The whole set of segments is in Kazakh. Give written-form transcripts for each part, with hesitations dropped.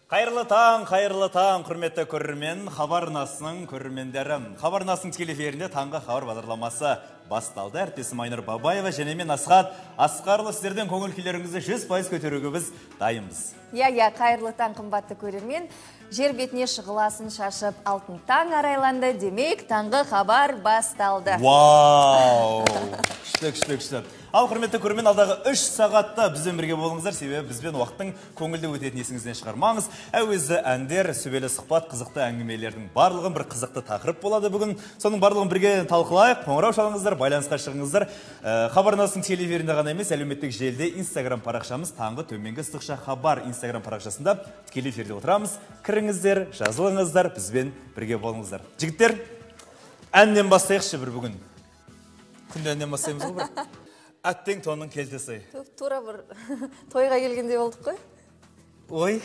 Қайырлы таң, құрметті көрермен, Хабар арнасының көрермендері. Хабар арнасының телеэфирінде таңғы хабар бағдарламасы басталды. Әріптесім Айнұр Бабаева және мен Асқарлы сіздерден көңіл күйлеріңізді 100% көтеруге біз дайынбыз. Қайырлы таң, қымбатты көрермен. Жер бетіне шығыласын шашып, алтын таң арайланды, демек таңғы хабар басталды. Вау! Күшті. Ал құрметті көрермен, алдағы 3 сағатта бізбен бірге болыңыздар, себебі бізбен уақыттың көңілді өтетін есіңізден шығармаңыз. Әуезді әндер, сүбелі сұхбат, қызықты әңгімелердің барлығын бір қызықты тақырып болады бүгін. Соның барлығын бірге талқылайық. Қоңырау шалыңыздар, байланысқа шығыңыздар. Хабар арнасының телеэфирінде ғана емес, әлеуметтік желіде Instagram парақшамыз таңғы төменгі ыстықша хабар Instagram парақшасында тікелей эфирде отырамыз. Кіріңіздер, жазылыңыздар, бізбен бірге болыңыздар. Жігіттер, әннен бастайықшы бір бүгін. Күнде әннен бастаймыз ғой бір. Әттең тонның келтесі. Тура бір тойға келгенде болдық қой. Ой.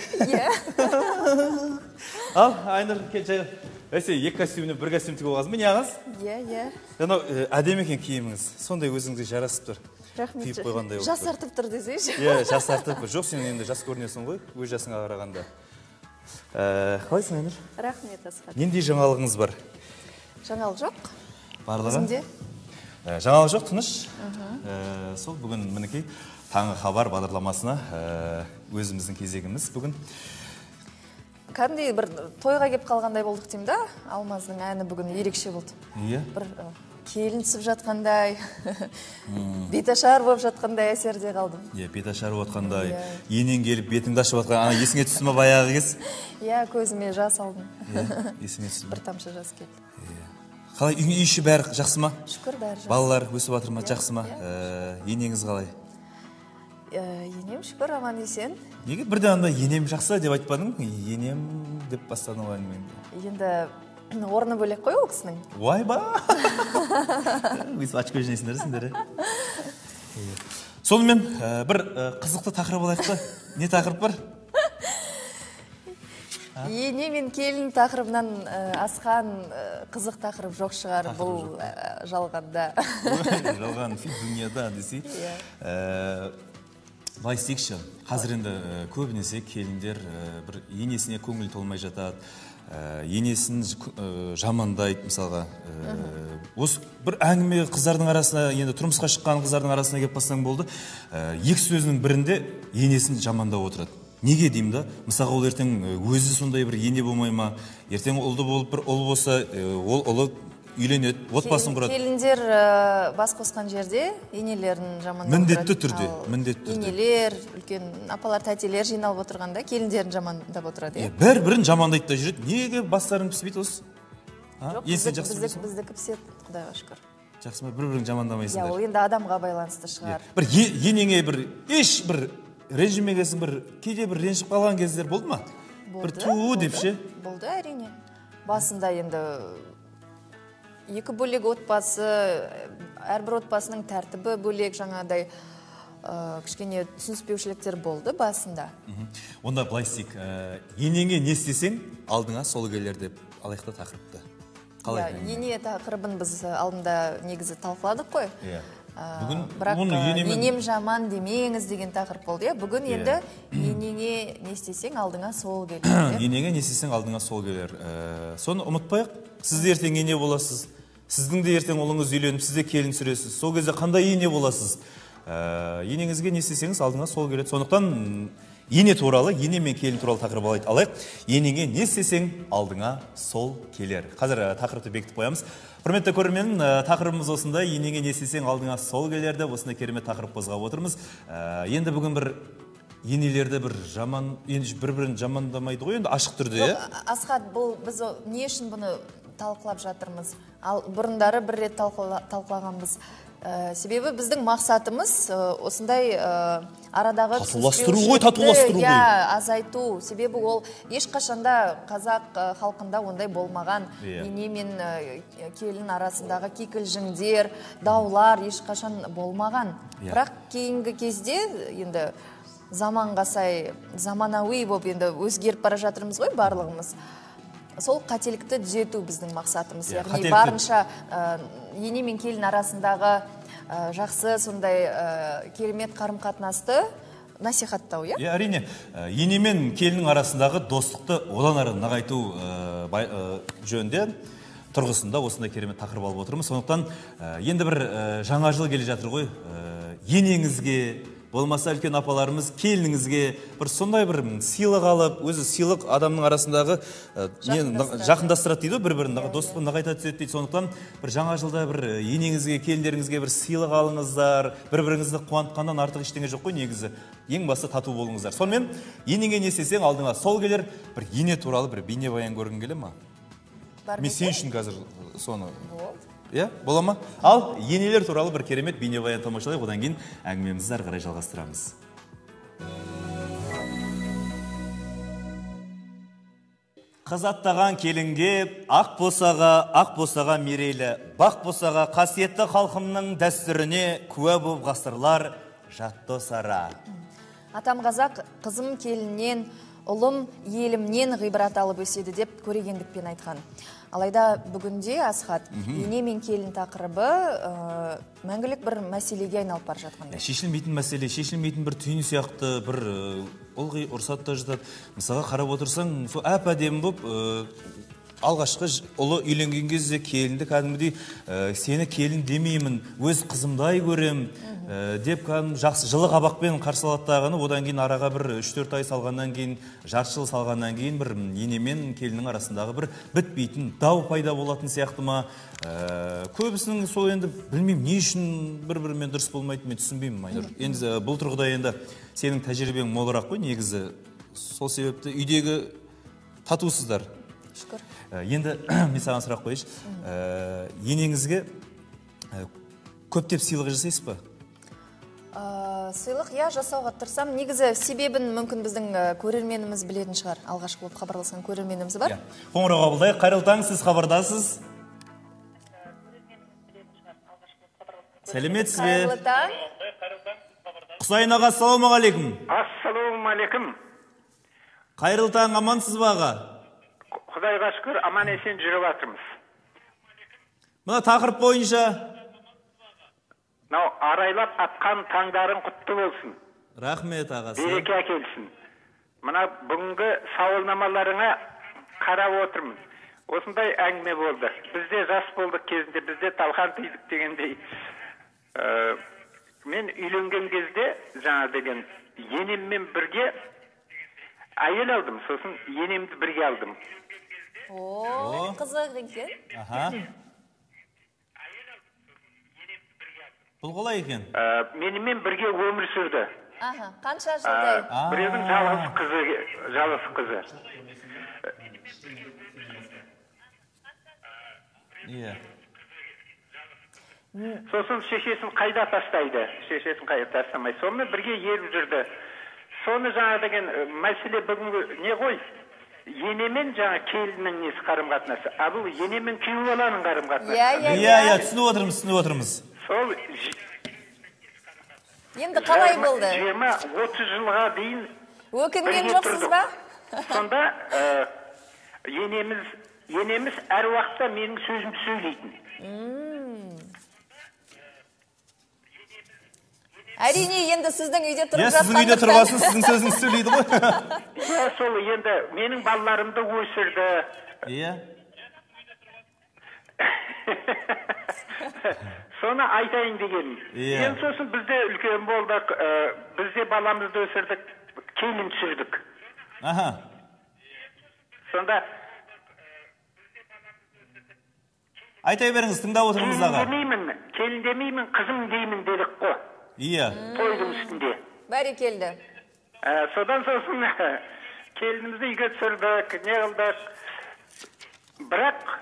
Ал, Айнұр, әсе, екі костюміне бір костюм тігі болғазын, мен ағыз? Әдем екен киіміңіз. Сондай өзіңізге жарасып тұр. Рахмет. Жасартып тұр десейші. Жасартып тұр. Жоқ, сен енді жас көрінесің ғой, өз жасыңа қарағанда. Қалайсың, Айнұр? Рахмет, Асқар. Нендей жаңалығыңыз бар? Жаңалық жоқ. Барлығы? Өзімде? Жаңалық жоқ, тыныш. Сол бүгін мінекей таңғы хабар бағдарламасына өзіміздің кезегіміз бүгін. Кәдімгідей бір тойға кеп қалғандай болдық деймін да, Алмаздың әні бүгін ерекше болды. Бір келін түсіп жатқандай, беташар болып жатқандай әсерде қалдым. Беташар болып жатқандай, енен келіп бетіңді ашып жатқан, есіңе түсті ме баяғы кез? Көзіме жас алдым. Есіңе түсті ме? Бір тамшы жас келді. Қалай, үй іші бәрі жақсы ма? Шүкір, бәрі жақсы. Балалар өсіп жатыр ма, жақсы ма? Енеңіз қалай? Енем шүкір, аман есен. Неге бірде анда енем жақсы деп айтпадың? Енем деп бастадың ғой әңгімеңді. Енді орны бөлек қой ол кісінің. Уай ба! Өйсіп ачып көжінесіңдер сендері. Сонымен бір қызықты тақырып алайық та. Не тақырып бар? Ене мен келін тақырыбынан асқан қызық тақырып жоқ шығар бұл жалғанда. Жалған дүнияда десей. Былай істейікші, қазір енді көбінесе келіндер бір енесіне көңіл толмай жатады, енесін жамандайды мысалға. Осы бір әңгіме қыздардың арасына, енді тұрмысқа шыққан қыздардың арасына кеп бастаң болды, екі сөзінің бірінде енесін жамандап отырады. Неге деймін да? Мысалға ол ертең өзі сондай бір ене болмай ма? Ертең ұлды болып бір ұл болса, ол ұлы үйленеді, отбасын құрады. Келіндер бас қосқан жерде енелерін жамандап отырады. Міндетті түрде, міндетті түрде. Енелер, үлкен апалар, тәтелер жиналып отырғанда келіндерін жамандап отырады. Бір-бірін жамандайды да жүреді. Неге бастарын піспейді осы? Жоқ, бізді піседі, Құдайға шүкір. Жақсы ма, бір-бірін жамандамайсыңдар. Ол енді адамға байланысты шығар. Бір енеңе бір ренжімегесің, кейде бір ренжіп қалған кездер болды ма? Бір туу деп ше? Болды, әрине. Басында енді екі бөлек отбасы, әрбір отбасының тәртібі бөлек, жаңағыдай кішкене түсініспеушіліктер болды басында. Онда былай істейік, енеңе не істесең алдыңа сол келер деп алайықта тақырыпты. Ене тақырыбын біз алдында негізі талқыладық қой. Бірақ енем жаман демеңіз деген тақырып болды. Бүгін енді енеңе не істесең алдыңа сол келер. Енеңе не істесең алдыңа сол келер. Соны ұмытпайық. Сіз ертең ене боласыз. Сіздің де ертең ұлыңыз үйленіп, сіз де келін сүресіз. Сол кезде қандай ене боласыз? Енеңізге не істесеңіз алдыңа сол келеді. Сондықтан ене туралы, ене мен келін туралы тақырып алайық. Енеңе не істесең алдыңа сол келер. Қазір тақырыпты бекітіп қоямыз. Құрметті көрермен, тақырыбымыз осындай. Енеңе не істесең алдыңа сол келерді. Осындай керемет тақырып қозғап отырмыз. Енді бүгін бір енелерді бір бір-бірін жамандамайды ғой, енді ашық түрде. Асхат, біз не үшін бұны талқылап жатырмыз? Ал бұрындары бір рет талқылағанбыз. Себебі біздің мақсатымыз осындай арадағы татуластыру азайту. Себебі ол ешқашанда қазақ халқында ондай болмаған. Ене мен келін арасындағы кикілжіңдер, даулар ешқашан болмаған. Бірақ кейінгі кезде енді заманға сай, заманауи болып енді өзгеріп бара жатырмыз ғой барлығымыз. Сол қателікті түзету біздің мақсатымыз. Яғни барынша ене мен келін арасындағы жақсы сондай керемет қарым-қатынасты насихаттау, иә? Әрине, ене мен келіннің арасындағы достықты одан ары нығайту жөнінде тұрғысында осындай керемет тақырып алып отырмыз. Сондықтан енді бір жаңа жыл келе жатыр ғой, енеңізге, болмаса үлкен апаларымыз келініңізге бір сондай бір сыйлық алып, өзі сыйлық адамның арасындағы жақындастырады дейді, бір-бірін достықты нығайта түседі дейді. Сондықтан бір жаңа жылда бір енеңізге, келіндеріңізге бір сыйлық алыңыздар, бір-біріңізді қуантқаннан артық ештеңе жоқ қой негізі. Ең басты тату болыңыздар. Сонымен енеңе не істесең алдыңа сол келер, бір ене туралы бір бейнебаян көргің келе ма? Мен сен үшін қазір соны. Иә, бола ма? Ал енелер туралы бір керемет бейнебаян тамашалайық, одан кейін әңгімемізді ары қарай жалғастырамыз. Қыз аттаған келінге ақ босаға мерейлі, бақ босаға қасиетті халқымның дәстүріне куә болып ғасырлар жатты сара. Атам қазақ қызым келіннен, ұлым елімнен ғибрат алып өседі деп көрегендікпен айтқан. Алайда бүгінде Асхат, ене мен келін тақырыбы мәңгілік бір мәселеге айналып бара жатқандай. Шешілмейтін мәселе, шешілмейтін бір түйін сияқты, бір ылғи ұрсатта жатады. Мысалға қарап отырсаң, сол әп-әдемі болып, алғашқы ұлы үйленген кезде келінді кәдімгідей сені келін демеймін, өз қызымдай көрем деп жақсы жылы қабақпен қарсы алаттағаны, одан кейін араға бір 3-4 ай салғаннан кейін, жарты жыл салғаннан кейін бір ене мен келіннің арасындағы бір бітпейтін дау пайда болатын сияқты ма? Көбісінің сол енді білмеймін, не үшін бір-бірімен дұрыс болмайды, мен түсінбеймін, Айнұр. Енді бұл тұрғыда енді сенің тәжірибең молырақ қой негізі. Сол себепті үйдегі татусыздар. Шүкір. Енді мен саған сұрақ қойшы, енеңізге көптеп сыйлық жасайсыз ба? Сыйлық, я жасауға тырысам. Негізі себебін мүмкін біздің көрерменіміз білетін шығар. Алғашқы болып хабарласқан көрерменіміз бар. Қоңырау қабылдайық. Қайырлы таң, сіз хабардасыз. Сәлеметсіз бе? Қайырлы таң. Құсайын аға, ассалаумағалейкум. Ассалаумағалейкум. Қайырлы таң, амансыз ба аға? Құдайға шүкір, аман есен жүріп жатырмыз. Мына тақырып бойынша арайлап атқан таңдарың құтты болсын. Рахмет ағасы. Береке әкелсін. Мына бүгінгі сауалнамаларыңа қарап отырмын. Осындай әңгіме болды. Бізде жас болдық кезінде, бізде талқан тыйдық дегендей. Мен үйленген кезде, жаңа деген, енеммен бірге әйел алдым, сосын енемді бірге алдым. Қызық екен. Аха. Бұл қалай екен? Менімен бірге өмір сүрді. Қанша жылдай? Біреудің жалғыз қызы. Иә. Сосын шешесін қайда тастайды? Шешесін қайда тастамай. Сонымен бірге еріп жүрді. Соны жаңа деген мәселе бүгінгі не ғой? Енемен жаңа келіннің несі қарым-қатынасы. Бұл енемен күйеу баланың қарым-қатынасы. Иә, түсініп отырмыз. Сол енді қалай болды? 20-30 жылға дейін өкінген жоқсыз ба? Сонда енеміз әр уақытта менің сөзімді сөйлейтін. Әрине, енді сіздің үйде тұрып жатқандықтан. Сіздің үйде тұрғасын, сіздің сөзіңіз сөйлейді ғой. Сол енді менің балаларымды өсірді. Иә. Соны айтайын дегенім. Енді сосын бізде үлкен болдық, бізде баламызды өсірдік, келін түсірдік. Сонда айтай беріңіз, тыңдап отырмыз аға. Келін демеймін, қызым деймін дедік қой. Иә. Тойдың үстінде. Бәрекелді. Содан сосын келінімізді үйге түсірдік, не қылдық. Бірақ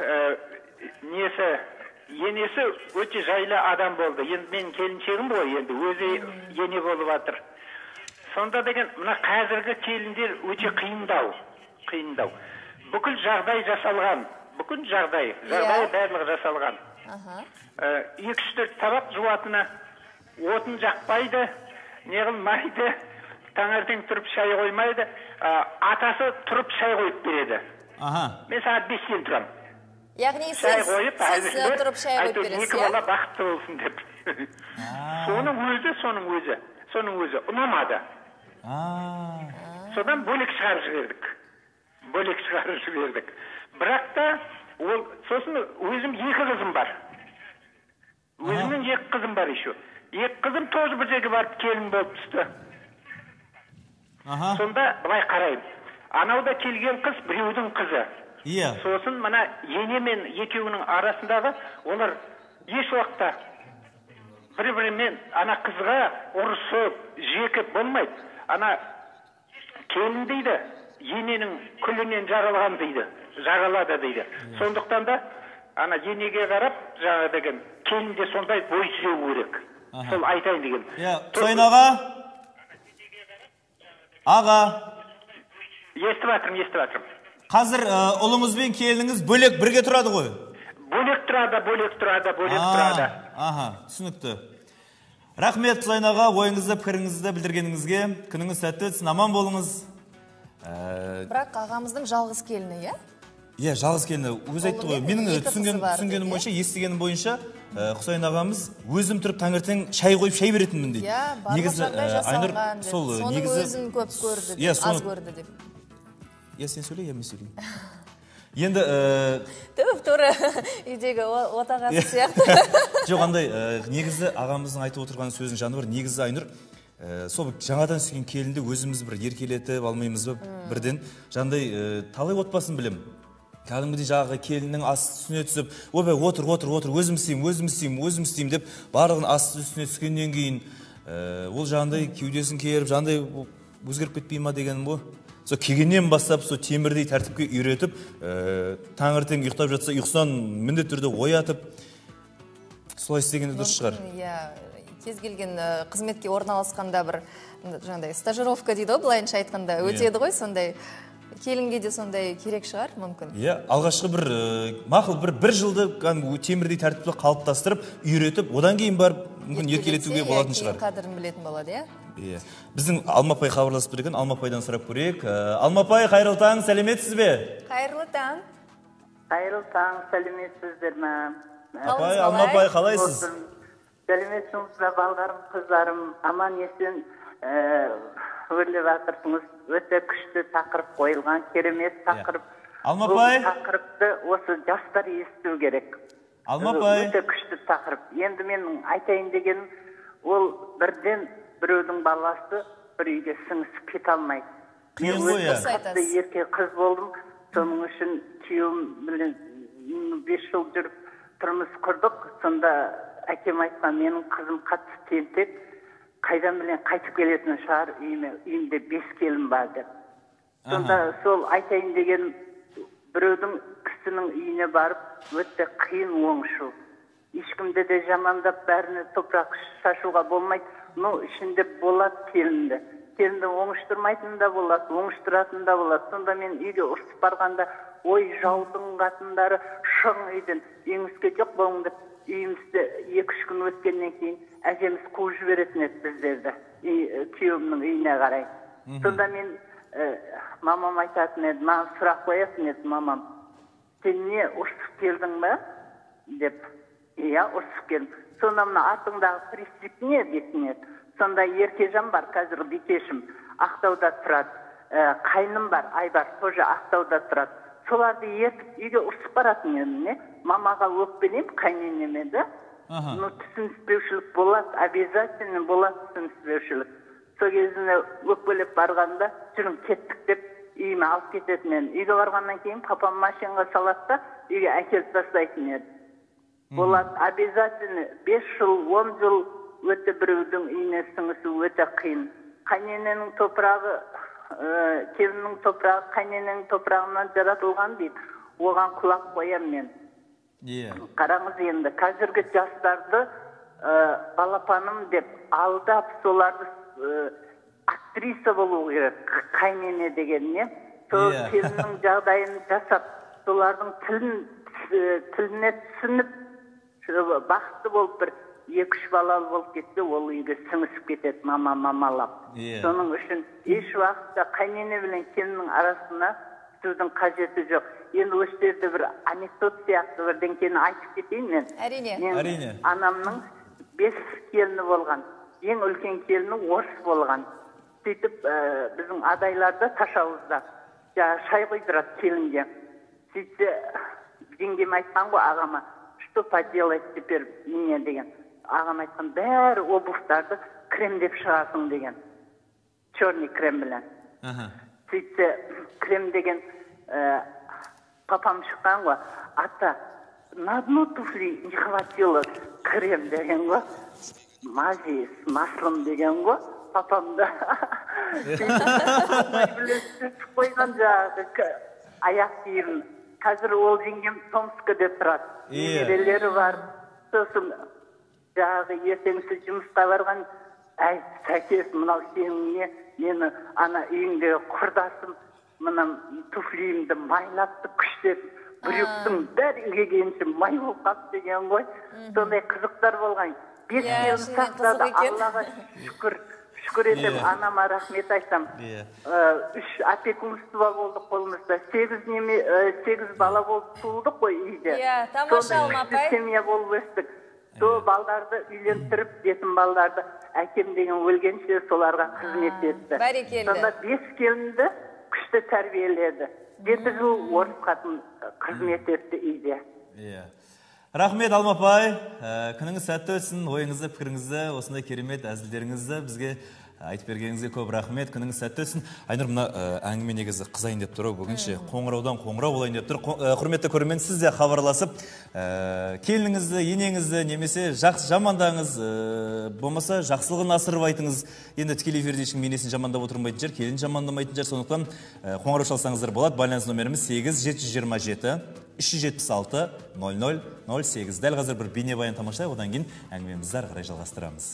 енесі өте жайлы адам болды. Енді мен келіншегім ғой, енді өзі ене болып жатыр. Сонда деген, мына қазіргі келіндер өте қиындау. Бүкіл жағдай жасалған. Бүкіл жағдай барлығы жасалған. 2-3 табақ жуатыны, отын жақпайды, не қылмайды, таңертең тұрып шай қоймайды, атасы тұрып шай қойып береді. Мен сағат 5-тен тұрам. Яғни сіз тұрып шай қойып бересіз, екі бала бақытты болсын деп. Соның өзі ұнамады. Содан бөлек шығарып жібердік. Бірақ та ол сосын өзім 2 қызым бар. Өзімнен 2 қызым бар еще. 2 қызым тоже бір жерге барып келін болып түсті. Сонда былай қараймын. Анауда келген қыз біреудің қызы. Иә. Сосын мына ене мен екеуінің арасындағы олар еш уақытта бір-бірімен ана қызға ұрысып, жекіп болмайды. Ана келін дейді, ененің күлінен жағалады дейді. Сондықтан да ана енеге қарап, жаңа деген келін де сондай бой түзеу керек. Сол айтайын деген. Құсайын аға. Естіп жатырмын. Қазір ұлыңыз бен келініңіз бөлек бірге тұрады ғой? Бөлек тұрады. Түсінікті. Рахмет Құсайын аға, ойыңызды, пікіріңізді білдіргеніңізге. Күніңіз сәтті өтсін, аман болыңыз. Бірақ ағамыздың жалғыз келіні, иә? Иә, жалғыз келіні. Өзі айтты ғой. Менің түсінгенім бойынша, естігенім бойынша, Құсайын ағамыз өзім тұрып таңертең шай қойып шай беретінмін дейді. Иә, барлықшандай жасалған деп. Соның өзін көп көрді деп, аз көрді деп. Иә, сен сөйле, я мен сөйлеймін. Енді... Тура үйдегі отағасы сияқты. Жоқ, андай, негізі ағамыздың айтып отырған сөзінің жаны бар. Негізі Айнұр, сол жаңадан түскен келінді өзіміз бір еркелетіп алмаймыз ба бірден. Жандай, талай отбасын білем. Кәдімгідей жаңағы келіннің үстіне түсіп, ойбай, отыр, өзім істеймін деп, барлығын үстіне түскеннен кейін, ол жаңағындай кеудесін керіп, жаңағындай өзгеріп кетпей ма дегенім ғой. Сол келгеннен бастап, сол темірдей тәртіпке үйретіп, таңертең ұйықтап жатса, ұйқысынан міндетті түрде оятып, солай істегенде дұрыс шығар. Кез келген қызметке орналасқанда бір жаңағыдай стажировка дейді ғой, былайынша айтқанда өтеді ғой, сондай келінге де сондай керек шығар, мүмкін. Иә, алғашқы мақұл бір жылды темірдей тәртіпті қалыптастырып, үйретіп, одан кейін барып мүмкін еркелетуге болатын шығар. Қадірін білетін болады, иә? Иә. Біздің Алмапай хабарласып тұр екен, Алмапайдан сұрап көрейік. Алмапай, қайырлы таң, сәлеметсіз бе? Қайырлы таң. Қайырлы таң, сәлеметсіздер ме? Алмапай, қалайсыз? Сәлеметсіңіз бе, балдарым, қыздарым, аман есен өрлеп жатырсыңыз. Өте күшті тақырып қойылған, керемет тақырып. Алмапай? Бұл тақырыпты осы жастар есту керек. Алмапай? Өте күшті тақырып. Енді менің айтайын дегенім, ол бірден біреудің баласы бір үйге сіңісіп кете алмайды. Мен өзі қатты ерке қыз болдым. Соның үшін күйеуім білен 5 жыл жүріп тұрмыс құрдық. Сонда әкем айтқан, менің қызым қатты тентек. Қайдан білен қайтып келетін шығар, үйімде 5 келін бар деп. Сонда сол айтайын деген біреудің кісінің үйіне барып өте қиын оңышу. Ешкімде де жамандап бәріне топырақ шашуға болмайды. Ішінде болады келінді. Келінді оңыштырмайтын да болады, оңыштыратын да болады. Сонда мен үйге ұрсып барғанда, ой, жаудың қатындары шың үйден, еңіске жоқ болыңдар. Үйімізде 2-3 күн өткеннен кейін әжеміз қуып жіберетін еді біздерді, күйеуімнің үйіне қарай. Сонда мен мамам айтатын еді, маған сұрақ қоятын еді мамам. Сен не ұрсып келдің бе? Деп. Иә, ұрсып келдім. Сонда мына артыңдағы пристип не дейтін еді. Сонда Еркежан бар, қазір бикешім, Ақтауда тұрады. Қайным бар, Айбар, тоже Ақтауда тұрады. Соларды ертіп үйге ұрсып баратын едім, не? Мамаға өкпелеймін, қайненеме де. Түсініспеушілік болады, обязательно болады түсініспеушілік. Сол кезінде өкпелеп барғанда, жүрін кеттік деп, үйіме алып кететін едім. Үйге барғаннан кейін папам машинға салады да, үйге әкеліп тастайтын еді. Болады, обязательно 5 жыл, 10 жыл өте біреудің үйіне сіңісу өте қиын. Қайнененің топырағы, келіннің топырағы, қайнененің топырағынан жаратылған дейді. Оған құлақ қоям мен. Қараңыз енді, қазіргі жастарды балапаным деп алдап, соларды актриса болу керек, қайнене деген не? Сол келіннің жағдайын жасап, солардың тіліне түсініп, бақытты болып бір 2-3 балалы болып кетсе, ол үйге сіңісіп кетеді, мамалап. Соның үшін еш уақытта қайнене білен келіннің арасына түсудің қажеті жоқ. Енді осы жерде бір анекдот сияқты бірдеңкені айтып кетейін мен. Әрине. Анамның 5 келіні болған. Ең үлкен келіні орыс болған. сөйтіп біздің адайларда ташауызда шай құйдырады келінге. Сөйтсе жеңгем айтқан ғой ағама, что поделать теперь мне деген. Ағам айтқан, бәрі обувтарды кремдеп шығасың деген. Черный крем білен. Сөйтсе крем деген папам шыққан ғой, ата, на одну туфли не хватило крем деген ғой, мази с маслом деген ғой, папамда. Сөйтіп қойған жаңағы аяқ киімін. Қазір ол жеңгем Томскіде тұрады. Немерелері бар. Сосын жаңағы ертеңгісі жұмысқа барған, әй, сәкес, мынау сенің мені ана үйіңдегі құрдасым, мына туфлиімді майлапты, күштеп, брюктың бәрін кигенше май болып қалды деген ғой. Сондай қызықтар болған. 5 келін сақтады, Аллаға шүкір етем, анама рахмет айтсам. 3 опекунство болды қолымызда. 8 бала болып туылдық қой үйде. Тамаша Алмапай. Семья болып өстік. Сол балдарды үйлендіріп, жетім балдарды әкем деген өлгенше соларға қызмет етті. Бәрекелді. Сонда 5 келінді күшті тәрбиеледі. 7 жыл орыс қатын қызмет етті үйде. Рахмет Алмапай, күніңіз сәтті өтсін, ойыңызды, пікіріңізді, осындай керемет әзілдеріңізді бізге айтып бергеніңізге көп рахмет, күніңіз сәтті өтсін. Айнұр, мына әңгіме негізі қызайын деп тұр, бүгінше қоңыраудан қоңырау болайын деп тұр. Құрметті көрермен, сіз де хабарласып, келініңізді, енеңізді, немесе жамандаңыз, болмаса жақсылығын асырып айтыңыз. Енді тікелей эфирде ешкім енесін жамандап отырмайтын жер, келін жамандамайтын жер, сондықтан қоңырау шалсаңыздар болады. Байланыс номеріміз 8 727 376 0008. Дәл қазір бір бейнебаян тамашалайық, одан кейін әңгімемізді ары қарай жалғастырамыз.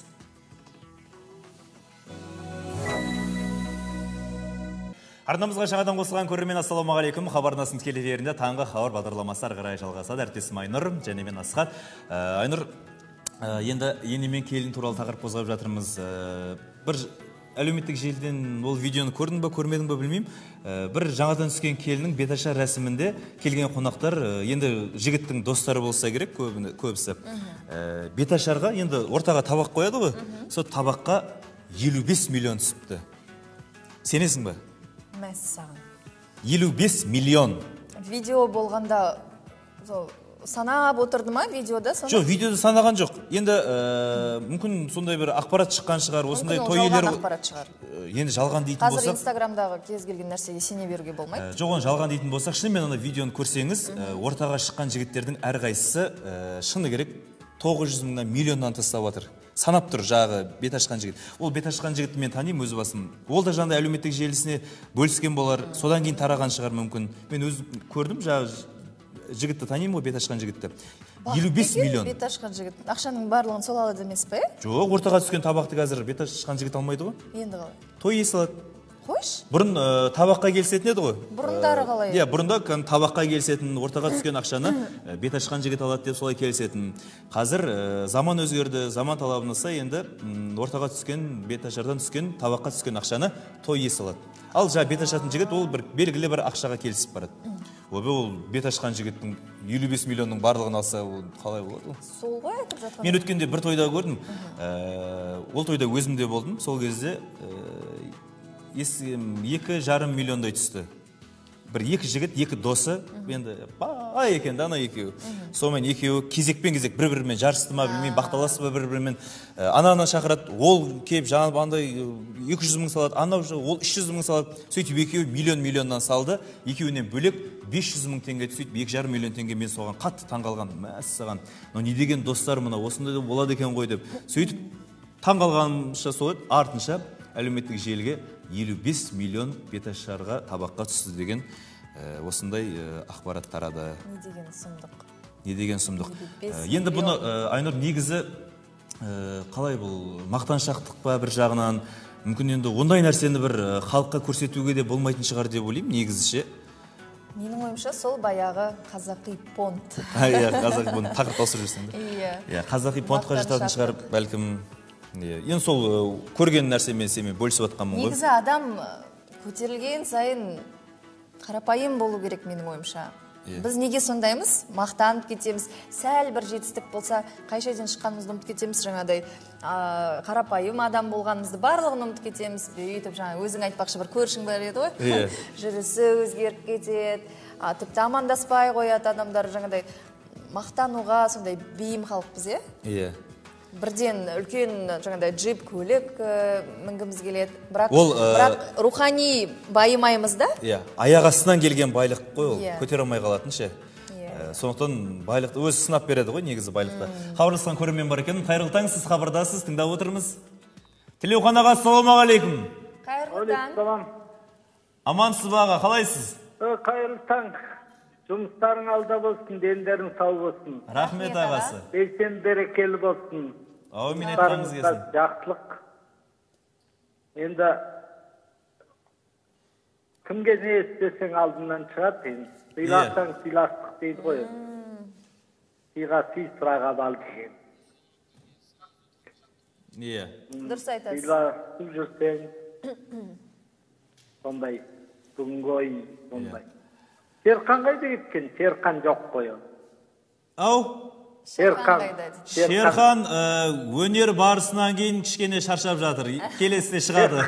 Арнамызға жаңадан қосылған көрермен, ассалаумағалейкум. Хабарнасының тікелей эфирінде таңғы хабар бағдарламасы ары қарай жалғасады. Әріптесім Айнұр және мен Асхат. Айнұр, енді ене мен келін туралы тақырып қозғап жатырмыз. Бір әлеуметтік желіден ол видеоны көрдің бе, көрмедің бе білмеймін. Бір жаңадан түскен келіннің беташар рәсімінде келген қонақтар, енді жігіттің достары болса керек көбісі. Беташарға енді ортаға табақ қояды ғой, сол табаққа 55 миллион түсіпті. Сенесің бе? Мәссаған. 55 миллион. Видео болғанда санап отырды ма видеода? Жоқ, видеода санаған жоқ. Енді мүмкін сондай бір ақпарат шыққан шығар, осындай той иелері. Жалған ақпарат шығар. Енді жалған дейтін болсақ. Қазір Инстаграмдағы кез келген нәрсеге сене беруге болмайды. Жоқ, оны жалған дейтін болсақ, шынымен ана видеоны көрсеңіз, ортаға шыққан жігіттердің әрқайсысы шыны керек 900 мыңнан миллионнан тастап жатыр. Санап тұр жағы бет ашқан жігіт. Ол бет ашқан жігітті мен танимын өз басым. Ол да жаңда әлеуметтік желісіне бөліскен болар, содан кейін тараған шығар мүмкін. Мен өз көрдім жағы жігітті танимын ғой, бет ашқан жігітті. 55 миллион. Бет ашқан жігіт. Ақшаның барлығын сол алады емес пе? Жоқ, ортаға түскен табақты қазір бет ашқан жігіт алмайды ғой. Енді қалай? Той иесі алады. Қойш? Бұрын табаққа келісетін еді ғой. Бұрындары қалай? Иә, бұрында табаққа келісетін, ортаға түскен ақшаны бет ашқан жігіт алады деп солай келісетін. Қазір заман өзгерді, заман талабына сай енді ортаға түскен, бет ашардан түскен, табаққа түскен ақшаны той иесі алады. Ал жаңа бет ашатын жігіт ол бір белгілі бір ақшаға келісіп барады. Ол бет ашқан жігіттің 55 миллионның барлығын алса, қалай болады? Сол ғой айтып жатқан. Мен өткенде бір тойда көрдім. Ол тойда өзімде болдым. Сол кезде 2,5 миллиондай түсті. Бір екі жігіт, екі досы, енді бай екен, ана екеуі. Сонымен екеуі кезекпен-кезек бір-бірімен жарысты ма, білмеймін, бақталасы ба бір-бірімен. Ана шақырады, ол кеп жаңа андай 200 мың салады, ана ол 300 мың салады. Сөйтіп екеуі миллионнан салды, екеуінен бөлек 500 мың теңге түсіп, 2,5 миллион теңге мен соған қатты таңғалған. Мәссаған, не деген достар мына, осындай болады екен ғой деп. Сөйтіп таңғалғанша сол еді, артынша әлеуметтік желіге 55 миллион беташарға табаққа түсті деген осындай ақпарат тарады. Не деген сұмдық. Не деген сұмдық. Енді бұны Айнұр негізі қалай бұл мақтаншақтық па бір жағынан, мүмкін енді ондай нәрсені бір халыққа көрсетуге де болмайтын шығар деп ойлаймын, негізіше. Менің ойымша сол баяғы қазақи понт. Иә, қазақи понт тақырып ауыстырып жүрсің бе? Иә. Қазақи понтқа жататын шығар бәлкім. Енді сол көрген нәрсемен сенімен бөлісіп жатқанмын ғой. Негізі адам көтерілген сайын қарапайым болу керек менің ойымша. Біз неге сондаймыз? Мақтанып кетеміз. Сәл бір жетістік болса, қай жерден шыққанымызды ұмытып кетеміз, жаңадай қарапайым адам болғанымызды барлығын ұмытып кетеміз. Өйтіп жаңа өзің айтпақшы бір көршің бар еді ғой. Жүрісі өзгеріп кетеді. Тіпті амандаспай қояды адамдар, жаңадай мақтануға сондай бейім халықпыз, Иә. Бірден үлкен жаңағыдай джип, көлік мінгіміз келеді. Бірақ рухани байымаймыз да? Иә, аяқ астынан келген байлық қой ол, көтере алмай қалатын ше. Сондықтан байлықты өзі сынап береді ғой негізі байлықта. Хабарласқан көрермен бар екен. Қайырлы таң, сіз хабардасыз, тыңдап отырмыз. Тілеухан аға, ассалаумағалейкум. Қайырлы таң. Амансыз ба аға, қалайсыз? Қайырлы таң. Жұмыстарың алда болсын, дендерің сау болсын. Рахмет ағасы. Бейсен берекелі болсын. Әумин, айтқаныңыз келсін. Жақсылық. Енді кімге не істесең алдынан шығады. Сыйласаң сыйластық дейді ғой. Сыйға сый, сұраға бал деген. Иә. Дұрыс айтасыз. Сыйласып жүрсең, сондай, бүгінгі ой сондай. Серқан қайда кеткен? Серқан жоқ қой. Ау? Серқан қайда? Серқан өнер барысынан кейін кішкене шаршап жатыр. Келесіне шығады.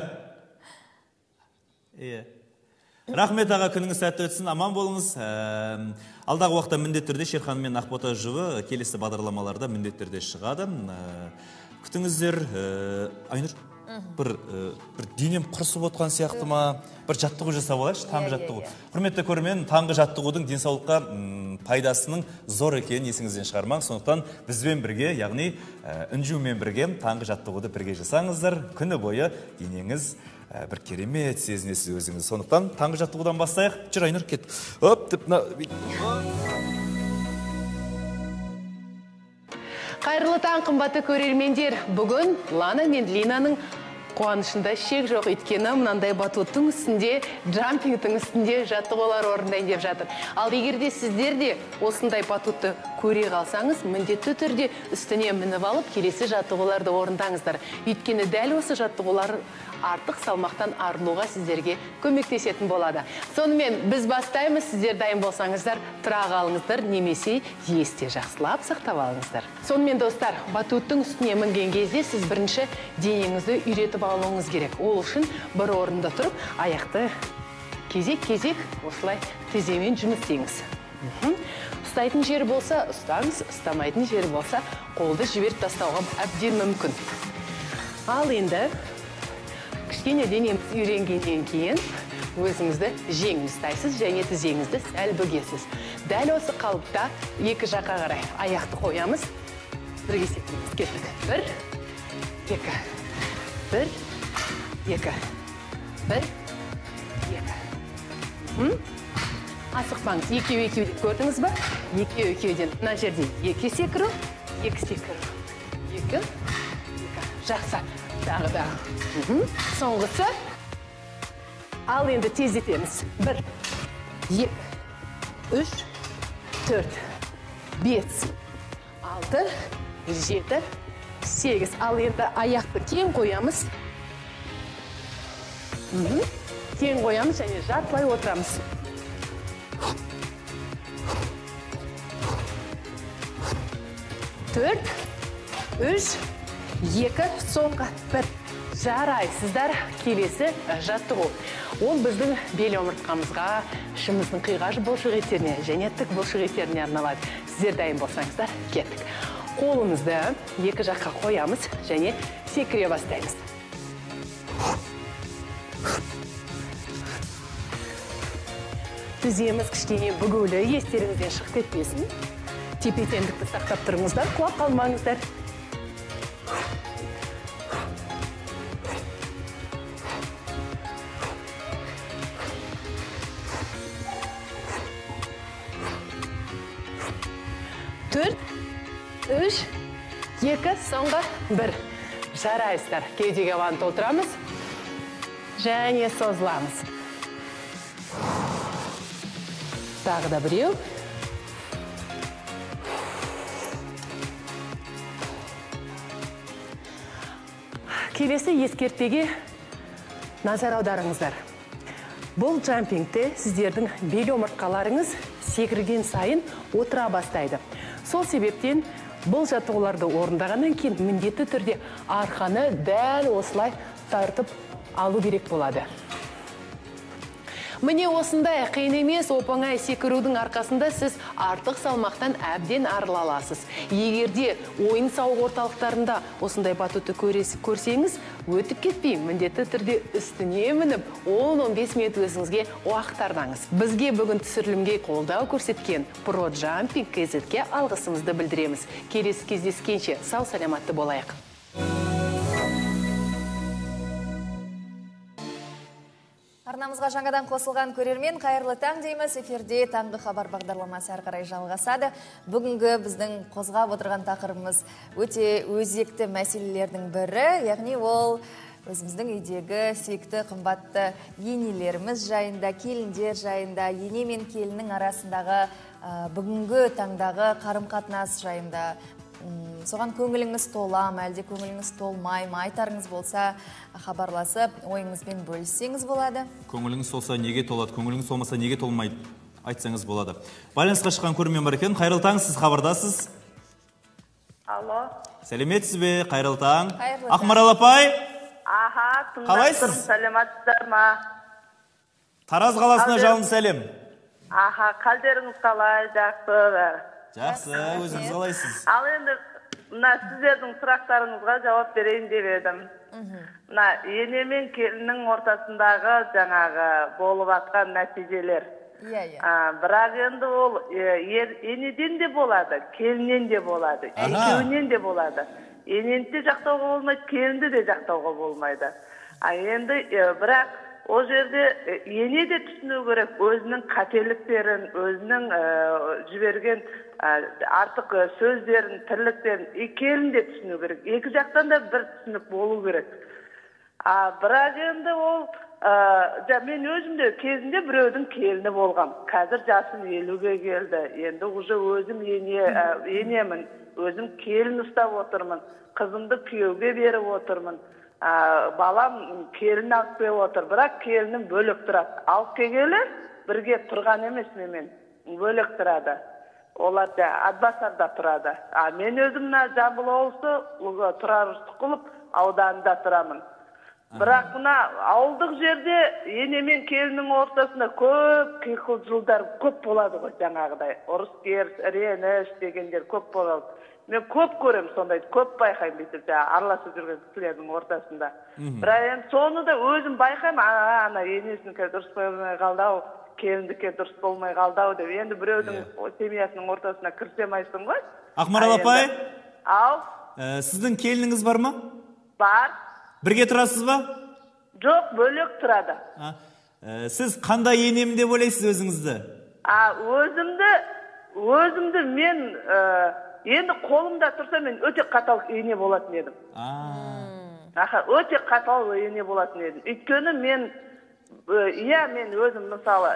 Рахмет аға, күніңіз сәтті өтсін, аман болыңыз. Алдағы уақытта міндетті түрде Шерхан мен Ақбота жұбы келесі бағдарламаларда міндетті түрде шығады. Күтіңіздер. Айнұр, бір денем құрысып отқан сияқты ма, бір жаттығу жасап алайықшы, таңғы жаттығу. Құрметті көрермен, таңғы жаттығудың денсаулыққа пайдасының зор екенін есіңізден шығармаңыз. Сондықтан бізбен бірге, яғни Үнжумен бірге таңғы жаттығуды бірге жасаңыздар. Күні бойы денеңіз бір керемет сезінесіз өзіңіз. Сондықтан таңғы жаттығудан бастайық. Жүр, Айнұр, кет. Қайырлы таң, қымбатты көрермендер. Бүгін Лана мен Линаның қуанышында шек жоқ, өйткені мынандай батуттың үстінде, джампингтің үстінде жаттығулар орындайын деп жатыр. Ал егерде сіздер де осындай батутты көре қалсаңыз, міндетті түрде үстіне мініп алып, келесі жаттығуларды орындаңыздар. Өйткені дәл осы жаттығулар артық салмақтан арылуға сіздерге көмектесетін болады. Сонымен біз бастаймыз, сіздер дайын болсаңыздар, тұра қалыңыздар, немесе есте жақсылап сақтап алыңыздар. Сонымен достар, батуттың үстіне мінген кезде сіз бірінші денеңізді үйретіп алуыңыз керек. Ол үшін бір орында тұрып, аяқты кезек-кезек осылай тіземен жұмыс істеңіз. Ұстайтын жері болса, ұстаңыз, ұстамайтын жері болса, қолды жіберіп тастауға әбден мүмкін. Ал енді кішкене денеміз үйренгеннен кейін өзіңізді жеңіл ұстайсыз және тізеңізді сәл бөгесіз. Дәл осы қалыпта екі жаққа қарай аяқты қоямыз. Бірге секунд кеттік. Бір, екі. Бір, екі. Бір, екі. Асықпаңыз. Екеу көрдіңіз ба? Екеуден мына жерде екі секіру, екі секіру. Екі. Жақсы. Тағы. Соңғысы. Ал енді тездетеміз. 1, 2, 3, 4, 5, 6, 7, 8. Ал енді аяқты кең қоямыз. Кең қоямыз және жартылай отырамыз. 4, 3, 2, соңғы 1. Жарайсыздар, келесі жаттығу. Ол біздің бел омыртқамызға, ішіміздің қиғаш бұлшық еттеріне және тік бұлшық еттеріне арналады. Сіздер дайын болсаңыздар, кеттік. Қолымызды екі жаққа қоямыз және секіре бастаймыз. Тіземіз кішкене бүгулі, естеріңізден шығып кетпесін. Тепе-теңдікті сақтап тұрыңыздар, құлап қалмаңыздар. Төрт, үш, екі, соңғы 1. Жарайсыздар. Кеудеге ауаны толтырамыз және созыламыз. Тағы да біреу. Келесі ескертпеге назар аударыңыздар. Бұл джампингте сіздердің бел омыртқаларыңыз секірген сайын отыра бастайды. Сол себептен бұл жаттығуларды орындағаннан кейін міндетті түрде арқаны дәл осылай тартып алу керек болады. Міне осындай қиын емес, оп-оңай секірудің арқасында сіз артық салмақтан әбден арыла аласыз. Егерде ойын-сауық орталықтарында осындай батутты көрсеңіз, өтіп кетпей, міндетті түрде үстіне мініп, 10-15 минут өзіңізге уақыт арнаңыз. Бізге бүгін түсірілімге қолдау көрсеткен ProJumping KZ-ге алғысымызды білдіреміз. Келесі кездескенше сау саламатты болайық. Арнамызға жаңадан қосылған көрермен, қайырлы таң дейміз. Эфирде таңғы хабар бағдарламасы әрі қарай жалғасады. Бүгінгі біздің қозғап отырған тақырыбымыз өте өзекті мәселелердің бірі, яғни ол өзіміздің үйдегі сүйікті қымбатты енелеріміз жайында, келіндер жайында, ене мен келіннің арасындағы бүгінгі таңдағы қарым-қатынас жайында. Соған көңіліңіз тола ма, әлде көңіліңіз толмай ма, айтарыңыз болса хабарласып, ойыңызбен бөліссеңіз болады. Көңіліңіз толса неге толады, көңіліңіз толмаса неге толмайды, айтсаңыз болады. Байланысқа шыққан көрермен бар екен. Қайырлы таң, сіз хабардасыз. Алло. Сәлеметсіз бе? Қайырлы таң. Қайырлы таң. Ақмарал апай. Аха, қалайсыз? Сәлематсыздар ма? Тараз қаласына жалынды сәлем. Аха, қалдеріңіз қалай, жақсы. Жақсы, өзіңіз қалайсыз? Ал енді сіздердің сұрақтарыңызға жауап берейін деп едім. Ене мен келіннің ортасындағы жаңағы болып атқан нәтижелер. Бірақ енді ол енеден де болады, келіннен де болады, екеуінен де болады. Ененді де жақтауға болмайды, келінді де жақтауға болмайды. Енді бірақ о жерде ене де түсіну керек өзінің қателіктерін, өзінің жіберген артық сөздерін, тірліктерін, келін де түсіну керек. Екі жақтан да бір түсінік болу керек. Бірақ енді ол, мен өзімде кезінде біреудің келіні болғам. Қазір жасым 50-ге келді. Енді уже өзім енемін, өзім келін ұстап отырмын. Қызымды күйеуге беріп отырмын. Балам келін алып келіп отыр, бірақ келінім бөлек тұрады. Алып келгелі бірге тұрған емес мен, бөлек тұрады. Олар Атбасарда тұрады. Мен өзім Жамбыл облысы Тұрар Рысқұлов ауданында тұрамын. Бірақ мына ауылдық жерде ене мен келіннің ортасында көп қиқыл жылдар көп болады ғой, жаңағыдай. Ұрыс керіс, реніш дегендер көп болады. Мен көп көрем сондайды, көп байқаймын бүйтіп, араласып жүрген кісілердің ортасында. Бірақ енді соны да өзім байқаймын, енесінікі дұрыс болмай қалдау, келіндікі дұрыс болмай қалдау деп. Енді біреудің семьясының ортасына кірсемайсың ғой. Ақмарал апай? Ау? Сіздің келініңіз бар ма? Бар. Бірге тұрасыз ба? Жоқ, бөлек тұрады. Сіз қандай енемін деп ойлайсыз өзіңізді? Өзімді мен енді қолымда тұрса мен өте қатал ене болатын едім. Өте қатал ене болатын едім. Өйткені мен өзім мысалы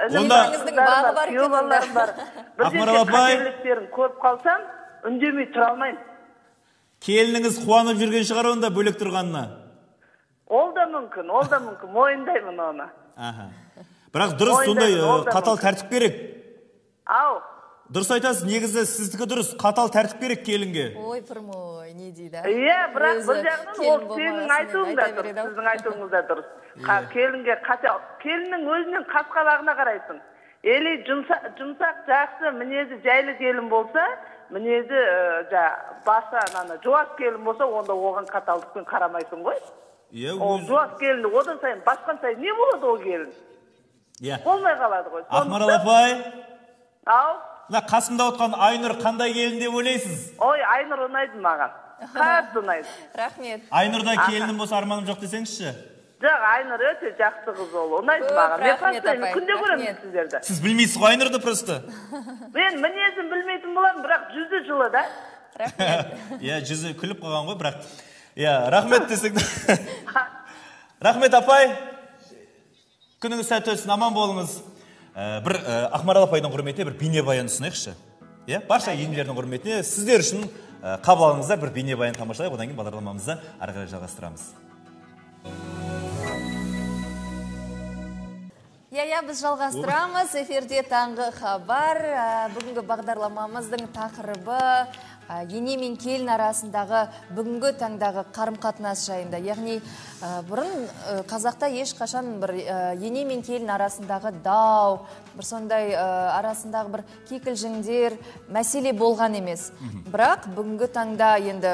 Ақмарал апай, көп қалсам үндемей тұра алмаймын. Келініңіз қуанып жүрген шығар онда бөлек тұрғанына? Ол да мүмкін, мойындаймын оны. Бірақ дұрыс, сондай қатал тәртіп керек. Ау. Дұрыс айтасыз, негізі сіздікі дұрыс, қатал тәртіп керек келінге. Ой, пырмой, не дейді? Бірақ бір жағынан ол сенің айтуың да дұрыс, сіздің айтуыңыз да дұрыс. Келінге қатал, келіннің өзінен қас-қабағына қарайсың. Елі жұмсақ, жақсы, мінезі жайлы келін болса, мінезі баса, жуас келін болса, онда оған қаталдықпен қарамайсың ғой. Ол жуас келінді одан сайын, басқан сайын не болады ол келін? Болмай қалады ғой. Ақмарал апай? Ау? Қасымда отқан Айнұр қандай келін деп ойлайсыз? Ой, Айнұр ұнайды маған. Қатты ұнайды. Рахмет. Айнұрда келінім болса арманым жоқ десеңізші? Жоқ, Айнұр өте жақсы қыз ол. Ұнайды маған. Мен постоянно күнде көремін сіздерді. Сіз білмейсіз ғой Айнұрды просто? Мен мінезін білмейтін боламын, бірақ жүзі жылы да. Рахмет. Жүзі күліп қойған ғой, бірақ. Рахмет десек. Рахмет апай. Күніңіз сәтті өтсін, аман болыңыз. Бір Ақмарал апайдың құрметіне бір бейнебаян ұсынайықшы. Барша енелердің құрметіне сіздер үшін қабыл алыңыздар, бір бейнебаян тамашалайық, одан кейін бағдарламамызды ары қарай жалғастырамыз. Иә, біз жалғастырамыз. Эфирде таңғы хабар. Бүгінгі бағдарламамыздың тақырыбы ене мен келін арасындағы бүгінгі таңдағы қарым-қатынас жайында. Яғни бұрын қазақта ешқашан бір ене мен келін арасындағы дау, бір сондай арасындағы бір кикілжіңдер мәселе болған емес. Бірақ бүгінгі таңда енді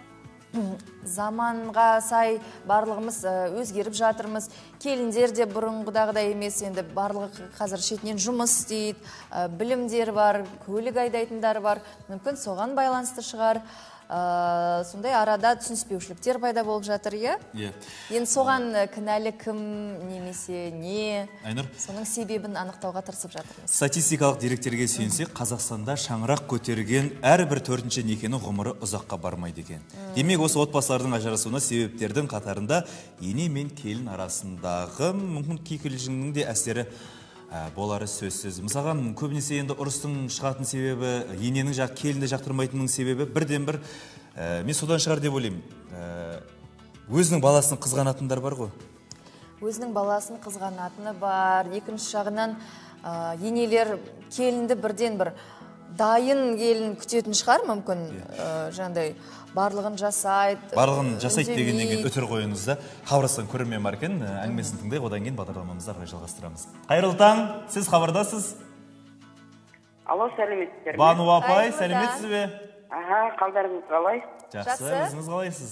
заманға сай барлығымыз өзгеріп жатырмыз. Келіндер де бұрынғыдағыдай емес, енді барлығы қазір шетінен жұмыс істейді, білімдер бар, көлік айдайтындар бар. Мүмкін соған байланысты шығар. Сондай арада түсініспеушіліктер пайда болып жатыр, иә? Енді соған кінәлі кім, немесе не? Айнұр? Соның себебін анықтауға тырысып жатырмыз. Статистикалық деректерге сүйенсек, Қазақстанда шаңырақ көтерген әрбір 4-ші некенің ғұмыры ұзаққа бармайды екен. Демек, осы отбасылардың ажырасуына себептердің қатарында ене мен келін арасындағы мүмкін кикілжіңнің де әсері болары сөзсіз. Мысалға, көбінесе енді ұрыстың шығатын себебі, ененің келінді жақтырмайтынның себебі бірден бір, мен содан шығар деп ойлаймын, өзінің баласын қызғанатындар бар ғой? Өзінің баласын қызғанатыны бар. Екінші жағынан енелер келінді бірден бір дайын келін күтетін шығар, мүмкін жаңағыдай барлығын жасайды. Барлығын жасайды дегеннен кейін өтір қойыңыз да. Хабарыстан көрермен бар екен, әңгімесін тыңдайық, одан кейін бағдарламамызды әрі жалғастырамыз. Қайырлы таң, сіз хабардасыз? Алло, сәлеметсіздер ме? Бану апай, сәлеметсіз бе? Қалдарыңыз қалай? Жақсы, өзіңіз қалайсыз?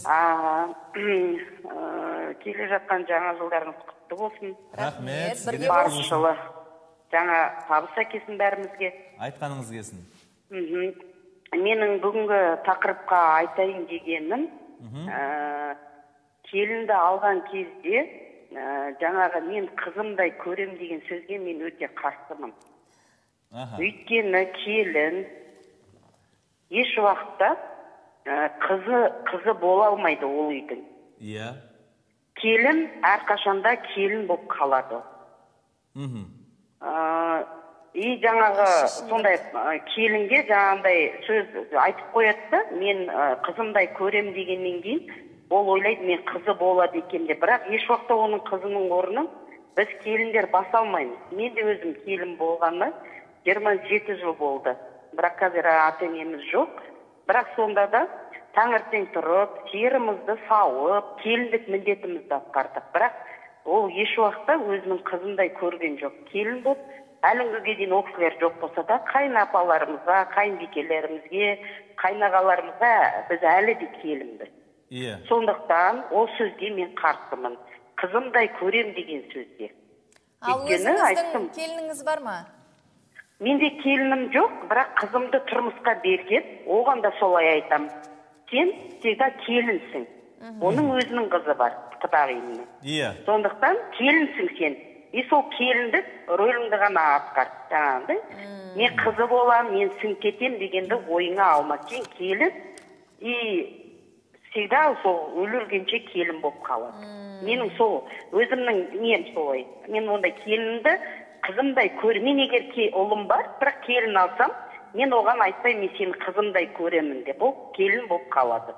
Келе жатқан жаңа жылдарыңыз құтты болсын. Рахмет. Баршылы жаңа табыс әкелсін бәрімізге. Айтқаныңыз келсін. Менің бүгінгі тақырыпқа айтайын дегенім, келінді алған кезде жаңағы мен қызымдай көрем деген сөзге мен өте қарсымын. Өйткені келін еш уақытта қызы бола алмайды ол үйдің. Келін әрқашанда келін болып қалады. И жаңағы сондай келінге жаңағындай сөз айтып қояды, мен қызымдай көрем дегеннен кейін ол ойлайды, мен қызы болады екен деп. Бірақ еш уақытта оның қызының орнын біз келіндер баса алмаймыз. Мен де өзім келін болғаны 27 жыл болды. Бірақ қазір ата-енеміз жоқ. Бірақ сонда да таңертең тұрып, терімізді сауып, келіндік міндетімізді атқардық. Бірақ ол еш уақытта өзінің қызындай көрген жоқ. Келін болып әліңгіге дейін ол кісілер жоқ болса да, қайынапаларымызға, қайынбикелерімізге, қайнағаларымызға біз әлі де келінбіз. Сондықтан ол сөзге мен қарсымын. Қызымдай көрем деген сөзге. Ал өзіңіздің келініңіз бар ма? Менде келінім жоқ, бірақ қызымды тұрмысқа берген, оған да солай айтам. Сен всегда келінсің. Оның өзінің қызы бар, құдағиымның. Сондықтан келінсің сен. И сол келіндік рөліңді ғана атқар. Жаңағындай, мен қызы болам, мен сіңіп кетем дегенді ойыңа алма. Сен келін, и всегда сол өліргенше келін болып қалады. Менің сол өзімнің нем солай. Мен ондай келінді қызымдай көрем. Мен егер ұлым бар, бірақ келін алсам, мен оған айтпай, мен сені қызымдай көремін деп, ол келін болып қалады.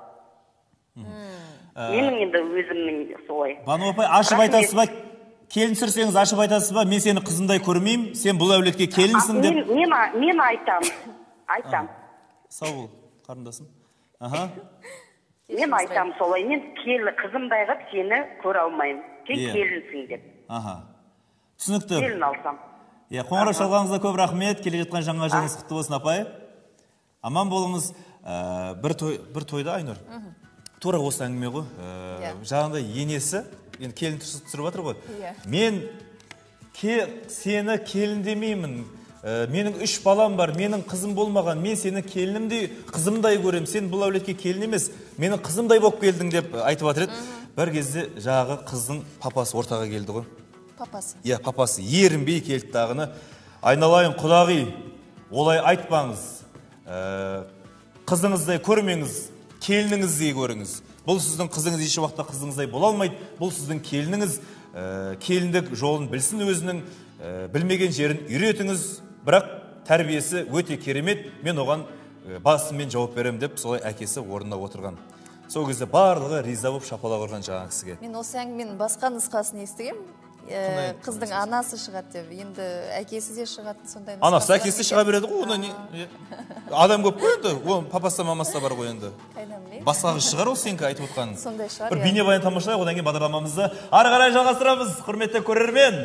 Менің енді өзімнің солай. Бану апай, ашып айтасыз ба? Келін сүрсеңіз ашып айтасыз ба? Мен сені қызымдай көрмеймін, сен бұл әулетке келінсің деп. Мен айтам. Сау бол, қарындасым. Мен айтам солай, мен қызымдай ғып сені көре алмаймын. Сен келінсің деп. Түсінікті. Келін алсам. Қоңырау шалғаныңызға көп рахмет. Келе жатқан жаңа жылыңыз құтты болсын, апай. Аман болыңыз. Бір тойда, Айнұр, тура осы әңгіме ғой. Жаңағындай енесі, енді келін түсіріп жатыр ғой. Мен сені келін демеймін. Менің 3 балам бар, менің қызым болмаған, мен сені келінімдей, қызымдай көрем, сен бұл әулетке келін емес, менің қызымдай болып келдің деп айтып жатыр еді. Бір кезде жағы қыздың папасы ортаға келді ғой. Папасы? Папасы ерінбей келді дағыны. Айналайын құдағи, олай айтпаңыз. Қызыңыздай көрмеңіз, келініңіздей көріңіз. Бұл сіздің қызыңыз еш уақытта қызыңыздай бола алмайды. Бұл сіздің келініңіз, келіндік жолын білсін өзінің, білмеген жерін үйретіңіз. Бірақ тәрбиесі өте керемет, мен оған басыммен жауап берем деп, солай әкесі орнына отырған. Сол кезде барлығы риза болып шапалақ ұрған жаңа кісіге. Мен осы әңгіменің басқа нұсқасын естігем. қыздың анасы шығады деп, енді әкесі де шығады, сондай. Анасы, әкесі шыға береді ғой, оны не? Адам көп қой енді, оның папасы да мамасы да бар ғой енді. Басқағы шығар ол сенікі айтып отқаның. Сондай шығар. Бір бейнебаян тамашалайық, одан кейін бағдарламамызды ары қарай жалғастырамыз, құрметті көрермен.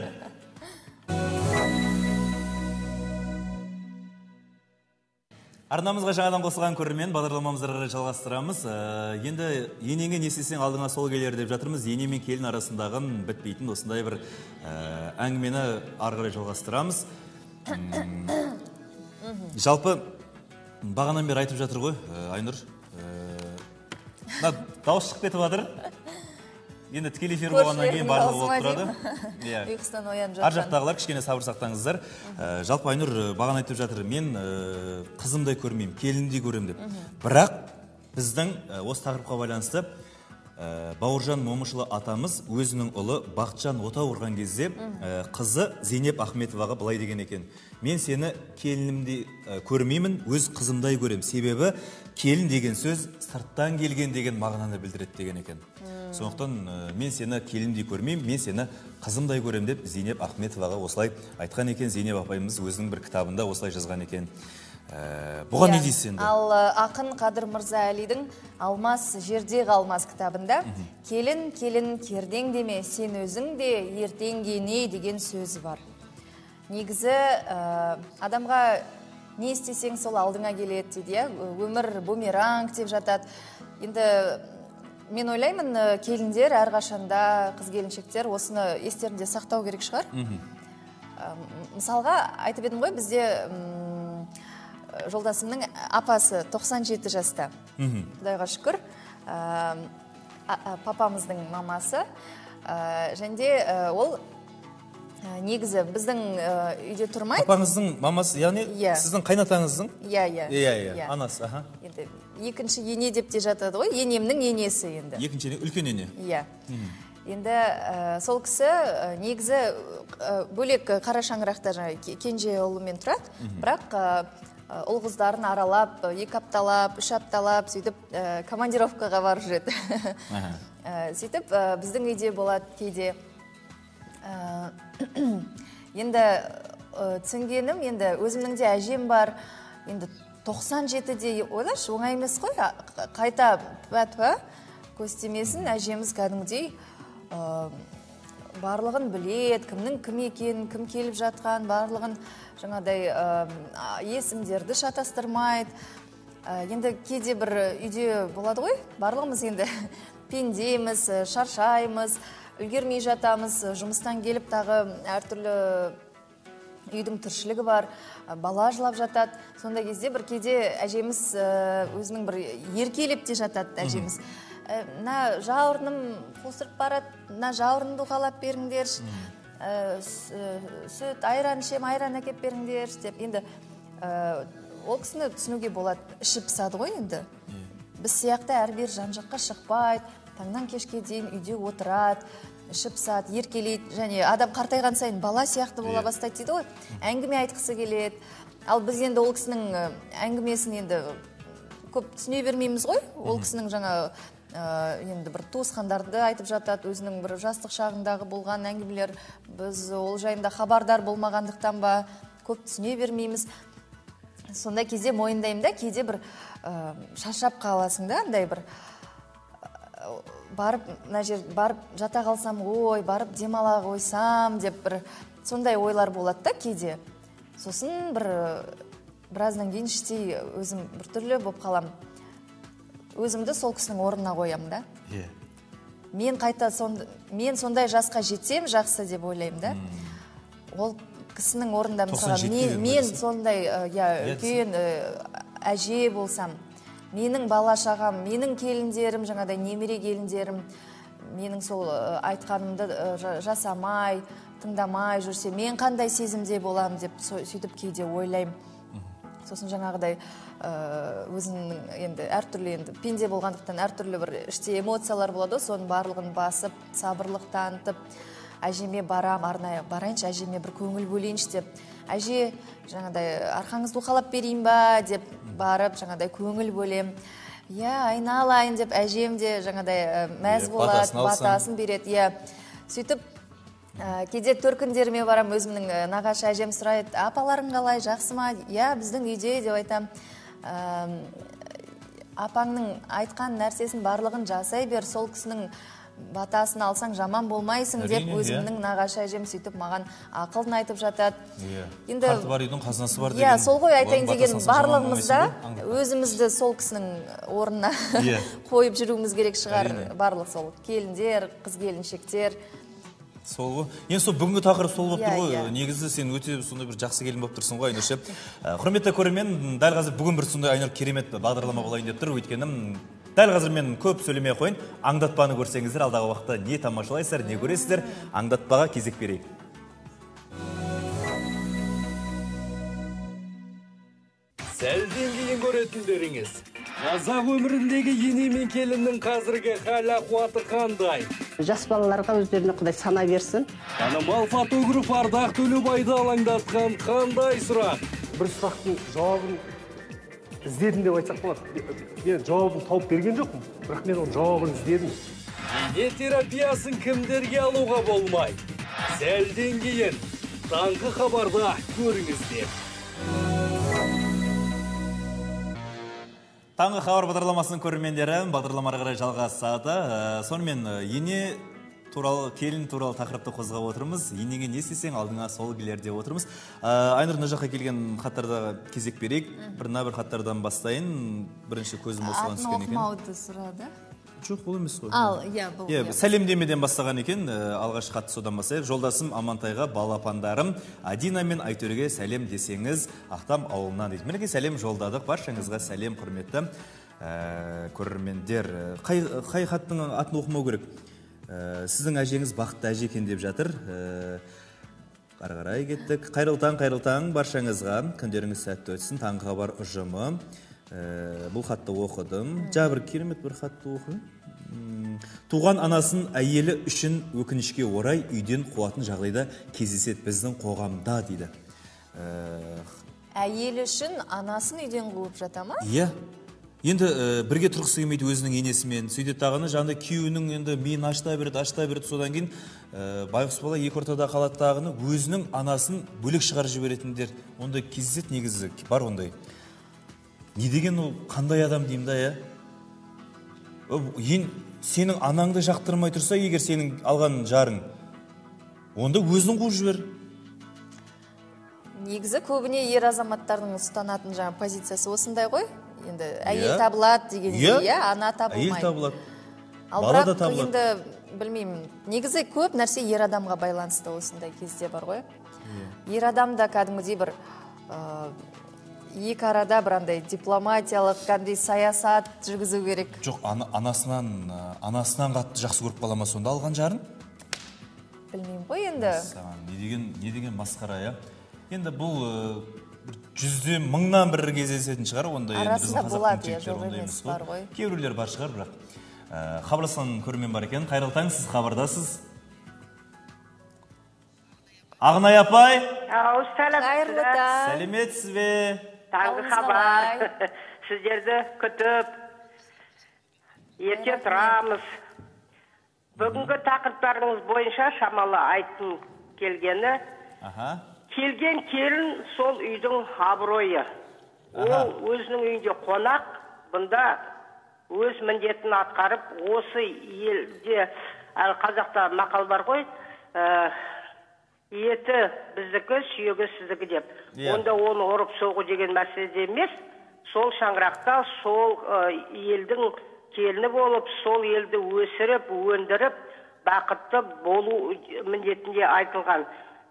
Арнамызға жаңадан қосылған көрермен, бағдарламамызды ары қарай жалғастырамыз. Енді енеңе не істесең алдыңа сол келер деп жатырмыз. Ене мен келін арасындағын бітпейтін осындай бір әңгімені ары қарай жалғастырамыз. Жалпы бағанан бері айтып жатыр ғой, Айнұр. Дауыс шығып кетіп жатыр. Енді тікелей эфир болғаннан кейін барлығы болып тұрады. Ұйқысынан оянып жатқан. Ар жақтағылар кішкене сабыр сақтаңыздар. Жалпы Айнұр бағана айтып жатыр, мен қызымдай көрмеймін, келіндей көрем деп. Бірақ біздің осы тақырыпқа байланысты Бауыржан Момышұлы атамыз өзінің ұлы Бақытжан ота ұрған кезде қызы Зейнеп Ахметоваға былай деген екен: мен сені келінімдей көрмеймін, өз қызымдай көрем. Себебі келін деген сөз сырттан келген деген мағынаны білдіреді деген екен. Сондықтан мен сені келіндей көрмеймін, мен сені қызымдай көрем деп Зейнеп Ахметоваға осылай айтқан екен. Зейнеп апайымыз өзінің бір кітабында осылай жазған екен. Бұған не дейсіз енді? Ал ақын Қадыр Мырза Әлидің «Алмас жерде қалмас» кітабында келін кердең деме, сен өзің де ертеңге не деген сөзі бар. Негізі адамға не істесең сол алдыңа келеді дейді, өмір бумеранг деп жатады. Енді мен ойлаймын, келіндер әрқашанда, қыз келіншектер осыны естерінде сақтау керек шығар. Мысалға айтып едім ғой, бізде жолдасымның апасы 97 жаста. Құдайға шүкір. Папамыздың мамасы. Және ол негізі біздің үйде тұрмайды. Папаңыздың мамасы, яғни сіздің қайнатаңыздың? Иә. Анасы. Екінші ене деп те жатады ғой, енемнің енесі енді. Екінші ене, үлкен ене. Иә. Енді сол кісі негізі бөлек қара шаңырақта кенже ұлымен тұрады, бірақ ұл қыздарын аралап, 2 апталап, 3 апталап, сөйтіп командировкаға барып жүреді. Сөйтіп біздің үйде болады кейде. Енді түсінгенім, енді өзімнің де әжем бар, енді 97-де ойлашы, оңай емес қой, қайта пәтпа көз тимесін, әжеміз кәдімгідей барлығын білет, кімнің кім екенін, кім келіп жатқан, барлығын жаңадай есімдерді шатастырмайды. Енді кейде бір үйде болады ғой, барлығымыз енді пендеміз, шаршаймыз, үлгермей жатамыз, жұмыстан келіп тағы әртүрлі үйдің тіршілігі бар, бала жылап жатады. Сондай кезде бір кейде әжеміз өзінің бір еркелеп те жатады әжеміз. Мына жауырыным қосырып барады, мына жауырынды уқалап беріңдерші, сүт, айран ішем, айран әкеп беріңдерші деп. Енді ол кісіні түсінуге болады, іші пысады ғой енді. Біз сияқты әрбір жан-жаққа шықпайды, таңнан кешке дейін үйде отырады, іші пысады, еркелейді, және адам қартайған сайын бала сияқты бола бастайды дейді ғой, әңгіме айтқысы келеді. Ал біз енді ол кісінің әңгімесін енді көп түсіне бермейміз ғой, ол кісінің жаңа енді бір туысқандарды айтып жатады, өзінің бір жастық шағындағы болған әңгімелер, біз ол жайында хабардар болмағандықтан ба көп түсіне бермейміз. Сондай кезде мойындаймын да, кейде бір шаршап қаласың да, андай бір барып, мына жер барып жата қалсам ғой, барып демала қойсам деп бір сондай ойлар болады да кейде. Сосын біраздан кейін іштей өзім біртүрлі болып қалам. Өзімді сол кісінің орнына қоям да. Мен сондай жасқа жетсем жақсы деп ойлаймын да. Ол кісінің орнында мысалға мен сондай үлкен әже болсам, менің бала шағам, менің келіндерім, жаңадай немере келіндерім, менің сол айтқанымды жасамай, тыңдамай жүрсе, мен қандай сезімде болам деп сөйтіп кейде ойлаймын. Сосын жаңағыдай өзінің енді әртүрлі енді пенде болғандықтан әртүрлі бір іште эмоциялар болады, соның барлығын басып, сабырлық танытып, әжеме барам, арнайы барайыншы, әжеме бір көңіл бөлейінші деп, әже жаңағыдай арқаңызды уқалап берейін ба деп барып, жаңағыдай көңіл бөлем. Айналайын деп әжем де жаңағыдай мәз болады, батасын береді. Сөйтіп Кейде төркіндеріме барам, өзімнің нағашы әжем сұрайды, апаларың қалай, жақсы ма? Я, біздің үйде деп айтам. Апаңның айтқан нәрсесін барлығын жасай бер, сол кісінің батасын алсаң жаман болмайсың деп өзімнің нағашы әжем сөйтіп маған ақылын айтып жатады. Қарты бар үйдің қазынасы бар деген. Сол ғой айтайын деген, барлығымызда өзімізді сол кісінің орнына қойып жүруіміз керек шығар. Барлық сол келіндер, қыз келіншектер. Сол ғой. Енді сол бүгінгі тақырып сол болып тұр ғой. Негізі сен өте сондай бір жақсы келін болып тұрсың ғой, Айнұрше. Құрметті көрермен, дәл қазір бүгін бір сондай Айнұр керемет бағдарлама болайын деп тұр. Өйткені дәл қазір мен көп сөйлемей қойын. Аңдатпаны көрсеңіздер, алдағы уақытта не тамашалайсыздар, не көресіздер, аңдатпаға кезек берейік. Сәлден кейін көретіндеріңіз. Қазақ өміріндегі ене мен келіннің қазіргі хал-ахуаты қандай? Жас балаларға өздеріне Құдай сана берсін. Танымал фотограф Ардақ Төлеубайды алаңдатқан қандай сұрақ? Бір сұрақтың жауабын іздедім деп айтсақ болады. Мен жауабын тауып берген жоқпын, бірақ мен оның жауабын іздедім. Дене терапиясын кімдерге алуға болмай? Сәлден кейін таңғы хабарда көріңіздер. Таңғы хабар бағдарламасының көрермендері, бағдарлама ары қарай жалғасады. Сонымен ене туралы, келін туралы тақырыпты қозғап отырмыз. Енеге не істесең, алдыңа сол келер деп отырмыз. Айнұр, мына жаққа келген хаттарда кезек берейік. Бір хаттардан бастайын. Бірінші көзім осыған түскен екен. Атын оқымауды сұрады. Жоқ, бұл емес қой. Бұл. Сәлемдемеден бастаған екен, алғаш хатты содан бастайық. Жолдасым Амантайға, балапандарым Адина мен Айтөреге сәлем десеңіз, Ақтам ауылынан дейді. Мінеке сәлем жолдадық, баршаңызға сәлем, құрметті көрермендер. Қай хаттың атын оқымау керек? Сіздің әжеңіз бақытты әже екен деп жатыр. Қарай кеттік. Қайырлы таң баршаңызға, күндеріңіз сәтті өтсін. Таңғы хабар ұжымы. Бұл хатты оқыдым. Жабір керемет бір хатты оқыдым. Туған анасын әйелі үшін өкінішке орай үйден қуатын жағдайда кездеседі біздің қоғамда дейді. Әйелі үшін анасын үйден қуып жата ма? Иә. Енді бірге тұрғысы келмейді өзінің енесімен. Сөйтеді тағыны жаңында күйеуінің енді миын ашта береді. Содан кейін байғұс бала екі ортада қалады тағыны өзінің анасын бөлек шығарып жіберетіндер. Ондай кездеседі негізі бар ондай. Не деген ол қандай адам деймін да, сенің анаңды жақтырмай тұрса, егер сенің алған жарың, онда өзің қуып жібер. Негізі көбіне ер азаматтардың ұстанатын жаңа позициясы осындай ғой. Енді әйел табылады дегенде, ана табылмайды. Әйел табылады. Бала да табылады. Енді білмеймін. Негізі көп нәрсе ер адамға байланысты осындай кезде бар ғой. Ер адамда кәдімгідей бір екі арада бірандай дипломатиялық, кәдімгідей саясат жүргізу керек. Жоқ, анасынан қатты жақсы көріп қала ма сонда алған жарын? Білмеймін ғой енді. Не деген масқара, я? Енді бұл жүзден мыңнан бір кездесетін шығар, онда арасында болады, жоқ емес бар ғой. Кейбіреулер бар шығар, бірақ хабарласқан көрермен бар екен. Қайырлы таң, сіз хабардасыз. Ағынай апай. Қайырлы таң. Сәлеметсіз бе? Таңғы хабар. Сіздерді күтіп, ерте тұрамыз. Бүгінгі тақырыптарыңыз бойынша шамалы айтқым келгені. Келген келін сол үйдің абыройы. Ол өзінің үйінде қонақ, бұнда өз міндетін атқарып, осы елде қазақта мақал бар ғой, еті біздікі, сүйегі сіздікі деп. Онда оны ұрып соғу деген мәселе емес. Сол шаңырақта, сол елдің келіні болып, сол елді өсіріп, өндіріп, бақытты болу міндетінде айтылған.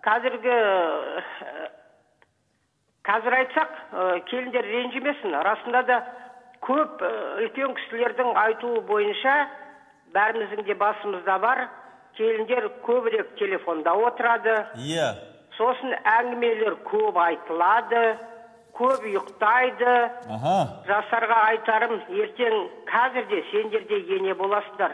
Қазір айтсақ, келіндер ренжімесін. Расында да көп үлкен кісілердің айтуы бойынша, бәріміздің де басымызда бар, келіндер көбірек телефонда отырады. Сосын әңгімелер көп айтылады, көп ұйықтайды. Жастарға айтарым, ертең қазірде сендерде ене боласыздар.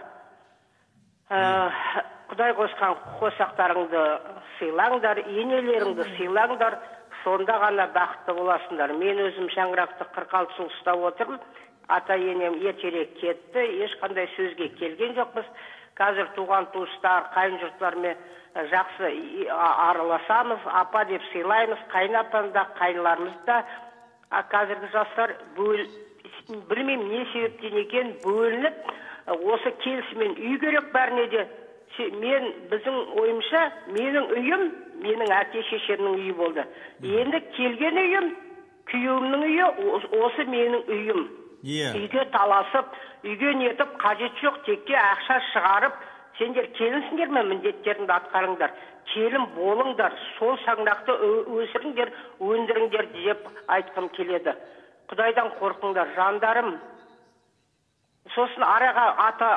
Құдай қосқан қосақтарыңды сыйлаңдар, енелеріңді сыйлаңдар, сонда ғана бақытты боласыңдар. Мен өзім шаңырақты 46 жыл ұстап отырмын. Ата енем ертерек кетті, ешқандай сөзге келген жоқпыз. қазір туған туыстар, қайын жұрттармен жақсы араласамыз, апа деп сыйлаймыз, қайынапаны да, қайныларымыз да. Қазіргі жастар білмеймін не себептен екен бөлініп, осы келісімен үй керек бәріне де. Біздің ойымша, менің үйім, менің әке шешемнің үйі болды. Енді келген үйім, күйеуімнің үйі, осы менің үйім. Үйге таласып, үйге нетіп, қажет жоқ, текке ақша шығарып, сендер келінсіңдер ме, міндеттеріңді атқарыңдар. Келін болыңдар, сол шаңдақты өсіріңдер, өндіріңдер деп айтқым келеді. Құдайдан қорқыңдар, жандарым. Сосын араға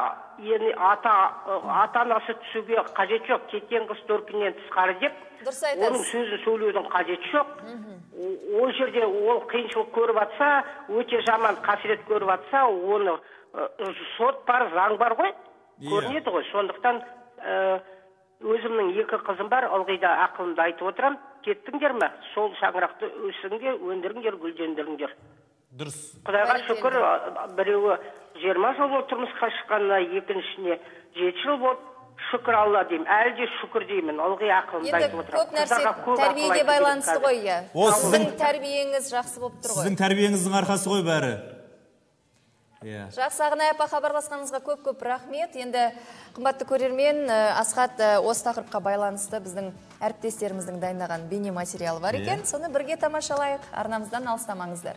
ата-анасы түсуге қажет жоқ, кеткен қыз төркіннен тысқары деп, оның сөзін сөйлеудің қажет жоқ. Ол жерде ол қиыншылық көріп атса, өте жаман қасірет көріп атса, оны сот бар, заң бар ғой, көрінеді ғой. Сондықтан өзімнің 2 қызым бар, ылғи да ақылымды айтып отырам. Кеттіңдер ме? Сол шаңырақты өсіңдер, өндіріңдер, гүлдендіріңдер. Дұрыс. Құдайға шүкір, біреуі 20 жыл болып тұрмысқа шыққанына, екіншісіне 7 жыл болып, шүкір Алла деймін, әлі де шүкір деймін, ылғи ақылымды айтып отырам. Көп нәрсе тәрбиеге байланысты ғой, иә. Сіздің тәрбиеңіз жақсы болып тұр ғой. Сіздің тәрбиеңіздің арқасы ғой бәрі. Жақсы, Ағынай апа, хабарласқаныңызға көп рахмет. Енді қымбатты көрермен, Асхат осы тақырыпқа байланысты біздің әріптестеріміздің дайындаған бейне материалы бар екен. Соны бірге тамашалайық. Арнамыздан алыстамаңыздар.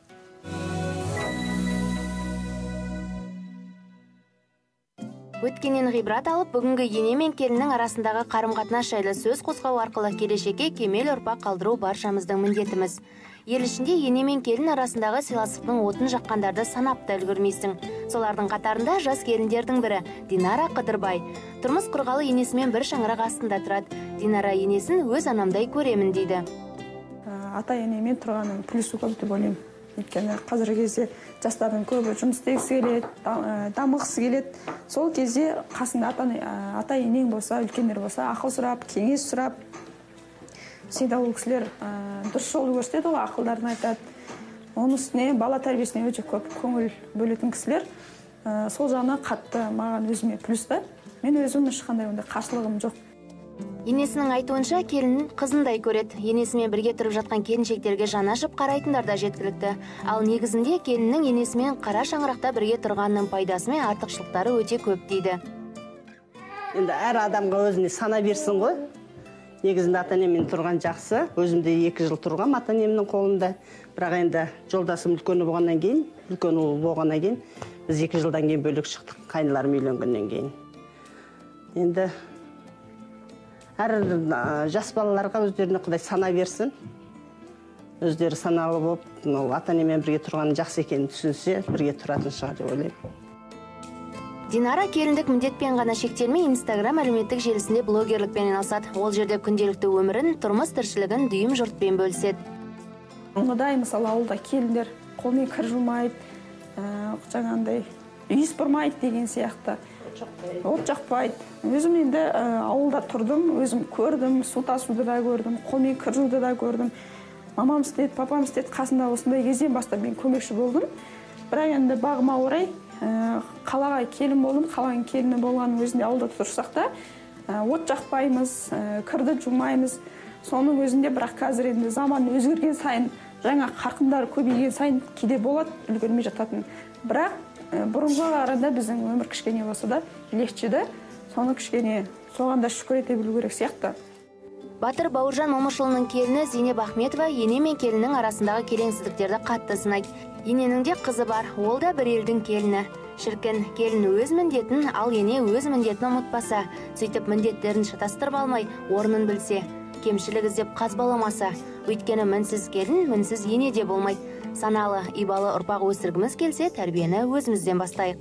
Өткеннен ғибрат алып, бүгінгі ене мен келіннің арасындағы қарым-қатынас жайлы сөз қозғау арқылы келешекке кемел ұрпақ қалдыру баршамыздың міндетіміз. Ел ішінде ене мен келін арасындағы сыйластықтың отын жаққандарды санап та үлгермейсің. Солардың қатарында жас келіндердің бірі Динара Қыдырбай. Тұрмыс құрғалы енесімен бір шаңырақ астында тұрады. Динара енесін өз анамдай көремін дейді. Ата енемен тұрғаның плюсі көп деп ойлаймын. Өйткені қазіргі кезде жастардың көбі жұмыс істегісі келеді, дамығысы келеді. Сол кезде қасында ата енең болса, үлкендер болса, ақыл сұрап, кеңес сұрап, всегда ол кісілер дұрыс жол көрсетеді, ол ақылдарын айтады. Оның үстіне бала тәрбиесіне өте көп көңіл бөлетін кісілер. Сол жағына қатты маған өзіме плюсты. Мен өзім ешқандай ондай қарсылығым жоқ. Енесінің айтуынша келінін қызындай көреді. Енесімен бірге тұрып жатқан келіншектерге жаны ашып қарайтындар да жеткілікті. Ал негізінде келіннің енесімен қара шаңырақта бірге тұрғанның пайдасы мен артықшылықтары өте көп дейді. Енді әр адамға өзіне сана берсін ғой. Негізінде ата-енемен тұрған жақсы. Өзімде 2 жыл тұрғам ата-енемнің қолында. Бірақ енді жолдасым үлкені болғаннан кейін, біз 2 жылдан кейін бөлек шықтық, қайныларым үйленгеннен кейін. Енді әр жас балаларға өздеріне Құдай сана берсін. Өздері саналы болып, ата-енемен бірге тұрғаны жақсы екенін түсінсе, бірге тұратын шығар деп ойлаймын. Динара келіндік міндетпен ғана шектелмей, Инстаграм әлеуметтік желісінде блогерлікпен айналысады. Ол жерде күнделікті өмірін, тұрмыс тіршілігін дүйім жұртпен бөліседі. Мұндай мысалы ауылда келіндер қолмен кір жумайды, жаңағындай үй сыпырмайды деген сияқты. От жақпайды. Өзім енді ауылда тұрдым, өзім көрдім, су тасуды да көрдім, қолмен кір жууды да көрдім. Мамам істеді, папам істеді, қасында осындай кезден бастап мен көмекші болдым. Бірақ енді бағыма орай қалаға келін болдым, қаланың келіні болғанның өзінде ауылда тұрсақ та, от жақпаймыз, кірді жумаймыз. Соның өзінде бірақ қазір енді заман өзгерген сайын, жаңа қарқындары көбейген сайын кейде болады, үлгермей жататын. Бірақ бұрынға қарағанда біздің өмір кішкене болса да легче да, соны кішкене соған да шүкір ете білу керек сияқты. Батыр Бауыржан Момышұлының келіні Зейнеп Ахметова ене мен келіннің арасындағы келеңсіздіктерді қатты сынайды. Ененің де қызы бар, ол да бір елдің келіні. Шіркін, келін өз міндетін, ал ене өз міндетін ұмытпаса, сөйтіп міндеттерін шатастырып алмай, орнын білсе, кемшілік іздеп қазбаламаса, өйткені мінсіз келін, мінсіз ене де болмайды. Саналы, ибалы ұрпақ өсіргіміз келсе, тәрбиені өзімізден бастайық.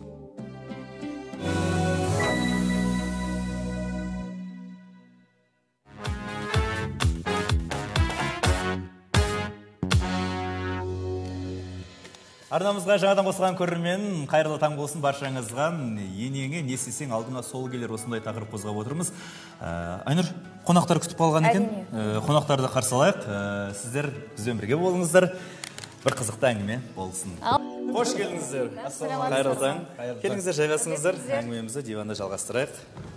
Арнамызға жаңадан қосылған көрермен, қайырлы таң болсын баршаңызға. Енеңе не істесең алдыңа сол келер, осындай тақырып қозғап отырмыз. Айнұр, қонақтар күтіп қалған екен. Қонақтарды қарсы алайық. Сіздер бізбен бірге болыңыздар. Бір қызықты әңгіме болсын. Қош келдіңіздер. Қайырлы таң. Келіңіздер, жайғасыңыздар. Әңгімемізді диванда жалғастырайық.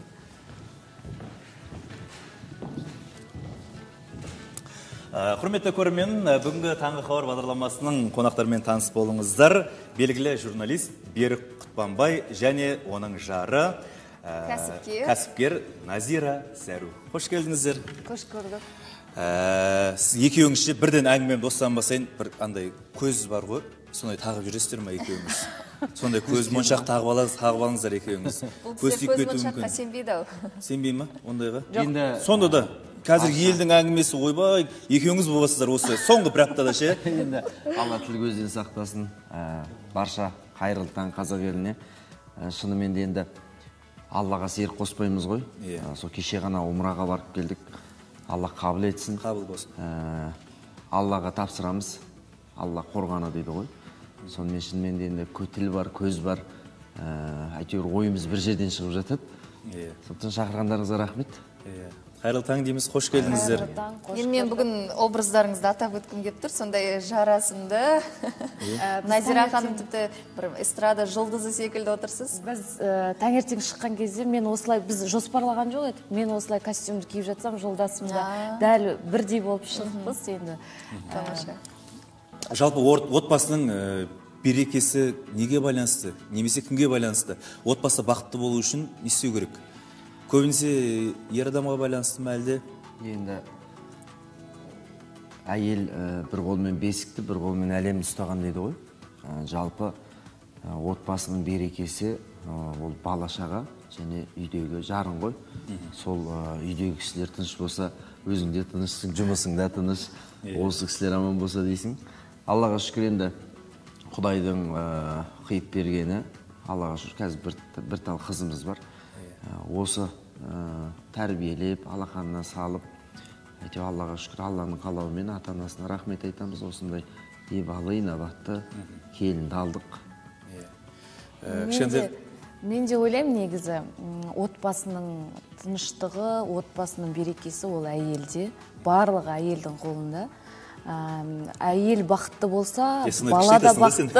Құрметті көрермен, бүгінгі таңғы хабар бағдарламасының қонақтарымен таныс болыңыздар. Белгілі журналист Берік Құтпанбай және оның жары кәсіпкер Назира Зәру. Қош келдіңіздер. Қош көрдік. Екеуіңізше бірден әңгімем достан басайын, бір андай көз бар ғой, сондай тағып жүресіздер ма екеуіңіз? Сондай көз моншақ тағып алыңыздар екеуіңіз. Көз моншаққа сенбейді ау. Сенбей ма ондайға? Сонда да қазір елдің әңгімесі ойбай, екеуіңіз боласыздар осы соңғы бір аптада ше. Енді Алла тіл көзден сақтасын. Барша қайырлы таң қазақ еліне. Шынымен де енді Аллаға серік қоспаймыз ғой. Сол кеше ғана умраға барып келдік. Алла қабыл етсін. Қабыл болсын. Аллаға тапсырамыз. Алла қорғаны дейді ғой. Сонымен шынымен де енді тіл бар, көз бар. Әйтеуір ойымыз бір жерден шығып жатады. Сондықтан шақырғандарыңызға рахмет. Қайырлы таң дейміз, қош келдіңіздер. Енді мен бүгін образдарыңызды атап өткім келіп тұр, сондай жарасымды. Назира ханым тіпті бір эстрада жұлдызы секілді отырсыз. Біз таңертең шыққан кезде біз жоспарлаған жоқ едік. Мен осылай костюмді киіп жатсам, жолдасымда дәл бірдей болып шығыппыз енді. Жалпы отбасының берекесі неге байланысты, немесе кімге байланысты? Отбасы бақытты болу үшін не істеу керек? Көбінесе ер адамға байланысты ма әлде? Енді әйел бір қолмен бесікті, бір қолмен әлемді ұстаған дейді ғой. Жалпы отбасының берекесі ол бала-шаға және үйдегі жарын ғой. Сол үйдегі кісілер тыныш болса, өзің де тынышсың, жұмысың да тыныш, осы кісілер аман болса дейсің. Аллаға шүкір, енді Құдайдың қиып бергені, Аллаға шүкір, қазір бір тал қызымыз бар. Осы тәрбиелеп, алақанына салып, Аллаға шүкір, Алланың қалауымен ата-анасына рахмет айтамыз. Осындай ебалы, инабатты келінді алдық. Мен де ойлаймын, негізі отбасының тыныштығы, отбасының берекесі ол әйелде, барлығы әйелдің қолында. Әйел бақытты болса, бала да бақытты.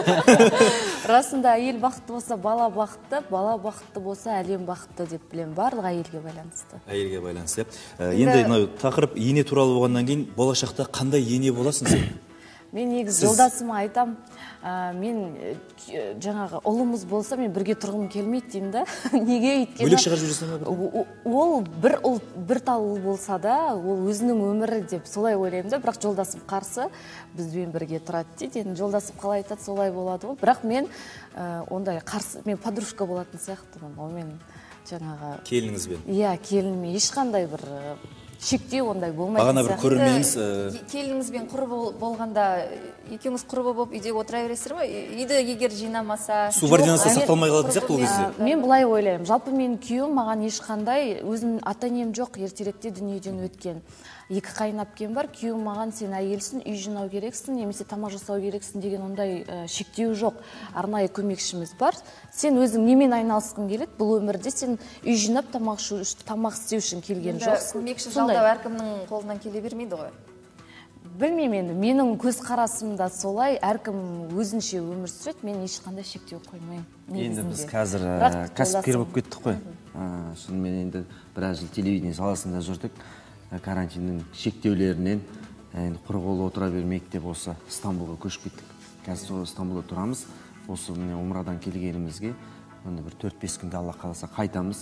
Расында әйел бақытты болса, бала бақытты болса, әлем бақытты деп білем. Барлық әйелге байланысты. Әйелге байланысты. Енді тақырып ене туралы болғаннан кейін, болашақта қандай ене боласың сен? Мен негіз жолдасыма айтам, мен жаңағы ұлымыз болса, мен бірге тұрғым келмейді деймін да. Неге өйткені? Бөлек шығарып жүресің бе? Ол бір тал ұл болса да, ол өзінің өмірі деп солай ойлаймын да, бірақ жолдасым қарсы, бізбен бірге тұрады дейді. Енді жолдасым қалай айтады, солай болады ғой. Бірақ мен ондай қарсы, мен подружка болатын сияқтымын. Ол мен жаңағы келініңізбен. Иә, келініме ешқандай бір шектеу ондай болмайды. Бағана бір көрерменіміз келініңізбен құрбы болғанда екеуіңіз құрбы болып үйде отыра бересіздер ме? Үйді егер жинамаса, субординация сақталмай қалатын сияқты ол кезде. Мен былай ойлаймын. Жалпы менің күйеуім маған ешқандай, өзім ата-енем жоқ, ертеректе дүниеден өткен. Екі қайын әпкем бар, күйеуім маған сен әйелсің, үй жинау керексің, немесе тамақ жасау керексің деген ондай шектеу жоқ. Арнайы көмекшіміз бар. Сен өзің немен айналысқың келеді? Бұл өмірде сен үй жинап тамақ істеу үшін келген жоқсың. Көмекші жалдау әркімнің қолынан келе бермейді ғой. Білмеймін енді, менің көз қарасымда солай, әркім өзінше өмір сүреді, мен ешқандай шектеу қоймаймын. Енді біз қазір кәсіпкер болып кеттік қой. Шынымен енді біраз жыл телевидение саласында жүрдік. Карантиннің шектеулерінен құр қол отыра бермейік деп осы Стамбулға көшіп кеттік. Қазір Стамбулда тұрамыз. Осы умрадан келгенімізге бір 4-5 күнде Алла қаласа қайтамыз.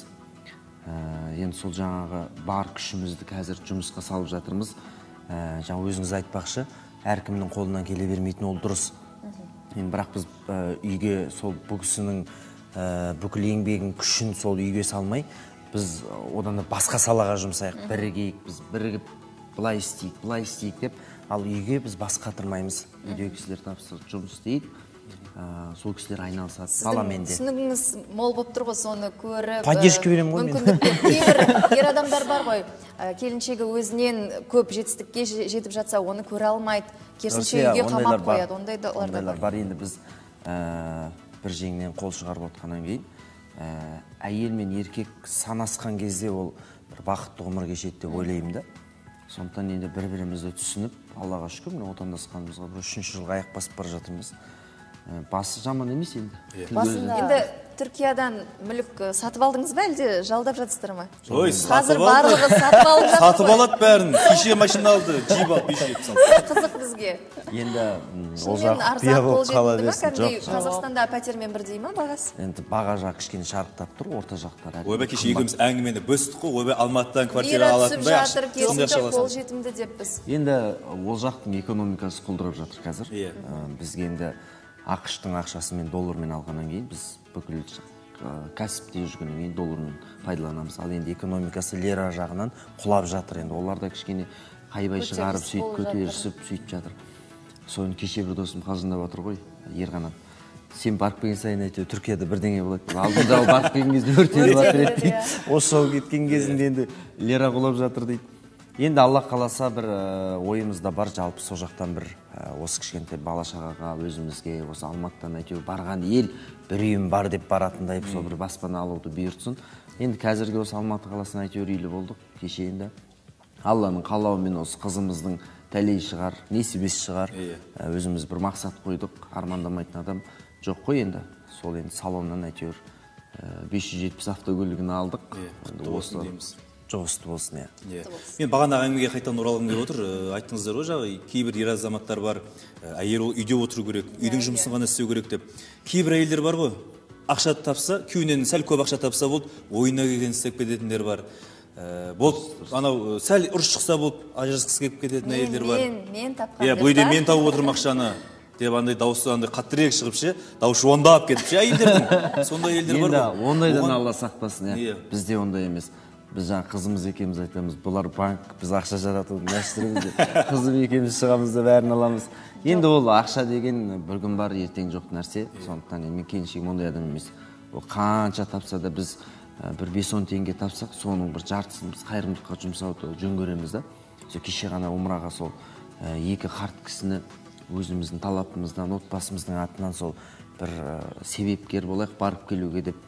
Енді сол жаңағы бар күшімізді қазір жұмысқа салып жатырмыз. Жаңа өзіңіз айтпақшы, әркімнің қолынан келе бермейтін ол дұрыс. Бірақ біз үйге сол бұл кісінің бүкіл еңбегін, күшін сол үйге салмай, біз одан да басқа салаға жұмсайық, бірігейік, біз бірігіп былай істейік деп, ал үйге біз бас қатырмаймыз. Үйдегі кісілер тапсырып жұмыс істейік, сол кісілер айналысады баламен де. Түсінігіңіз мол болып тұр ғой, соны көріп, поддержка беремін ғой мен. Кейбір ер адамдар бар ғой, келіншегі өзінен көп жетістікке жетіп жатса, оны көре алмайды, керісінше үйге қамап қояды. Ондайлар бар. Енді біз бір жеңнен қол шығарып отқаннан кейін, әйел мен еркек санасқан кезде ол бір бақытты ғұмыр кешеді деп ойлаймын да. Сондықтан енді бір-бірімізді түсініп, Аллаға шүкір, отандасқанымызға бір 3-ші жылға аяқ басып бара жатырмыз. басы жаман емес енді. Енді Түркиядан мүлік сатып алдыңыз ба, әлде жалдап жатсыздар ма? Ой, қазір барлығы сатып алып жатыр. Сатып алады бәрін. Кеше машина алды, джип алып бешеп салды. Қызық бізге. Енді ол Шынымен жақ құпия болып қала берсін. Қазақстанда пәтермен бірдей ма бағасы? Енді баға жақ кішкене шарықтап тұр, орта жақтар. Ойбай, кеше екеуміз әңгімені бөстік қой, ойбай Алматыдан квартира алатындай жатыр, керісінше қолжетімді деп біз. Енді ол жақтың экономикасы құлдырап жатыр қазір. Бізге енді ақштың ақшасымен доллармен алғаннан кейін біз бүкіл кәсіпте жүргеннен кейін доллармен пайдаланамыз. Ал енді экономикасы лира жағынан құлап жатыр. Енді олар да кішкене қайбай шығарып сөйтіп көтерісіп сөйтіп жатыр. Соны кеше бір досым қалжыңдап отыр ғой, Ерғанат. Сен барып келген сайын әйтеуір Түркияда бірдеңе болады. Алдында барып келген кезде өртеніп жатыр еді дейді. Осы жол кеткен кезінде енді лира құлап жатыр дейді. Енді Алла қаласа бір ойымызда бар, жалпы сол жақтан бір осы кішкентай бала шағаға өзімізге осы Алматыдан әйтеуір барған ел бір үйім бар деп баратындай сол бір баспана алуды бұйыртсын. Енді қазірге осы Алматы қаласына әйтеуір үйлі болдық. Кеше енді Алланың қалауымен осы қызымыздың тәлей шығар, несібесі шығар. Өзіміз бір мақсат қойдық, армандамайтын адам жоқ қой енді. Сол енді салоннан әйтеуір 570 автокөлігін алдық. Жоғысты болсын, Мен бағана әңгімеге қайтадан оралғым келіп отыр. Айттыңыздар ғой, жағы кейбір ер азаматтар бар, әйел үйде отыру керек, үйдің жұмысын ғана істеу керек деп. Кейбір әйелдер бар ғой, ақша тапса, күйеуінен сәл көп ақша тапса болды, ойына келген істеп кететіндер бар. Болды, анау сәл ұрыс шықса болды, ажырасқысы келіп кететін әйелдер бар. Мен тапқан. Бұл үйде мен тауып отырмын ақшаны деп андай дауысы андай қаттырек шығып ше, дауыс жуандап кетіп ше, әйелдердің. Сондай әйелдер бар ғой. Енді ондайдан Алла сақтасын, бізде ондай емес. Біз жаңа қызымыз екеуміз айтамыз, бұлар банк, біз ақша жаратуды мәштіреміз деп. Қызым екеуміз шығамыз да бәрін аламыз. Енді ол ақша деген бір күн бар, ертең жоқ нәрсе. Сондықтан мен келіншегім ондай адам емес. Ол қанша тапса да біз бір 5-10 теңге тапсақ, соның бір жартысын біз қайырымдылыққа жұмсауды жөн көреміз да. Кеше ғана умраға сол екі қарт кісіні өзіміздің талапымыздан, отбасымыздың атынан сол бір себепкер болайық барып келуге деп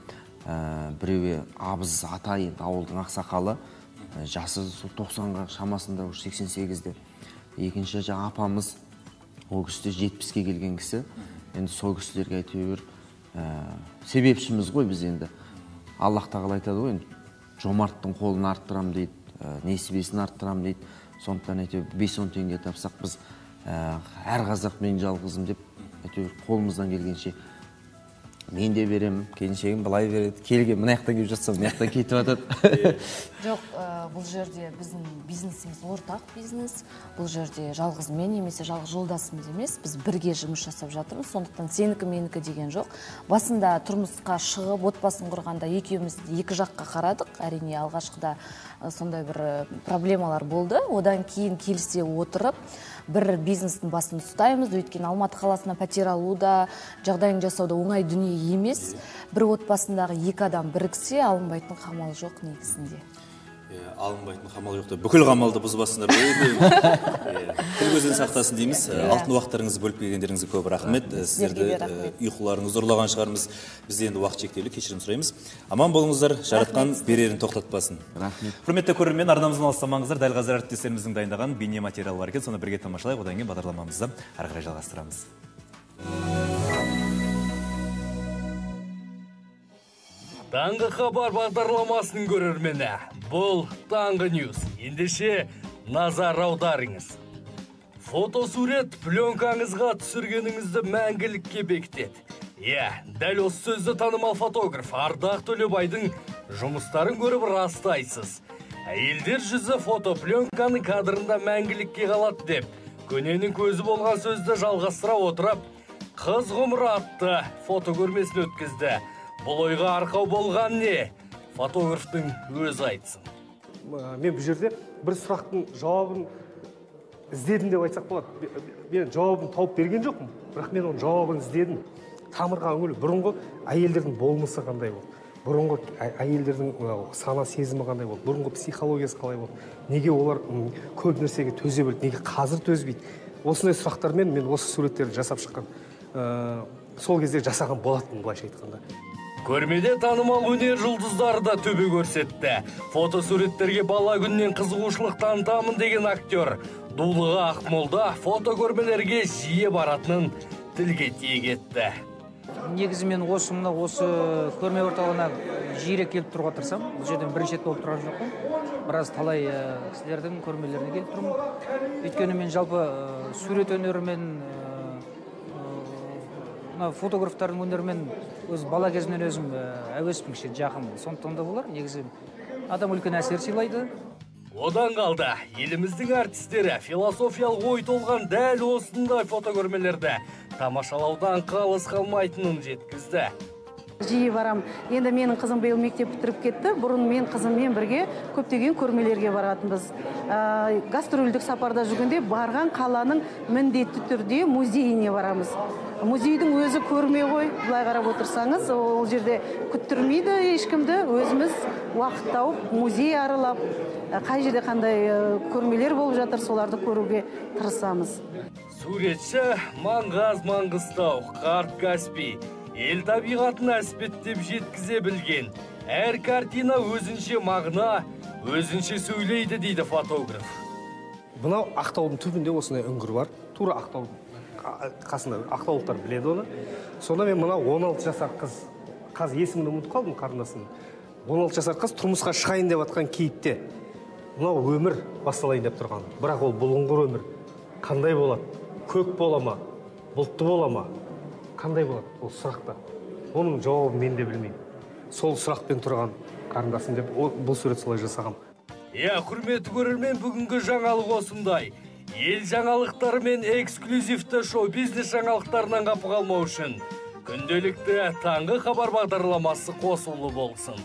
біреуі абыз ата енді ауылдың ақсақалы, жасы 90-ға шамасында, 88-де. Екінші жаңа апамыз, ол кісі 70-ге келген кісі. Енді сол кісілерге әйтеуір себепшіміз ғой біз енді. Аллах тағала айтады ғой, жомарттың қолын арттырам дейді, несібесін арттырам дейді. Сондықтан әйтеуір 5-10 теңге тапсақ біз әр қазақ мен жалғызым деп әйтеуір қолымыздан келгенше мен де берем, келіншегім былай береді. Келген мына жақтан келіп жатсам, мына жақтан кетіп жатады. Жоқ, бұл жерде біздің бизнесіміз ортақ бизнес. Бұл жерде жалғыз мен немесе жалғыз жолдасымыз емес, біз бірге жұмыс жасап жатырмыз. Сондықтан сенікі менікі деген жоқ. Басында тұрмысқа шығып, отбасын құрғанда екеуміз екі жаққа қарадық. Әрине алғашқыда сондай бір проблемалар болды. Одан кейін келісе отырып бір бизнестің басын ұстаймыз. Өйткені Алматы қаласына пәтер алу да, жағдайын жасауда оңай дүние емес. Бір отбасындағы екі адам біріксе, алынбайтын қамал жоқ негізінде. Алынбайтын қамал жоқ деп, бүкіл қамалды бұзбасыңдар. Тіл көзден сақтасын дейміз. Алтын уақыттарыңызды бөліп келгендеріңізге көп рахмет. Сіздерді ұйқыларыңызды ұрлаған шығармыз. Бізде енді уақыт шектеулі, кешірім сұраймыз. Аман болыңыздар, жаратқан берерін тоқтатпасын. Рахмет. Құрметті көрермен, арнамыздан алыстамаңыздар. Дәл қазір әріптестеріміздің дайындаған бейне материал бар екен. Соны бірге тамашалайық, одан кейін бағдарламамызды әрі қарай жалғастырамыз. Таңғы хабар бағдарламасының көрермені. Бұл Таңғы Ньюс. Ендеше назар аударыңыз. Фотосурет пленкаңызға түсіргеніңізді мәңгілікке бекітеді. Дәл осы сөзді танымал фотограф Ардақ Төлебайдың жұмыстарын көріп растайсыз. Әйелдер жүзі фотопленканың кадрында мәңгілікке қалады деп, көненің көзі болған сөзді жалғастыра отырып, қыз ғұмыры атты фотокөрмесін өткізді. Бұл ойға арқау болған не? Фотографтың өзі айтсын. Мен бұл жерде бір сұрақтың жауабын іздедім деп айтсақ болады. Мен жауабын тауып берген жоқпын, бірақ мен оның жауабын іздедім. Тамырға үңіліп, бұрынғы әйелдердің болмысы қандай болды? Бұрынғы әйелдердің сана сезімі қандай болды? Бұрынғы психологиясы қалай болды? Неге олар көп нәрсеге төзе білді? Неге қазір төзбейді? Осындай сұрақтармен мен осы суреттерді жасап шыққан. Сол кезде жасаған болатын, былайша айтқанда. Көрмеде танымал өнер жұлдыздары да төбе көрсетті. Фотосуреттерге бала күннен қызығушылық танытамын деген актер Дулыға Ақмолда фотокөрмелерге жиі баратынын тілге тиек етті. Негізі мен осы көрме орталығына жиірек келіп тұруға тырысамын. Бұл жерден бірінші рет болып тұрған жоқпын. Біраз талай кісілердің көрмелеріне келіп тұрмын. Өйткені мен жалпы сурет өнерімен, фотографтардың өнерімен өз бала кезімнен өзім әуеспін, кішкене жақын. Сондықтан да болар. Негізі адам үлкен әсер сыйлайды. Одан қалды, еліміздің артистері философиялық ой толған дәл осындай фотокөрмелерді тамашалаудан қалыс қалмайтынын жеткізді. Жиі барам. Енді менің қызым биыл мектеп бітіріп кетті. Бұрын мен қызыммен бірге көптеген көрмелерге баратынбыз. Гастрольдік сапарда жүргенде барған қаланың міндетті түрде музейіне барамыз. Музейдің өзі көрме ғой, былай қарап отырсаңыз, ол жерде күттірмейді ешкімді. Өзіміз уақыт тауып, музей аралап, қай жерде қандай көрмелер болып жатыр, соларды көруге тырысамыз. Суретші Маңғаз Маңғыстау, Қарт Каспий, ел табиғатын әспеттеп жеткізе білген. Әр картина өзінше мағына, өзінше сөйлейді дейді фотограф. Бұнау Ақтаудың түбінде осындай үңгір бар. Тура Ақтаудың қасында, ақтаулықтар біледі оны. Сонда мен мынау 16 жасар қыз, қазір есімін ұмытып қалдым қарындасын. 16 жасар қыз тұрмысқа шығайын деп атқан кейіпте. Мынау өмір басталайын деп тұрған. Бірақ ол бұлыңғыр өмір. Қандай болады? Көк бола ма? Бұлтты бола ма? Қандай болады? Ол сұрақта. Оның жауабын мен де білмеймін. Сол сұрақпен тұрған қарындасым деп бұл сурет солай жасағам. Құрметті көрермен, бүгінгі жаңалық осындай. Ел жаңалықтары мен эксклюзивті шоу-бизнес жаңалықтарынан қапы қалмау үшін күнделікті таңғы хабар бағдарламасы қосулы болсын.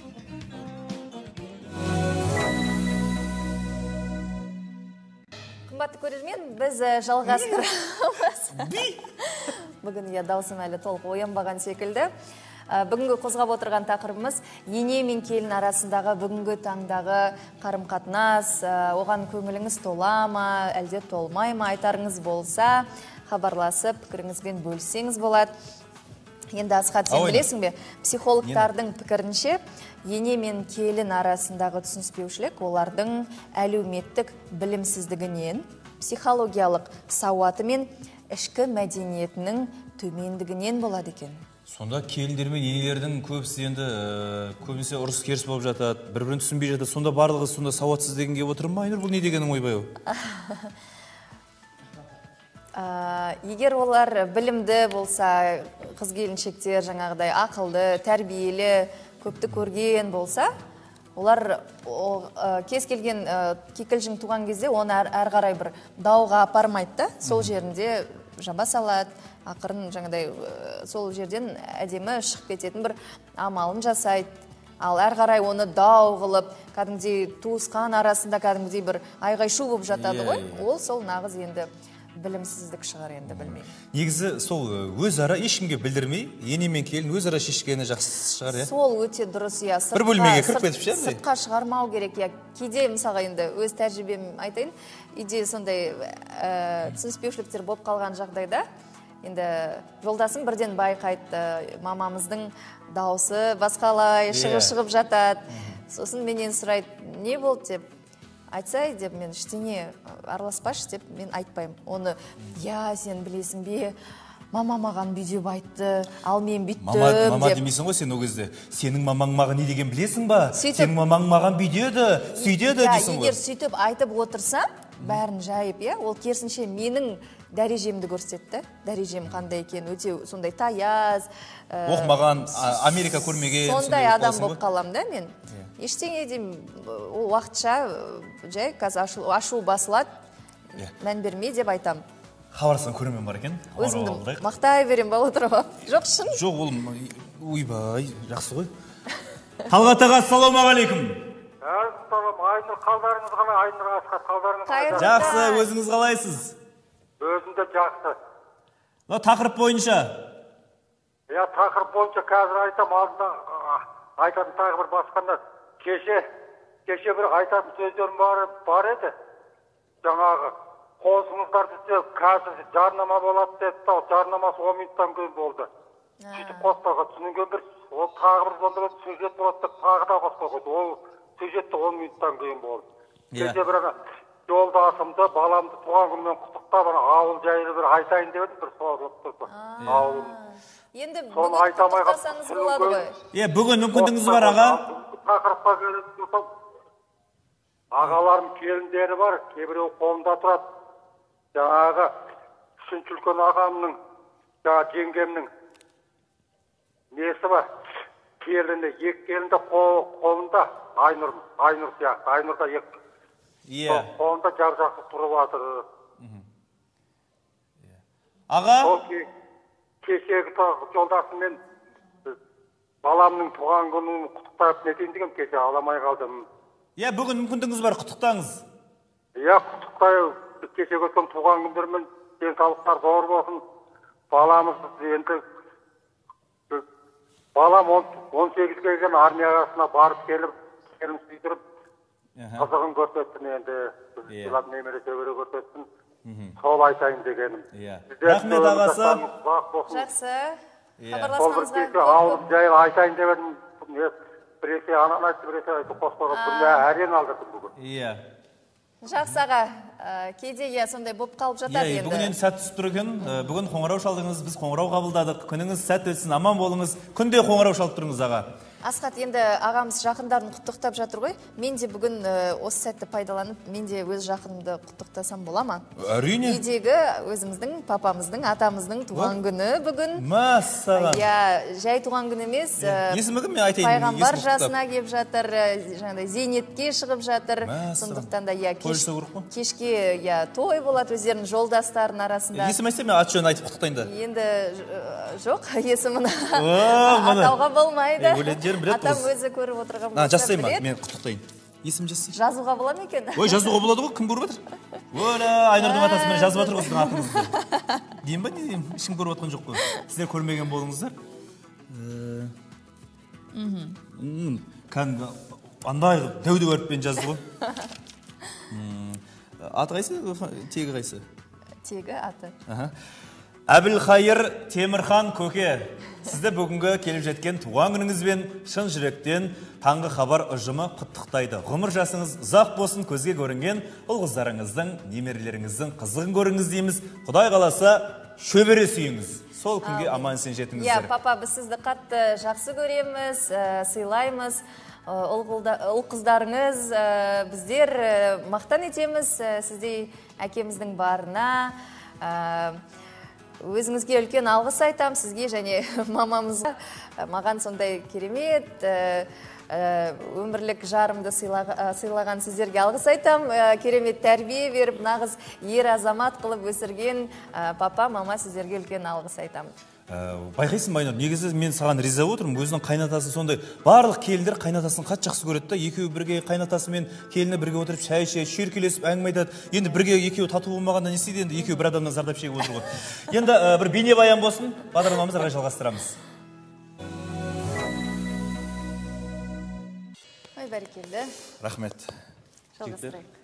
Қымбатты көрермен, біз жалғастырамыз. Бүгін даусым әлі толық оянбаған секілді. Бүгінгі қозғап отырған тақырыбымыз ене мен келін арасындағы бүгінгі таңдағы қарым-қатынас, оған көңіліңіз тола ма, әлде толмай ма, айтарыңыз болса, хабарласып, пікіріңізбен бөлсеңіз болады. Енді Асхат, сен білесің бе, психологтардың пікірінше, ене мен келін арасындағы түсініспеушілік олардың әлеуметтік білімсіздігінен, психологиялық сауаты мен ішкі мәдениетінің төмендігінен болады екен. Сонда келіндер мен енелердің көбісі енді көбінесе ұрыс керіс болып жатады, бір-бірін түсінбей жатады. Сонда барлығы сонда сауатсыз деген келіп отыр ма? Айнұр, бұл не дегенің ойбай? Егер олар білімді болса, қыз-келіншектер жаңағыдай ақылды, тәрбиелі, көпті көрген болса, олар кез келген кикілжің туған кезде оны әрі қарай бір дауға апармайды да, сол жерінде жаба салады, ақырын жаңағыдай сол жерден әдемі шығып кететін бір амалын жасайды. Ал әрі қарай оны дау қылып, кәдімгідей туысқан арасында кәдімгідей бір айғай-шу болып жатады ғой. Ол сол нағыз енді білімсіздік шығар, енді білмеймін. Негізі сол өзара ешкімге білдірмей, ене мен келін өзара шешкені жақсы шығар, иә? Сол өте дұрыс, иә. Бір бөлмеге кіріп кетіп ше? Сыртқа шығармау керек, иә. Кейде мысалға енді өз тәжірибем айтайын, үйде сондай түсініспеушіліктер болып қалған жағдайда, енді жолдасым бірден байқайды, мамамыздың дауысы басқалай шығып жатады. Сосын менен сұрайды, не болды деп. Айтсай деп, мен іштене араласпашы деп мен айтпаймын. Оны, сен білесің бе, мама маған бүйтіп айтты, ал мен бүйттім деп. Мама демейсің ғой сен о кезде. Сенің мамаң маған не деген білесің ба? Сенің мамаң маған бүйтеді, сөйтеді дейсің ғой. Егер сөйтіп айтып отырсам, бәрін жайып, ол керісінше менің дәрежемді көрсетті. Дәрежем қандай екен, өте сондай таяз. Оқымаған, Америка көрмеген. Сондай адам болып қалам да мен. Ештеңе дейм, ол уақытша жай қазір ашу басылады, мән бермей деп айтам. Хабарсың көрермен бар екен. Өзімді мақтай берем ба отырып. Жоқ, шын? Жоқ, ол ойбай, жақсы ғой. Талғат аға, ассалаумағалейкум. Айнұр, қалдарыңыз қалай? Айнұр, Асхат, қалдарыңыз қалай? Жақсы, өзіңіз қалайсыз? Өзім де жақсы. Тақырып бойынша? Тақырып бойынша қазір айтам, алдында айтатын тағы бір басқанда. Кеше бір айтатын сөздерім бар еді. Жаңағы қосыңыздар десе, қазір жарнама болады деді, жарнамасы 10 минуттан кейін болды. Сөйтіп қоспаға түсінген бір, ол тағы бір сонда сюжет болады деп тағы да қоспа қойды. Ол сюжетті 10 минуттан кейін болды. Кеше бір жолдасымды, баламды туған күнмен құттықтап, ауыл жайлы бір айтайын деп едім, бір сұрап тұрса. Ауылым. Енді соны бүгін айтамай құттықтасаңыз болады ғой. Бүгін мүмкіндігіңіз бар, аға. Тақырыпқа келетін болсам, ағаларым келіндері бар, кейбіреу қолында тұрады. Жаңағы үшінші үлкен ағамның, жеңгемнің несі бар? Келіні, екі келінді қолында, Айнұр сияқты, Айнұрда екі. Қолында жар-жақсы тұрып жатыр. Аға? Кешегі жолдасымен баламның туған күнін құттықтап нетейін деген кеше аламай қалдым. Бүгін мүмкіндігіңіз бар, құттықтаңыз. Құттықтай кешегі өткен туған күндермен денсаулықтар зор болсын. Баламыз енді балам 18-ге келген армиясына барып келіп, келім сүйдіріп, қызығын көрсетсін енді. Сыйлап немере шөбере көрсетсін. Сол айтайын дегенім. Рахмет, ағасы. Жақсы. Сол бір кеше ауылым жайлы айтайын деп едім. Біресе анан айтты, біресе айтты қосқорып. Бұнда әрен алдырдым бүгін. Жақсы, аға. Кейде сондай боп қалып жатады енді. Бүгін енді сәт түсіп тұр екен. Бүгін қоңырау шалдыңыз, біз қоңырау қабылдадық. Күніңіз сәт өтсін, аман болыңыз. Күнде қоңырау шалып тұрыңыз, аға. Асхат, енді ағамыз жақындарын құттықтап жатыр ғой. Мен де бүгін осы сәтті пайдаланып, мен де өз жақынымды құттықтасам бола ма? Әрине. Үйдегі өзіміздің, папамыздың, атамыздың туған күні бүгін. Мәссаған. Жай туған күн емес. Есімі кім, мен айтайын. Пайғамбар жасына келіп жатыр, жаңағыдай зейнетке шығып жатыр. Сондықтан да кешке той болады өздерінің жолдастарының арасында. Есім айтса, мен ат жөнін айтып құттықтайын да. Енді жоқ, есімін атауға болмайды. Атам өзі көріп отырған болса жасай ма, мен құттықтайын. Есім жасай. Жазуға бола ма екен? Жазуға болады ғой, кім көріп отыр? Айнұрдың атасымен жазып отыр қыздың атыңызды. Дейін ба, не дейім? Ешкім көріп отқан жоқ қой. Сіздер көрмеген болыңыздар. Андай дәуді әріппен жазды ғой. Аты қайсы, тегі қайсы? Тегі аты. Әбілхайыр Темірхан көке, сізді бүгінгі келіп жеткен туған күніңізбен шын жүректен таңғы хабар ұжымы құттықтайды. Ғұмыр жасыңыз ұзақ болсын, көзге көрінген ұл-қыздарыңыздың, немерелеріңіздің қызығын көріңіз дейміз. Құдай қаласа шөбере сүйіңіз. Сол күнге аман есен жетіңіздер. Папа, біз сізді қатты жақсы көреміз, сыйлаймыз. Ұл-қыздарыңыз, біздер мақтан етеміз сіздей әкеміздің барына. Өзіңізге үлкен алғыс айтам, сізге және мамамызға. Маған сондай керемет, өмірлік жарымды сыйлаған сіздерге алғыс айтам. Керемет тәрбие беріп, нағыз ер азамат қылып өсірген папа, мама, сіздерге үлкен алғыс айтам. Байқайсың Майнұр, негізі мен саған риза отырмын. Өзінің қайнатасы сондай. Барлық келіндер қайнатасын қатты жақсы көреді. Екеуі бірге қайнатасы мен келіні бірге отырып шай ішеді, шүйіркелесіп әңгіме айтады. Енді бірге екеуі тату болмағанда не істейді? Енді екеуі бір адамнан зардап шегіп отыр ғой. Енді бір бейнебаян болсын, бағдарламамызды әрі жалғастырамыз. Ой, бәрекелді. Рахмет. Жалғастырайық.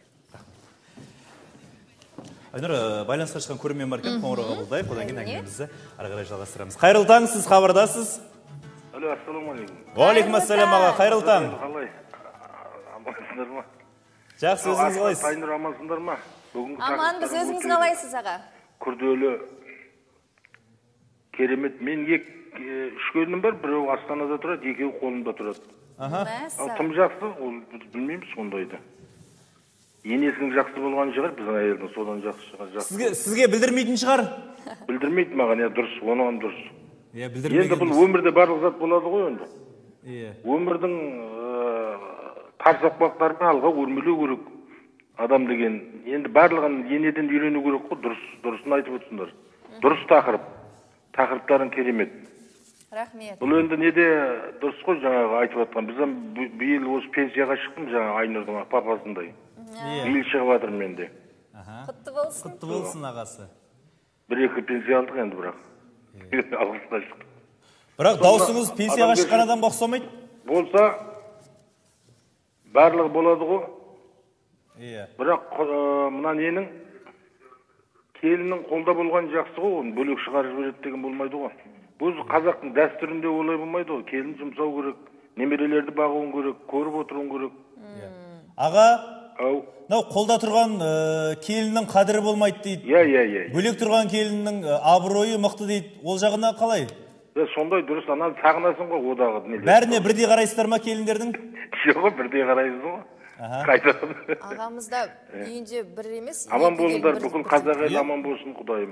Айнұр, байланысқа шыққан көрермен бар екен, қоңырау қабылдайық, одан кейін әңгімемізді ары қарай жалғастырамыз. Қайырлы таң, сіз хабардасыз? Алло, ассалаумағалейкум. Уағалейкумассалам аға, қайырлы таң. Қалай? Амансыңдар ма? Жақсы, өзіңіз қалайсыз? Айнұр, амансыңдар ма? Аман, біз өзіңіз қалайсыз аға? Күрделі, керемет. Мен үш келінім бар, біреу Астанада тұрады, екеуі қолымда тұрады. Тым жақсы, ол білмейміз сондайды. Енесінің жақсы болған шығар, біздің әйелдің содан жақсы шығар. Сізге білдірмейтін шығар? Білдірмейді маған, дұрыс, оған дұрыс. Енді бұл өмірде барлық зат болады ғой енді. Өмірдің қарсақпақтарын алға өрмелеу керек адам деген. Енді барлығын енеден үйрену керек қой, дұрысын айтып отырсыңдар. Дұрыс тақырыптарын керемет. Рахмет. Бұл енді неде дұрыс қой жаңағы айтып жатқан. Бізден биыл осы пенсияға шықтым жаңа Айнұрдың папасындай. Биыл шығып жатыр менде. Құтты болсын. Құтты болсын ағасы. Бір-екі пенсия алдық енді бірақ. Алғысқа шықтық. Бірақ даусыңыз пенсияға шыққан адамға ұқсамайды? Болса, барлығы болады ғой. Бірақ мына ненің келіннің қолда болған жақсы ғой, оны бөлек шығарып жібереді деген болмайды ғой. Өзі қазақтың дәстүрінде олай болмайды ғой. Келін жұмсау керек, немерелерді бағуын керек, көріп отыруын керек. Аға, мынау қолда тұрған келіннің қадірі болмайды дейді. Иә. Бөлек тұрған келіннің абыройы мықты дейді. Ол жағына қалай? Сондай дұрыс, ананы сағынасың ғой одағы. Бәріне бірдей қарайсыздар ма келіндердің? Жоқ, бірдей қарайсыз ғой. Қайтадан. Ағамызда үйінде бір емес. Аман болыңдар, бүкіл қазақ елі аман болсын, Құдайым.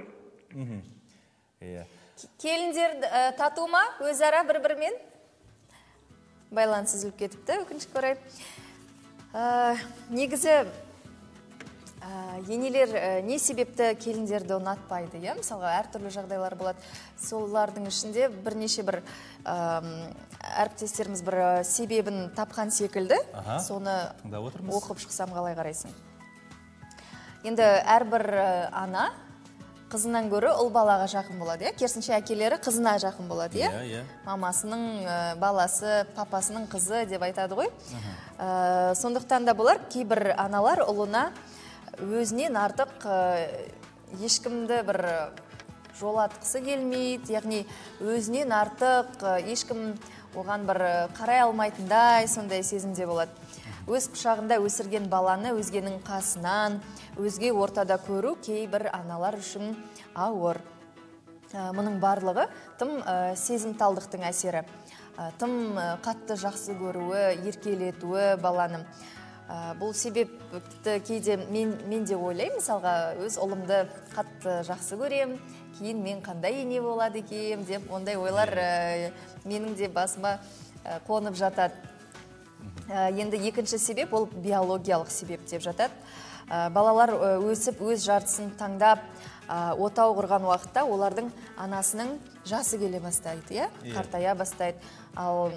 Келіндер тату ма? Өзара бір-бірімен? Байланыс үзіліп кетіпті, өкінішке орай. Негізі енелер не себепті келіндерді ұнатпайды, мысалға әртүрлі жағдайлар болады. Солардың ішінде бірнеше бір әріптестеріміз бір себебін тапқан секілді, соны оқып шықсам қалай қарайсың. Енді әрбір ана қызынан көрі ұл балаға жақын болады, керісінше әкелері қызына жақын болады, мамасының баласы, папасының қызы деп айтады ғой. Сондықтан да болар, кейбір аналар ұлына өзінен артық ешкімді бір жолатқысы келмейді, яғни өзінен артық ешкім оған бір қарай алмайтындай, сондай сезімде болады. Өз құшағында өсірген баланы өзгенің қасынан, өзге ортада көру кейбір аналар үшін ауыр. Мұның барлығы тым сезімталдықтың әсері, тым қатты жақсы көруі, еркелетуі баланы. Бұл себепті кейде мен де ойлаймын, мысалға өз ұлымды қатты жақсы көрем, кейін мен қандай ене болады екем деп, ондай ойлар менің де басыма қонып жатады. Енді екінші себеп ол биологиялық себеп деп жатады. Балалар өсіп, өз жартысын таңдап, отау құрған уақытта олардың анасының жасы келе бастайды, қартая бастайды. Ал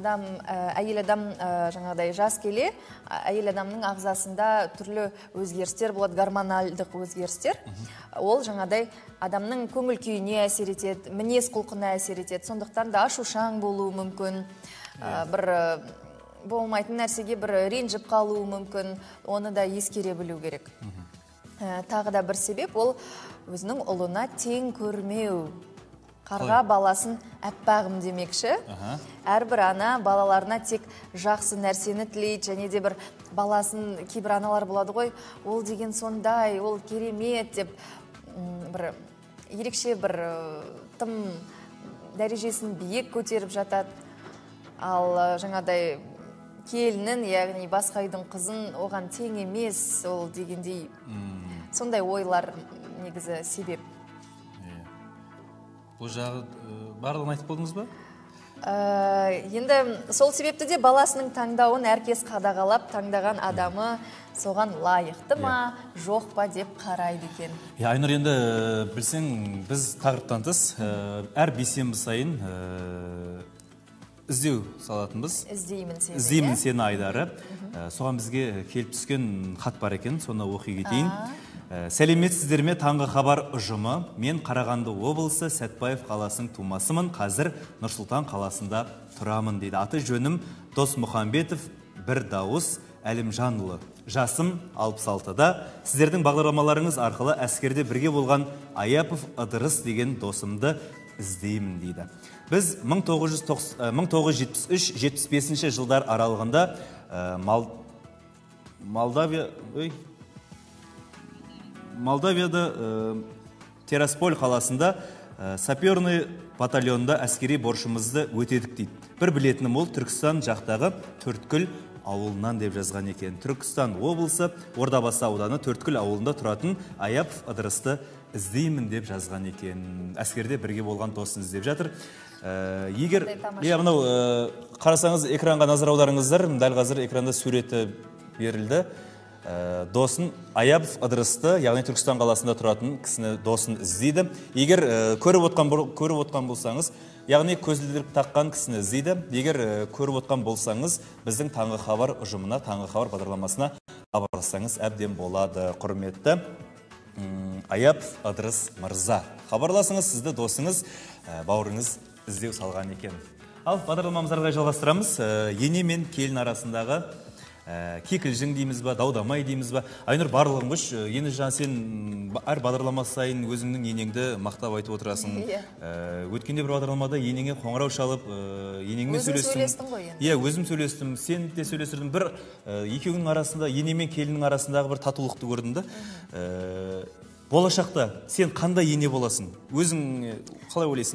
әйел адам жаңағыдай жас келе, әйел адамның ағзасында түрлі өзгерістер болады, гормоналдық өзгерістер. Ол жаңағыдай адамның көңіл күйіне әсер етеді, мінез құлқына әсер етеді. Сондықтан да ашушаң болуы мүмкін, бір болмайтын нәрсеге бір ренжіп қалуы мүмкін, оны да ескере білу керек. Тағы да бір себеп ол өзінің ұлына тең көрмеу. Қарға баласын әппағым демекші. Әрбір ана балаларына тек жақсы нәрсені тілейді, және де бір баласын, кейбір аналар болады ғой, ол деген сондай, ол керемет деп, бір ерекше бір тым дәрежесін биік көтеріп жатады. Ал жаңадай келінін, яғни басқа үйдің қызын оған тең емес, ол дегендей сондай ойлар негізі себеп. Бұл жағы барлығын айтып болдыңыз ба? Енді сол себепті де баласының таңдауын әркез қадағалап, таңдаған адамы соған лайықты ма, жоқ па деп қарайды екен. Айнұр, енді білсең, біз тақырыптан тыс әр бейсенбі сайын іздеу салатынбыз. Іздеймін сені айдары. Соған бізге келіп түскен хат бар екен, соны оқи кетейін. Сәлеметсіздер ме, таңғы хабар ұжымы. Мен Қарағанды облысы Сәтбаев қаласының тумасымын. Қазір Нұрсұлтан қаласында тұрамын дейді. Аты жөнім Дос Мұхамбетов, бір дауыс Әлімжанұлы. Жасым 66-да. Сіздердің бағдарламаларыңыз арқылы әскерде бірге болған Аяпов Ыдырыс деген досымды іздеймін дейді. Біз 1973-75 жылдар аралығында Молдавияда Терасполь қаласында саперный батальонда әскери борышымызды өтедік дейді. Бір білетінім ол Түркістан жақтағы Төрткүл ауылынан деп жазған екен. Түркістан облысы Ордабасы ауданы Төрткүл ауылында тұратын Аяпов Ыдырысты іздеймін деп жазған екен. Әскерде бірге болған досын іздеп жатыр. Егер мынау қарасаңыз экранға назар аударыңыздар, дәл қазір экранда суреті берілді. Досын Аяпов Ыдырысты, яғни Түркістан қаласында тұратын кісіні досын іздейді. Егер көріп отқан болсаңыз, яғни көзілдіріп таққан кісіні іздейді. Егер көріп отқан болсаңыз, біздің таңғы хабар ұжымына, таңғы хабар бағдарламасына хабарлассаңыз әбден болады. Құрметті Аяпов Ыдырыс мырза, хабарласыңыз, сізді досыңыз, бауырыңыз іздеу салған екен. Ал бағдарламамызды әрі қарай жалғастырамыз. Ене мен келін арасындағы кекілжің дейміз ба, даудамай дейміз ба. Айнұр, барлығын қош, енді жаңа сен әр бағдарлама сайын өзіңнің енеңді мақтап айтып отырасың. Өткенде бір бағдарламада енеңе қоңырау шалып, енеңмен сөйлестім. Өзім сөйлестім ғой енді. Иә, өзім сөйлестім, сен де сөйлестірдің. Бір екеуінің арасында, ене мен келіннің арасындағы бір татулықты көрдім да. Болашақта сен қандай ене боласың? Өзің қалай ойлайсың?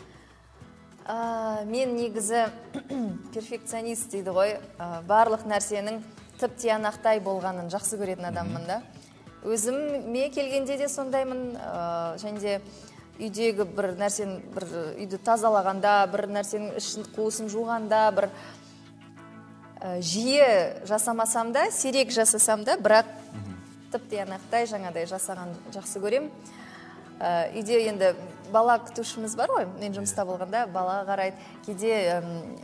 Мен негізі перфекционист дейді ғой. Барлық нәрсенің тіп-тиянақтай болғанын жақсы көретін адаммын да. Өзіме келгенде де сондаймын. Және де үйдегі бір нәрсені, бір үйді тазалағанда, бір нәрсенің ішін қуысын жуғанда, бір жиі жасамасам да, сирек жасасам да, бірақ тіп-тиянақтай жаңадай жасаған жақсы көрем. Үйде енді бала күтушіміз бар ғой, мен жұмыста болғанда бала қарайды. Кейде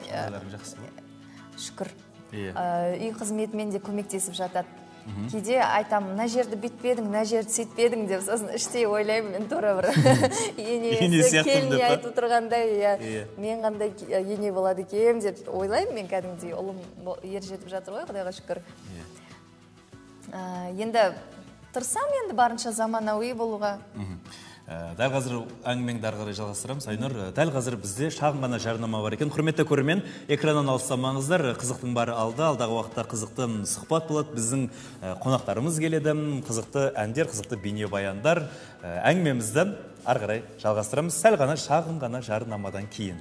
шүкір үй қызметімен де көмектесіп жатады. Кейде айтам, мына жерді бүйтпедің, мына жерді сөйтпедің деп, сосын іштей ойлаймын, мен тура бір енесі келіне айтып тұрғандай, мен қандай ене болады екем деп ойлаймын. Мен кәдімгідей ұлым ер жетіп жатыр ғой, Құдайға шүкір. Енді тұрсам енді барынша заманауи болуға. Дәл қазір әңгімеңді ары қарай жалғастырамыз. Айнұр, дәл қазір бізде шағын ғана жарнама бар екен. Құрметті көрермен, экраннан алыстамаңыздар. Қызықтың бары алда, алдағы уақытта қызықты сұхбат болады. Біздің қонақтарымыз келеді, қызықты әндер, қызықты бейнебаяндар. Әңгімемізді ары қарай жалғастырамыз. Сәл ғана шағын ғана жарнамадан кейін.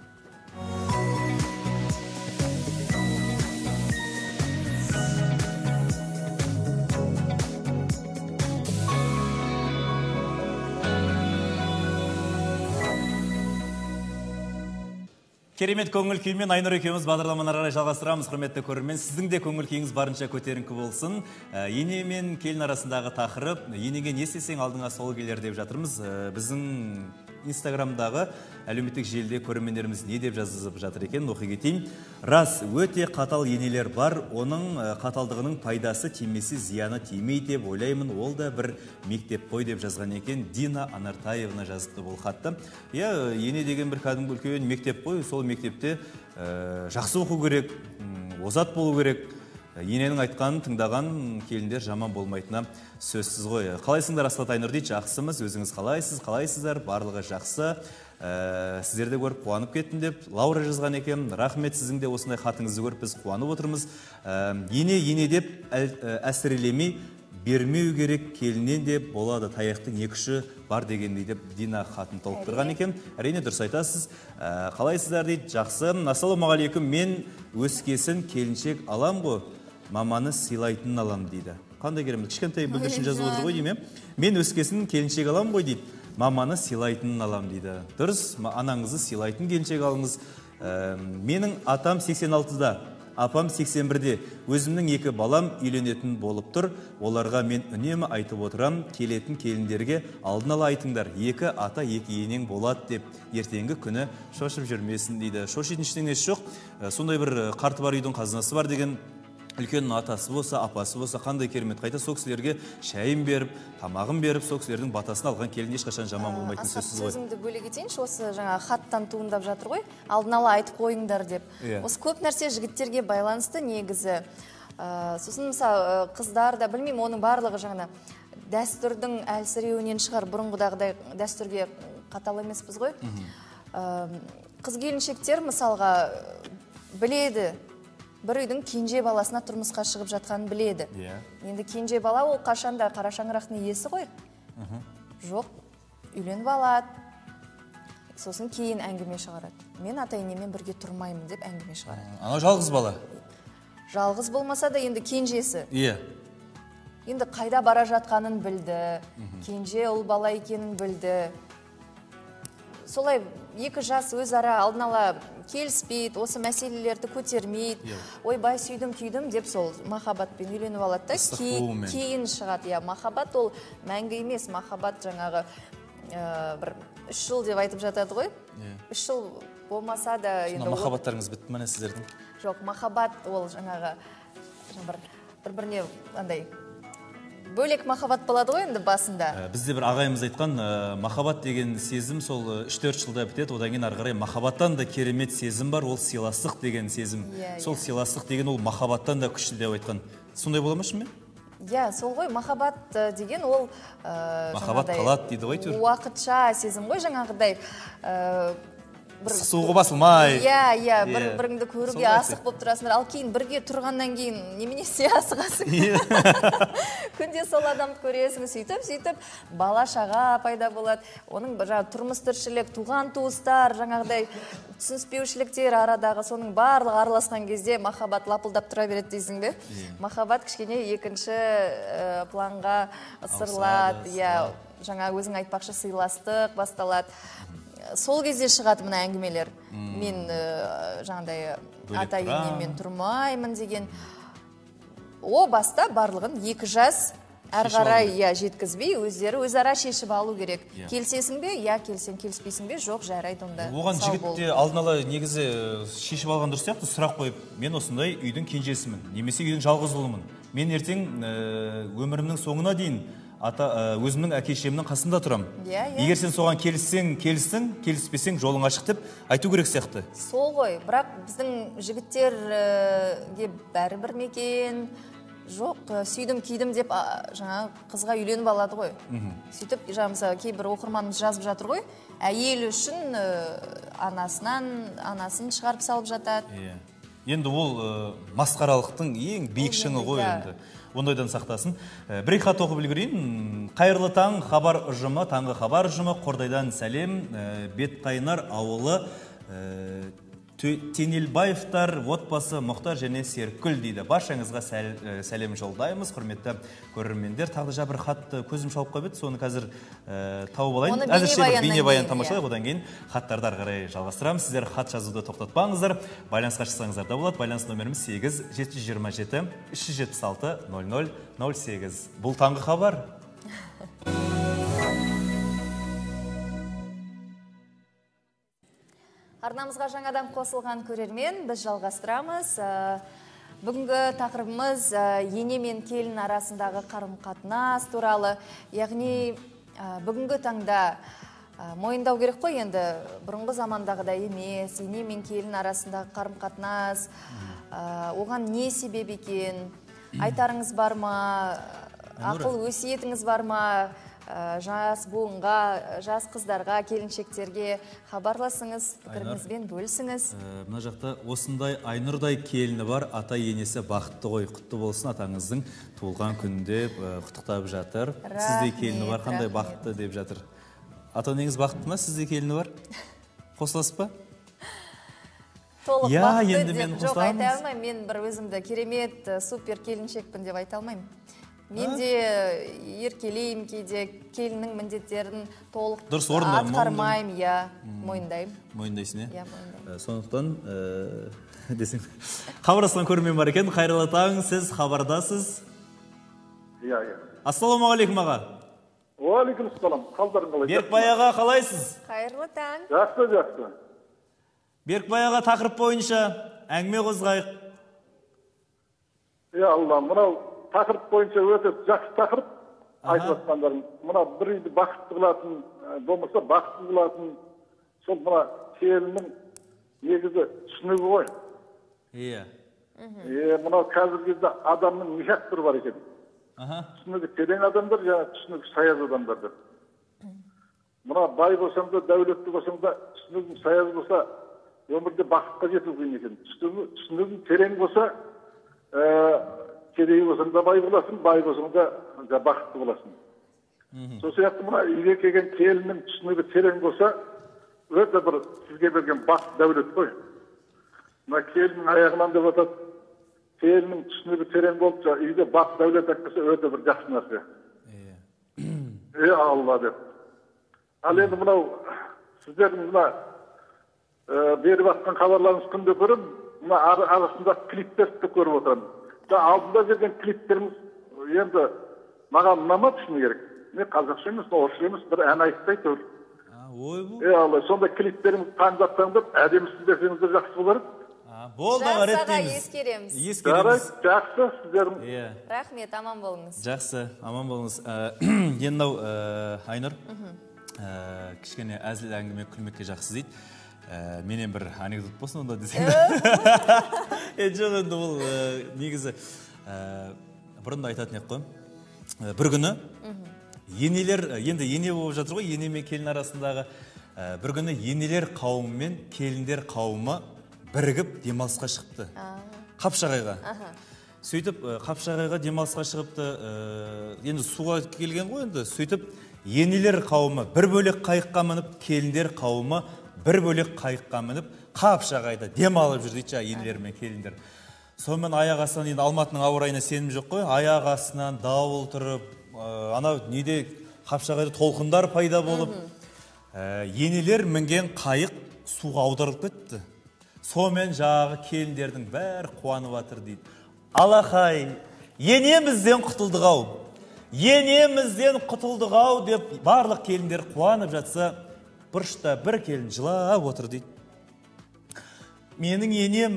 Керемет көңіл күймен Айнұр екеуміз бағдарламаны ары қарай жалғастырамыз. Құрметті көрермен, сіздің де көңіл күйіңіз барынша көтеріңкі болсын. Ене мен келін арасындағы тақырып, енеге не істесең алдыңа сол келер деп жатырмыз. Біздің Инстаграмдағы әлеуметтік желіде көрермендеріміз не деп жазып жатыр екен, оқи кетейін. Рас, өте қатал енелер бар, оның қаталдығының пайдасы тимесе зияны тимейді деп ойлаймын. Ол да бір мектеп қой деп жазған екен. Дина Анартаевна жазыпты бұл хатты. Ене деген бір кәдімгі үлкен мектеп қой, сол мектепте жақсы оқу керек, озат болу керек. Ененің айтқанын тыңдаған келіндер жаман болмайтыны сөзсіз ғой. Қалайсыңдар, Асқат, Айнұр дейді, жақсымыз, өзіңіз қалайсыздар, барлығы жақсы. Сіздерді көріп қуанып кеттім деп Лаура жазған екен. Рахмет, сіздің де осындай хатыңызды көріп біз қуанып отырмыз. Ене деп әсірелемей бермеу керек, келінен де болады, таяқтың екі ұшы бар дегендей деп Дина хатын толықтырған екен. Әрине дұрыс айтасыз. Қалайсыздар дейді, жақсы. Ассалаумағалейкум, мен өскесін келіншек алам ғой, маманы сыйлайтынын алам дейді. Қандай керемет, кішкентай бүлдіршін жазып отыр ғой деймін. Мен өскесін келіншек алам ғой дейді, маманы сыйлайтынын алам дейді. Дұрыс, анаңызды сыйлайтын келіншек алыңыз. Менің атам 86-да, апам 81-де, өзімнің екі балам үйленетін болып тұр. Оларға мен үнемі айтып отырам, келетін келіндерге алдын ала айтыңдар, екі ата екі енең болады деп, ертеңгі күні шошып жүрмесін дейді. Шошитын ештеңесі жоқ. Сондай бір қарты бар үйдің қазынасы бар деген үлкен атасы болса, апасы болса, қандай керемет, қайта сол кісілерге шайын беріп, тамағын беріп, сол кісілердің батасын алған келін ешқашан жаман болмайтын сөзсіз ғой. Сөзімді бөле кетейінші, осы жаңа хаттан туындап жатыр ғой, алдын ала айтып қойыңдар деп. Осы көп нәрсе жігіттерге байланысты негізі. Сосын мысалы қыздар да, білмеймін, оның барлығы жаңа дәстүрдің әлсіреуінен шығар, бұрынғыдағыдай дәстүрге қатал емеспіз ғой. Қыз келіншектер мысалға біледі, бір үйдің кенже баласына тұрмысқа шығып жатқанын біледі. Енді кенже бала ол қашанда қара шаңырақтың иесі ғой. Жоқ, үйленіп алады. Сосын кейін әңгіме шығарады. Мен ата-енемен бірге тұрмаймын деп әңгіме шығарады. Анау жалғыз бала? Жалғыз болмаса да енді кенжесі. Енді қайда бара жатқанын білді. Кенже ұл бала екенін білді. Солай екі жас өзара алдын ала келіспейді, осы мәселелерді көтермейді. Ойбай сүйдім күйдім деп сол махаббатпен үйленіп алады да, кейін шығады. Махаббат ол мәңгі емес, махаббат жаңағы бір 3 жыл деп айтып жатады ғой. 3 жыл болмаса да... Махаббаттарыңыз бітті мәне сіздердің? Жоқ, махаббат ол жаңағы бір-біріне бөлек махаббат болады ғой енді басында. Бізде бір ағайымыз айтқан, махаббат деген сезім сол 3-4 жылда бітеді, одан кейін ары қарай махаббаттан да керемет сезім бар, ол сыйластық деген сезім. Сол сыйластық деген ол махаббаттан да күшті деп айтқан. Сондай бола ма шынымен? Иә, сол ғой, махаббат деген ол махаббат қалады дейді ғой түр. Уақытша сезім ғой, жаңағыдай суға басылмай. Иә, бір-біріңді көруге асық болып тұрасыңдар, ал кейін бірге тұрғаннан кейін неменесе асығасың. Күнде сол адамды көресің, сөйтіп бала шаға пайда болады. Оның тұрмыс тіршілік, туған туыстар, жаңағыдай түсініспеушіліктер арадағы, соның барлығы араласқан кезде махаббат лапылдап тұра береді дейсің бе? Махаббат кішкене екінші планға ысырылады, жаңа өзің айтпақшы сыйластық басталады. Сол кезде шығады мына әңгімелер. Мен жаңағыдай ата-енеммен тұрмаймын деген. О баста барлығын 2 жас әрі қарай жеткізбей, өздері өзара шешіп алу керек. Келсесің бе? Келсең, келіспейсің бе? Жоқ, жарайды онда. Оған жігітте алдын ала негізі шешіп алған дұрыс сияқты, сұрақ қойып, мен осындай үйдің кенжесімін, немесе үйдің жалғыз ұлымын. Мен ертең өмірімнің соңына дейін өзімнің әке-шешемнің қасында тұрам. Егер сен соған келіссең, келістің, келіспесең жолың ашық деп айту керек сияқты. Сол ғой, бірақ біздің жігіттерге бәрібір мекен, жоқ, сүйдім, күйдім деп жаңа қызға үйленіп алады ғой. Сөйтіп, кейбір оқырманымыз жазып жатыр ғой, әйел үшін анасын шығарып салып жатады. Енді ол масқаралықтың ең биік шыңы ғой енді. Ондайдан сақтасын. Бір хат оқып үлгерейін. Қайырлы таң, хабар ұжымы, таңғы хабар ұжымы, Қордайдан сәлем, Бетқайнар ауылы, Тенелбаевтар, отбасы, Мұхтар және Серкүл дейді. Баршаңызға сәлем жолдаймыз, құрметті көрермендер. Тағы да бір хатты көзім шалып қойып еді, соны қазір тауып алайын. Әзірше бір бейнебаян тамашалайық, одан кейін хаттарды ары қарай жалғастырамыз. Сіздер хат жазуды тоқтатпаңыздар. Байланысқа шықсаңыздар да болады. Байланыс нөміріміз 8 727 376 0008. Бұл таңғы хабар. Арнамызға жаңадан қосылған көрермен, біз жалғастырамыз. Бүгінгі тақырыбымыз ене мен келін арасындағы қарым-қатынас туралы. Яғни бүгінгі таңда мойындау керек қой, енді бұрынғы замандағыдай емес, ене мен келін арасындағы қарым-қатынас, оған не себеп екен? Айтарыңыз бар ма? Ақыл өсиетіңіз бар ма? Жас буынға, жас қыздарға, келіншектерге хабарласыңыз, пікіріңізбен бөлісіңіз. Мына жақта осындай Айнұрдай келіні бар, ата енесі бақытты ғой, құтты болсын, атаңыздың туылған күнінде құттықтап жатыр. Сізде келіні бар, қандай бақытты деп жатыр. Ата-енеңіз бақытты ма, сізде келіні бар? Қосыласыз ба? Толық бақытты деп жоқ айта алмайм, мен бір өзімді керемет, супер келіншекпін деп айта алмайм. Мен де еркелейм, кейде келіннің міндеттерін толық атқармайм, мойындаймын. Мойындайсың, сондықтан десең. Хабарласқан көрермен бар екен, қайырлы таң, сіз хабардасыз. Ассалаумағалейкум аға. Уалейкум ассалам, қалдарың қалай? Берікбай аға, қалайсыз? Қайырлы таң. Жақсы. Берікбай аға, тақырып бойынша әңгіме қозғайық. Алла, мынау тақырып бойынша өте жақсы тақырып айтып жатқандарың. Мына бір үйді бақытты қылатын, болмаса бақытты қылатын, сол мына келіннің негізі түсінігі ғой. Мынау қазіргі кезде адамның неше түрі бар екен. Түсінігі терең адамдар, және түсінігі саяз адамдар. Мына бай болсаң да, дәулетті болсаң да, түсінігің саяз болса, өмірде бақытқа жету қиын екен. Түсінігің терең болса, кедей болсаң да бай боласың, бай болсаң да бақытты боласың. Сол сияқты мына үйге келген келіннің түсінігі терең болса, өте бір сізге берген бақыт дәулет қой. Мына келіннің аяғынан деп атады, келіннің түсінігі терең болып, үйде бақыт дәулет әкелсе өте бір жақсы нәрсе. Алла деп. Ал енді мынау сіздердің мына беріп атқан хабарларыңыз күнде көріп, мына арасында клиптерді көріп отырамын. Алдында жерген клиптеріміз енді маған ұнамады шыны керек. Мен қазақша емес, орысша емес, бір ән айтпай тұр. Ой бұл? Сондай клиптеріміз таңдап әдемісін десеңіздер жақсы болар еді. Болды, аға, реттейміз. ескереміз. Ескереміз. Жақсы, сіздердің. Рахмет, аман болыңыз. Жақсы, аман болыңыз. Енді Айнұр, кішкене әзіл әңгіме күлмекке жақсы дейді. Менен бір анекдот болсын онда десең. Жоқ, енді бұл негізі бұрында айтатын ек қой. Бір күні енелер, енді ене болып жатыр ғой, ене мен келін арасындағы. Бір күні енелер қауымы мен келіндер қауымы бірігіп демалысқа шығыпты. Қапшағайға. Сөйтіп, Қапшағайға демалысқа шығыпты. Енді суға келген ғой, енді сөйтіп, енелер қауымы бір бөлек қайыққа мініп, келіндер қауымы бір бөлек қайыққа мініп, Қапшағайда демалып жүр дейді жаңағы енелер мен келіндер. Сонымен аяқ астынан, енді Алматының ауа райына сенім жоқ қой, аяқ астынан дауыл тұрып, анау неде Қапшағайда толқындар пайда болып, енелер мінген қайық суға аударылып кетті. Сонымен жағы келіндердің бәрі қуанып жатыр дейді. Алақай, енемізден құтылдық-ау, енемізден құтылдық-ау деп барлық келіндер қуанып жатса, бұрышта бір келін жылап отыр дейді. Менің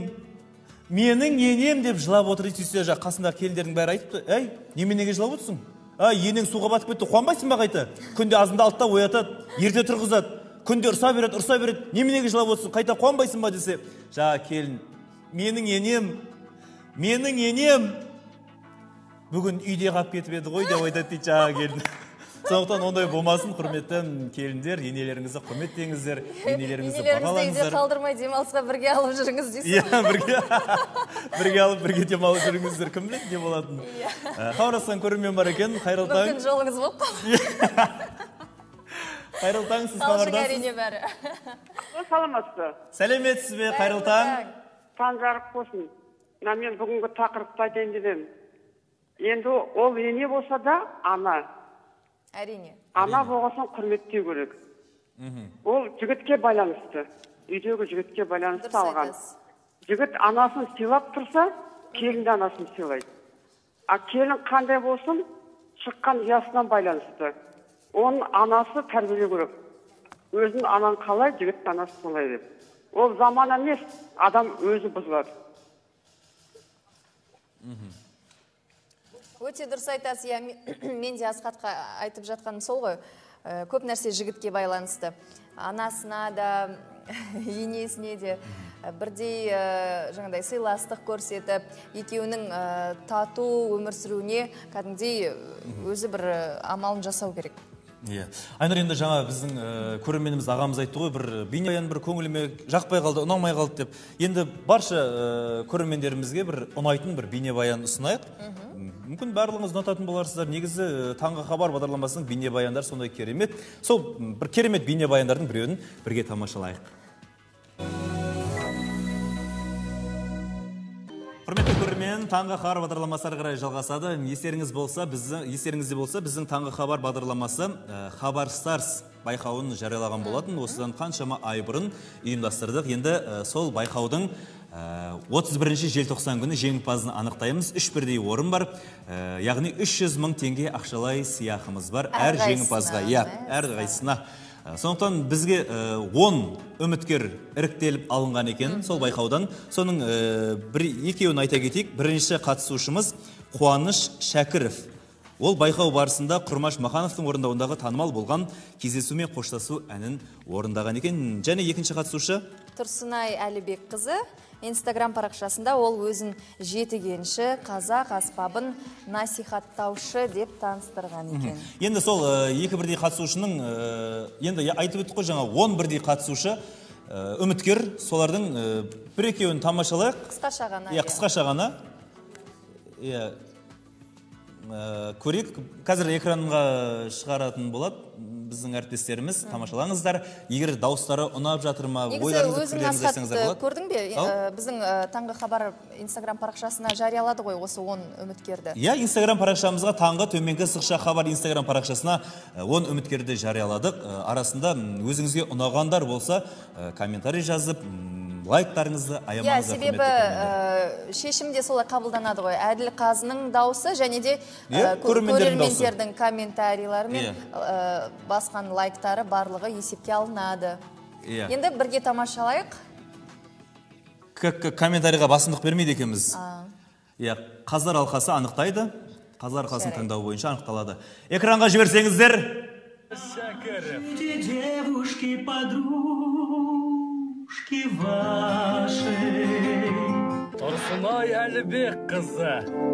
енем деп жылап отыр дейді. Сөйтсе жақ қасындағы келіндердің бәрі айтыпты, әй, неменеге жылап отырсың? Енең суға батып кетті, қуанбайсың ба қайта? Күнде азында алтыда оятады, ерте тұрғызады, күнде ұрса береді, неменеге жылап отырсың, қайта қуанбайсың ба десе, жағы келін, менің енем бүгін үйде қап кетіп еді ғой деп айтады дейді жағы келін. Сондықтан ондай болмасын, құрметті келіндер, енелеріңізді құрметтеңіздер, енелеріңізді бағалаңыздар. Енелеріңізді үйде қалдырмай демалысқа бірге алып жүріңіз дейсіз. Иә, бірге алып, бірге демалып жүріңіздер. Кім біледі не болатынын. Хабарласқан көрермен бар екен, қайырлы таң. Мүмкін жолыңыз болып қалды. Қайырлы таң, сіз хабардасыз. әрине бәрі. Саламатсыз. Сәлеметсіз бе, қайырлы таң. Таң жарық болсын. Мен бүгінгі тақырыпты айтайын дедім. Енді ол ене болса да ана. Әрине. Ана болғасын құрметтеу керек. Ол жігітке байланысты. Үйдегі жігітке байланысты алған. Жігіт анасын сыйлап тұрса, келін де анасын сыйлайды. Келін қандай болсын, шыққан ұясынан байланысты. Оның анасы тәрбиелеу керек. Өзін анан қалай, жігіттің анасы солай деп. Ол заман емес, адам өзі бұзылады. Өте дұрыс айтасыз, мен де Асқатқа айтып жатқаным сол ғой. Көп нәрсе жігітке байланысты. Анасына да, енесіне де бірдей жаңағыдай сыйластық көрсетіп, екеуінің тату өмір сүруіне кәдімгідей өзі бір амалын жасау керек. Айнұр, енді жаңа біздің көрерменіміз ағамыз айтты ғой, бір бейнебаян бір көңіліме жақпай қалды, ұнамай қалды деп. Енді барша көрермендерімізге бір ұнайтын бір бейнебаян ұсынайық. Мүмкін барлығыңыз ұнататын боларсыздар. Негізі таңғы хабар бағдарламасының бейнебаяндар сондай керемет. Сол бір керемет бейнебаяндардың біреуін бірге тамашалайық. Құрметті көрермен, таңғы хабар бағдарламасы ары қарай жалғасады. Естеріңізде болса, біздің таңғы хабар бағдарламасы Хабар Старс байқауын жариялаған болатын. Осыдан қаншама ай бұрын ұйымдастырдық. Енді сол байқаудың 31 желтоқсан күні жеңімпазын анықтаймыз. 3 бірдей орын бар. Яғни 300 мың теңге ақшалай сыйақымыз бар әр жеңімпазға. Әр қайсына. Сондықтан бізге 10 үміткер іріктеліп алынған екен сол байқаудан. Соның екеуін айта кетейік. Бірінші қатысушымыз Қуаныш Шәкіров. Ол байқау барысында Құрмаш Махановтың орындауындағы танымал болған кездесу мен қоштасу әнін орындаған екен. Және екінші қатысушы Тұрсынай Әлібек қызы. Инстаграм парақшасында ол өзін жетігенші, қазақ аспабын насихаттаушы деп таныстырған екен. Енді сол екі бірдей қатысушының, енді айтып өттік қой жаңа 10 бірдей қатысушы үміткер, солардың бір екеуін тамашалайық. Қысқаша ғана. Қысқаша ғана. Көрейік. Қазір экранға шығаратын болады біздің әріптестеріміз. Тамашалаңыздар. Егер дауыстары ұнап жатыр ма, ойларыңызды пікірлеріңізді айтсаңыздар болады. Көрдің бе? Біздің таңғы хабар Инстаграм парақшасына жариялады ғой осы 10 үміткерді. Инстаграм парақшамызға таңғы төменгі сызықша хабар Инстаграм парақшасына 10 үміткерді жарияладық. Арасында өзіңізге ұнағандар болса, комментарий жазып, лайктарыңызды аямаңыздар. Себебі шешімде солай қабылданады ғой. Әділ Қазының дауысы және де көрермендердің комментарийлері мен басқан лайктары барлығы есепке алынады. Енді бірге тамашалайық. комментарийға басымдық бермейді екенбіз. Иә, қазылар алқасы анықтайды. Қазылар алқасын таңдау бойынша анықталады. Экранға жіберсеңіздер. Девушки, подружки ваши. Тұрсынай Әлібек қызы.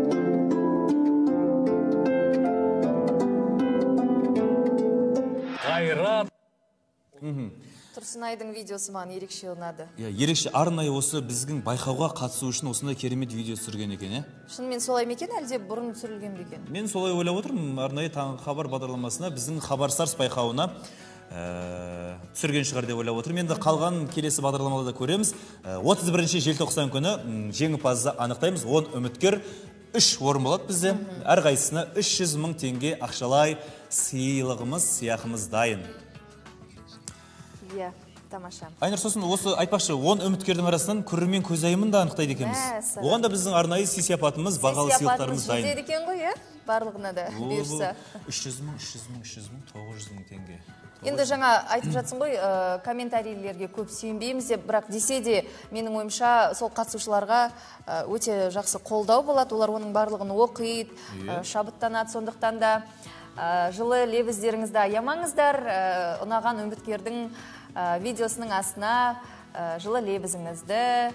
Қайрат. Тұрсынайдың видеосы маған ерекше ұнады. Ерекше арнайы осы біздің байқауға қатысу үшін осындай керемет видео түсірген екен. Шынымен солай ма екен, әлде бұрын түсірілген бе екен? Мен солай ойлап отырмын. Арнайы таңғы хабар бағдарламасына біздің Хабар Старс байқауына түсірген шығар деп ойлап отырмын. Енді қалған келесі бағдарламада да көреміз. 31 желтоқсан күні жеңімпазды анықтаймыз. 10 үміткер 3 орын болады бізде. Әрқайсысына 300 мың теңге ақшалай сыйлығымыз, сияқымыз дайын. Иә, тамаша. Айнұр, сосын осы айтпақшы 10 үміткердің арасынан көрермен көзайымын да анықтайды екенбіз. Оған да біздің арнайы сый-сияпатымыз, бағалы сыйлықтарымыз дайын. Сый-сияпатымыз екен ғой, барлығына да бұйырса. 300 мың, 900 мың теңге. Енді жаңа айтып жатсың ғой, комментарийлерге көп сүйінбейміз деп, бірақ десе де менің ойымша сол қатысушыларға өте жақсы қолдау болады. Олар оның барлығын оқиды, шабыттанады. Сондықтан да жылы лебіздеріңізді аямаңыздар. Ұнаған үміткердің видеосының астына жылы лебізіңізді,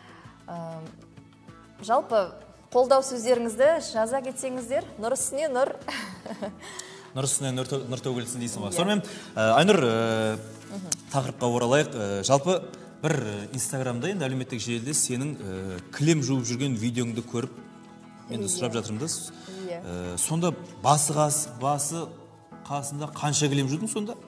жалпы қолдау сөздеріңізді жаза кетсеңіздер, нұр үстіне нұр. Нұр үстіне нұр төгілсін дейсің ғой. Сонымен, Айнұр, тақырыпқа оралайық. Жалпы бір Инстаграмда, енді әлеуметтік желіде сенің кілем жуып жүрген видеоңды көріп, енді сұрап жатырмын. Сонда басы қасында қанша кілем жудың сонда?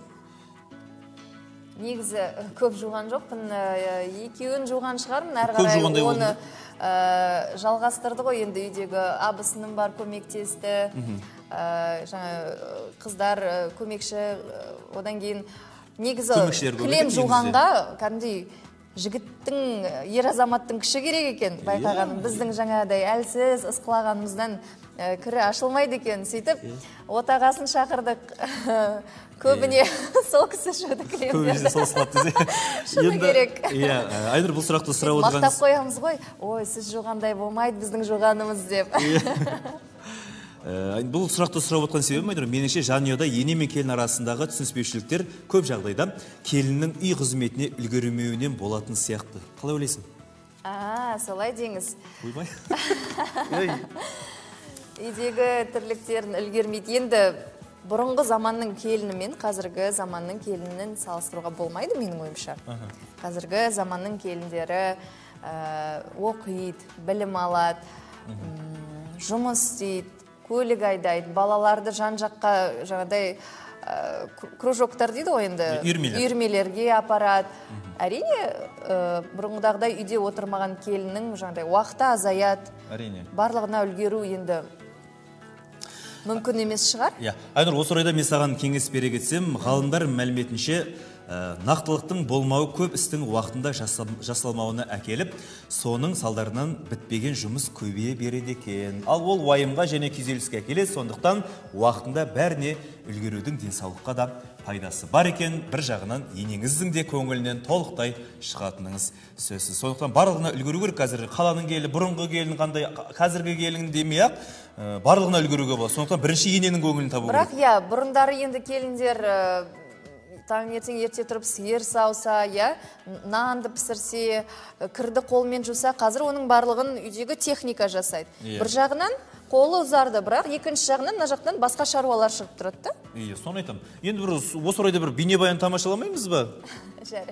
Негізі көп жуған жоқпын, екеуін жуған шығармын, әр қарай оны жалғастырды ғой, енді үйдегі абысыным бар, көмектесті, қыздар көмекші, одан кейін негізі кілем жуғанға кәдімгідей жігіттің, ер азаматтың күші керек екен байқағаным. Біздің жаңағыдай әлсіз ысқылағанымыздан кірі ашылмайды екен. Сөйтіп, отағасын шақырдық. Көбіне сол кісі жуды кілемдерді. Көбіне сол сылапты. Шыны керек. Айнұр, бұл сұрақты сұрап отырғаныңыз. Мақтап қоямыз ғой, ой, сіз жуғандай болмайды біздің жуғанымыз деп. Бұл сұрақты сұрап отқан себебім, Айнұр, меніңше жанұяда ене мен келін арасындағы түсініспеушіліктер көп жағдайда келіннің үй қызметіне үлгермеуінен болатын сияқты. Қалай ойлайсың? Солай деңіз. Ойбай. Үйдегі тірліктерін үлгермейді. Енді бұрынғы заманның келіні мен қазіргі заманның келінін салыстыруға болмайды менің ойымша. Қазіргі заманның келіндері оқиды, білім алады, жұмыс істейді, көлік айдайды, балаларды жан-жаққа жаңағыдай кружоктар дейді ғой енді, үйірмелерге апарады. Әрине, бұрынғыдағыдай үйде отырмаған келіннің жаңағыдай уақыты азаяды. Барлығына үлгеру енді мүмкін емес шығар. Айнұр, осы орайда мен саған кеңес бере кетсем, ғалымдар мәліметінше нақтылықтың болмауы көп істің уақытында жасалмауына әкеліп, соның салдарынан бітпеген жұмыс көбейе береді екен. Ал ол уайымға және күйзеліске әкеледі, сондықтан уақытында бәріне үлгерудің денсаулыққа да пайдасы бар екен. Бір жағынан енеңіздің де көңілінен толықтай шығатыныңыз сөзсіз. Сондықтан барлығына үлгеру керек. Қазір қаланың келі, бұрынғы келін қандай, қазіргі келін демей-ақ барлығына үлгеруге болады. Сондықтан бірінші ененің көңілін табу керек. Бірақ бұрындары енді келіндер таңертең ерте тұрып сиыр сауса, нанды пісірсе, кірді қолмен жуса, қазір оның барлығын үйдегі техника жасайды. Бір жағынан қолы ұзарды, бірақ екінші жағынан мына жақтан басқа шаруалар шығып тұрады да? Соны айтамын. Енді осы орайда бір бейнебаян тамашаламаймыз ба? Жарай.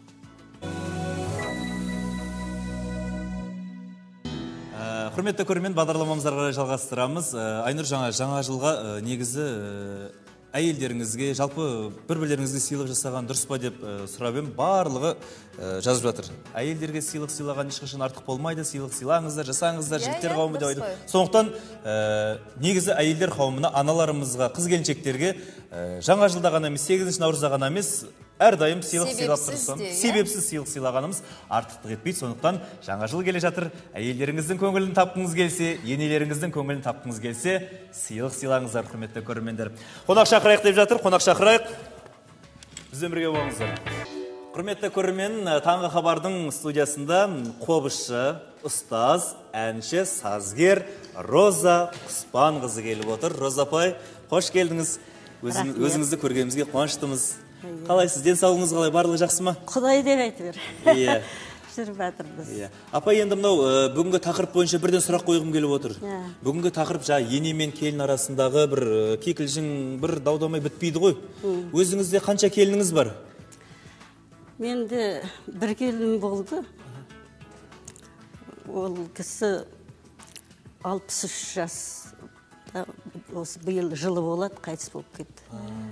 Құрметті көрермен, бағдарламамызды қарай жалғастырамыз. Айнұр, жаңа жылға негізі әйелдеріңізге, жалпы бір-бірлеріңізге сыйлық жасаған дұрыс па деп сұрап ем, барлығы жазып жатыр. Әйелдерге сыйлық сыйлаған ешқашан артық болмайды, сыйлық сыйлаңыздар, жасаңыздар, жігіттер қауымы деп айтады. Сондықтан негізі әйелдер қауымына, аналарымызға, қыз-келіншектерге жаңа жылда ғана емес, 8 наурызда ғана емес, әрдайым сыйлық сыйлап тұрсам, себепсіз сыйлық сыйлағанымыз артықтық етпейді. Сондықтан жаңа жыл келе жатыр, әйелдеріңіздің көңілін тапқыңыз келсе, енелеріңіздің көңілін тапқыңыз келсе, сыйлық сыйлаңыздар, құрметті көрермендер. Қонақ шақырайық деп жатыр, қонақ шақырайық. Бізбен бірге болыңыздар. Құрметті көрермен, таңғы хабардың студиясында қобызшы, ұстаз, әнші, сазгер Роза Құспанқызы келіп отыр. Роза апай, қош келдіңіз. Өзіңізді көргенімізге қуаныштымыз. Қалайсыз, денсаулығыңыз қалай, барлығы жақсы ма? Құдай деп айтып бер. Иә. Жүріп жатырмыз. Апа, енді мынау бүгінгі тақырып бойынша бірден сұрақ қойғым келіп отыр. Бүгінгі тақырып ене мен келін арасындағы бір кикілжің, бір даудамай бітпейді ғой. Өзіңізде қанша келініңіз бар? Менде бір келінім болды. Ол кісі 63 жас. Осы биыл жылы болады, қайтыс болып кетті.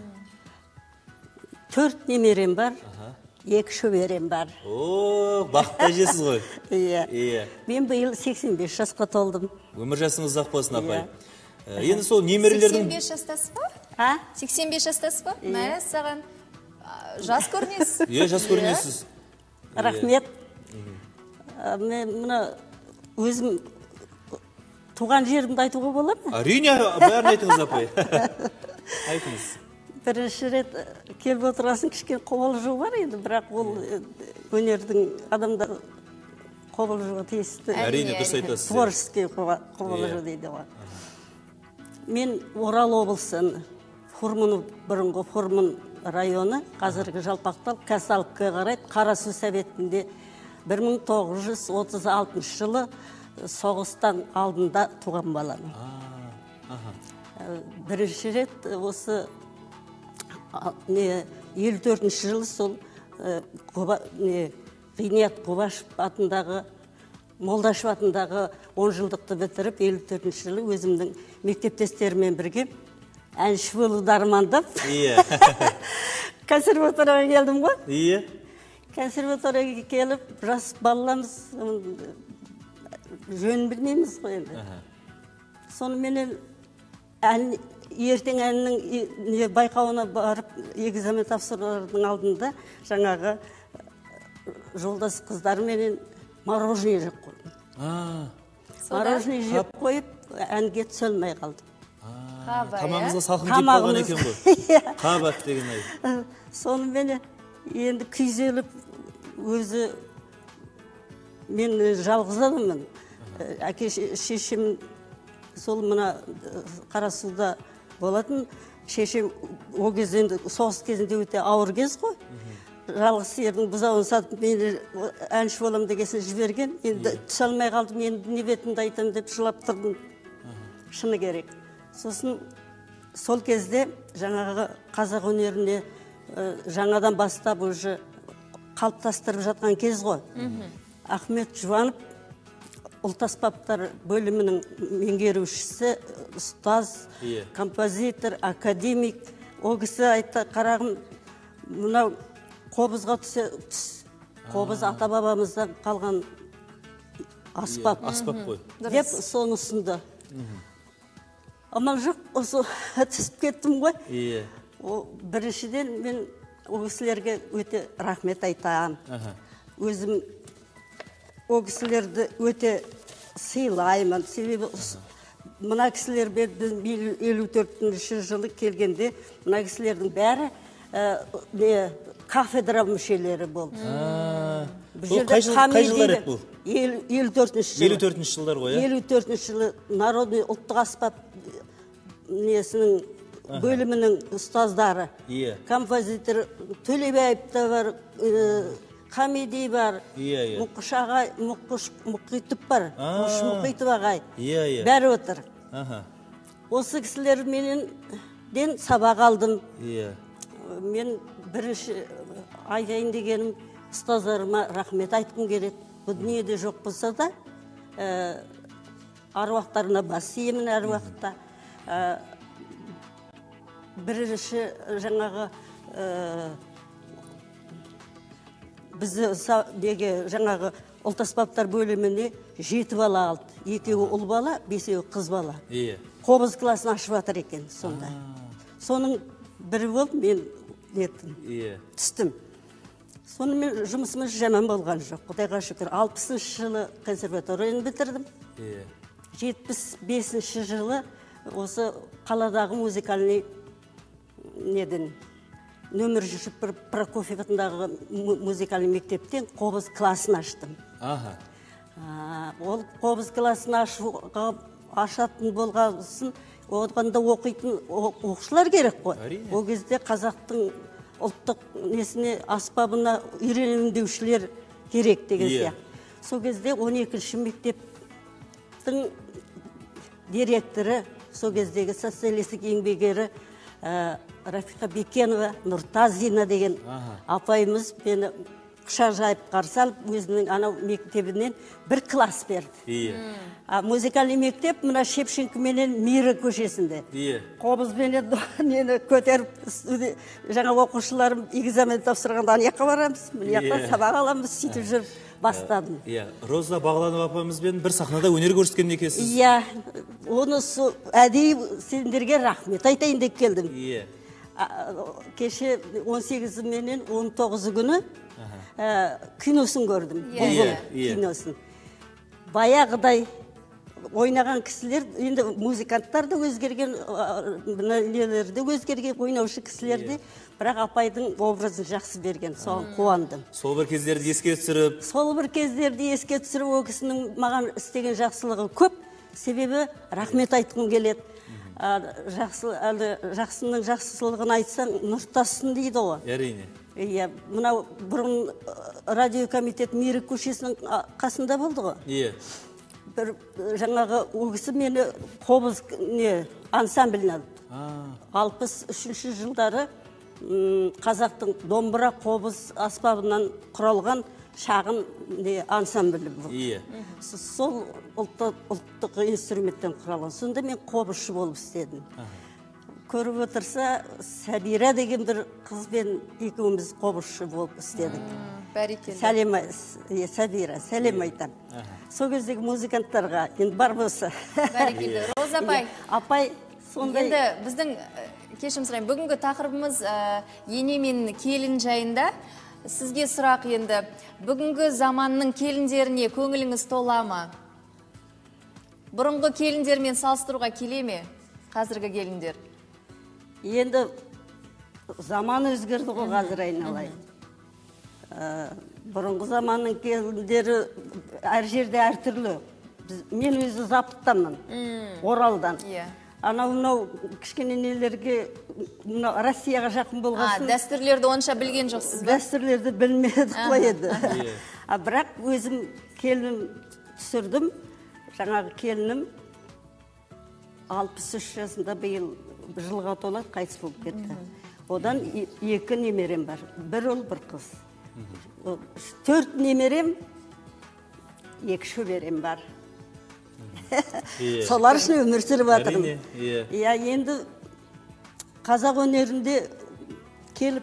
4 немерем бар. 2 шөберем бар. О, бақытты әжесіз ғой. Иә. Мен биыл 85 жасқа толдым. Өмір жасыңыз ұзақ болсын, апай. Енді сол немерелердің... 85 жастасыз ба? 85 жастасыз ба? Мә, саған жас көрінесіз. Иә, жас көрінесіз. Рахмет. Мен мұны өзім туған жерімді айтуға болады ма? Әрине, бәрін айтыңыз, апай. Айтыңыз. Бірінші рет келіп отырғасын кішкене қобалжу бар енді, бірақ ол өнердің адамдар қобалжуға тиісті. Әрине, дұрыс айтасыз. Творческий қобалжу дейді ғой. Мен Орал облысын, бұрынғы Фурмын районы, қазіргі Жалпақтал, Касалыққа қарайды, Қарасу Советінде 1936 жылы соғыстан алдында туған баламын. Бірінші рет осы 54 жылы сол Ғиният Құбашев атындағы, Молдашев атындағы 10 жылдықты бітіріп, 54 жылы өзімнің мектептестерімен бірге әнші болуды армандап, консерваторияға келдім ғой. Иә. Консерваторияға келіп, жас баламыз, жөнін білмейміз ғой енді. Соныменен ертең әннің байқауына барып, экзамен тапсырудың алдында жаңағы жолдас қыздарменен мороженое жеп қойдым. Мороженое жеп қойып, әнге түсілмей қалдым. Тамағыңызға салқын кеп қойған екен ғой. Қабат деген ай. Сонымен енді күйзеліп, өзі мен жалғыз адаммын. Әке шешем сол мына Қарасуда болатын. Шешем о кезінде, соғыс кезінде өте ауыр кез ғой. Жалғыз сиырдың бұзауын сатып, мені әнші болам дегесін жіберген. Енді түсе алмай қалдым, енді не бетімді айтам деп жылап тұрдым. Шыны керек. Сосын сол кезде жаңағы қазақ өнеріне жаңадан бастап уже қалыптастырып жатқан кез ғой. Ахмет Жұбанов ұлтаспаптар бөлімінің меңгерушісі, ұстаз, композитор, академик. Ол кісі айтты, қарағым, мынау қобызға түс. Қобыз ата-бабамыздан қалған аспап. Аспап қой. Деп соны ұсынды. Амал жоқ, осы түсіп кеттім ғой. Біріншіден мен ол кісілерге өте рахмет айтам. Өзім ол кісілерді өте сыйлаймын. Себебі мына кісілер 54 жылы келгенде, мына кісілердің бәрі кафедра мүшелері болды. Қай жылдар еді бұл? 54 жылдар ғой, иә? 54 жылы народный ұлттық аспап несінің бөлімінің ұстаздары. Композитор Төлебаев та бар, Хамиди бар, Мұқыш ағай, Мұқитып бар, Мұқитып ағай. Бәрі отыр. Осы кісілер менен сабақ алдым. Мен бірінші айтайын дегенім ұстаздарыма рахмет айтқым керек. Бұл дүниеде жоқ болса да, аруақтарына бас иемін әр уақытта. Бірінші жаңағы бізді жаңағы ұлтаспаптар бөліміне 7 бала алды. 2-і ұл бала, 5-і қыз бала. Қобыз класын ашып жатыр екен сонда. Соның бірі болып мен түстім. Сонымен жұмысымыз жаман болған жоқ. Құдайға шүкір. 60 жылы консерваторияны бітірдім. 75 жылы осы қаладағы музыкальный нөмір 101 Прокофьев атындағы музыкальный мектептен қобыз классын аштым. Ол қобыз классын ашатын болғасын, оғанда оқитын оқушылар керек қой. Ол кезде қазақтың ұлттық несіне аспабына үйренімдеушілер керек деген сияқты. Сол кезде 12-ші мектептің директоры, сол кездегі социалистік еңбек ері Рафиқа Бекенова, Нұртазина деген апайымыз мені құшақ жайып қарсы алып, өзінің анау мектебінен бір класс берді. Музыкальный мектеп мына Шепшенко менен Мира көшесінде. Қобызбенен нені көтеріп, жаңа оқушыларым экзамен тапсырғанда анаяққа барамыз, мынаяққа сабақ аламыз, сөйтіп жүріп бастадым. Роза Бағланова апамызбен бір сахнада өнер көрсеткен екенсіз. Оны әдейі сендерге рахмет айтайын деп келдім. Кеше 18 менен 19 күні киносын көрдім. Киносын. Баяғыдай ойнаған кісілер, енді музыканттар да өзгерген, нелерді өзгерген, ойнаушы кісілерді, бірақ апайдың образын жақсы берген, соған қуандым. Сол бір кездерді еске түсіріп? Сол бір кездерді еске түсіріп, о кісінің маған істеген жақсылығы көп, себебі рахмет айтқым келеді. Жақсының жақсылығын айтсаң, нұртасын дейді ғой. Әрине. Мынау бұрын радиокомитет Мирік көшесінің қасында болды ғой. Бір жаңағы өгісі мені қобыз ансамбліне алды. 63-ші жылдары қазақтың домбыра қобыз аспабынан құралған шағын ансамблі болды. Сол ұлттық инструменттен құралған. Сонда мен қобызшы болып істедім. Көріп отырса, Сәбира деген бір қызбен екеуміз қобызшы болып істедік. Сәбира, сәлем айтам. Сол кездегі музыканттарға, енді бар болса. Бәрекелді. Роза апай. Апай, сондай. Енді біздің, кешірім сұрайын, бүгінгі тақырыбымыз ене мен келін жайында. Сізге сұрақ енді, бүгінгі заманның келіндеріне көңіліңіз тола ма? Бұрынғы келіндермен салыстыруға келе ме? Қазіргі келіндер? Енді заман өзгерді ғой қазір айналайын. Бұрынғы заманның келіндері әр жерде әртүрлі. Мен өзі Запыттанмын, Оралдан. Анау кішкенелерге Россияға жақын болғасын. Дәстүрлерді онша білген жоқсыз ба? Дәстүрлерді білмедік қой еді. Бірақ өзім келінім түсірдім. Жаңағы келінім 63 жасында биыл жылға толады, қайтыс болып кетті. Одан 2 немерем бар. Бір ұл, бір қыз. 4 немерем, 2 шөберем бар. Солар үшін өмір сүріп жатырмын. Енді қазақ өнерінде келіп,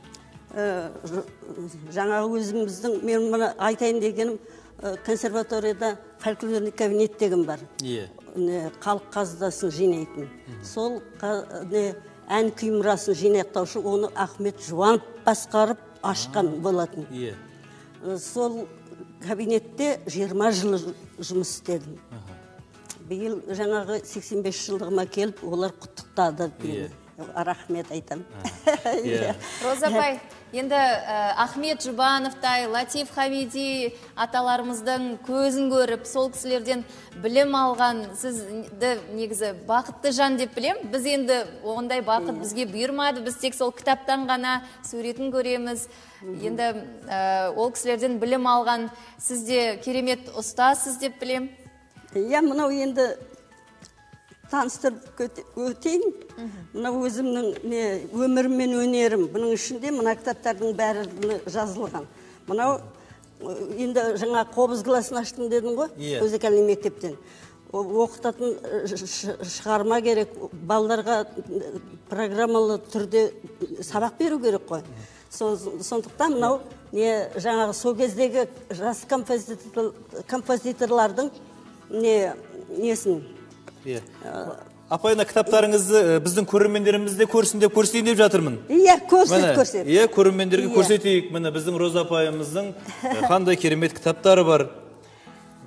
жаңағы өзіміздің, мен мұны айтайын дегенім, консерваторияда фольклорный кабинет деген бар. Халық қазынасын жинайтын. Сол ән күй мұрасын жинақтаушы, оны Ахмет Жуанов басқарып ашқан болатын. Сол кабинетте 20 жыл жұмыс істедім. Биыл жаңағы 85 жылдығыма келіп, олар құттықтады. Рахмет айтам. Роза апай, енді Ахмет Жұбановтай, Латиф Хамиди аталарымыздың көзін көріп, сол кісілерден білім алған, сізді негізі бақытты жан деп білем. Біз енді ондай бақыт бізге бұйырмады, біз тек сол кітаптан ғана суретін көреміз. Енді ол кісілерден білім алған, сізде керемет ұстасыз деп білем. Мынау енді таныстырып өтейін. Мына өзімнің өмірім мен өнерім. Бұның ішінде мына кітаптардың бәрі жазылған. Мынау енді жаңа қобыз класын аштым дедім ғой, музыкальный мектептен. Оқытатын шығарма керек, балаларға программалы түрде сабақ беру керек қой. Сондықтан мынау жаңағы сол кездегі жас композиторлардың несін? Апайына кітаптарыңызды біздің көрермендерімізде көрсін деп көрсетейін деп жатырмын. Көрсет. Көрермендерге көрсетейік. Міне біздің Роза апайымыздың қандай керемет кітаптары бар.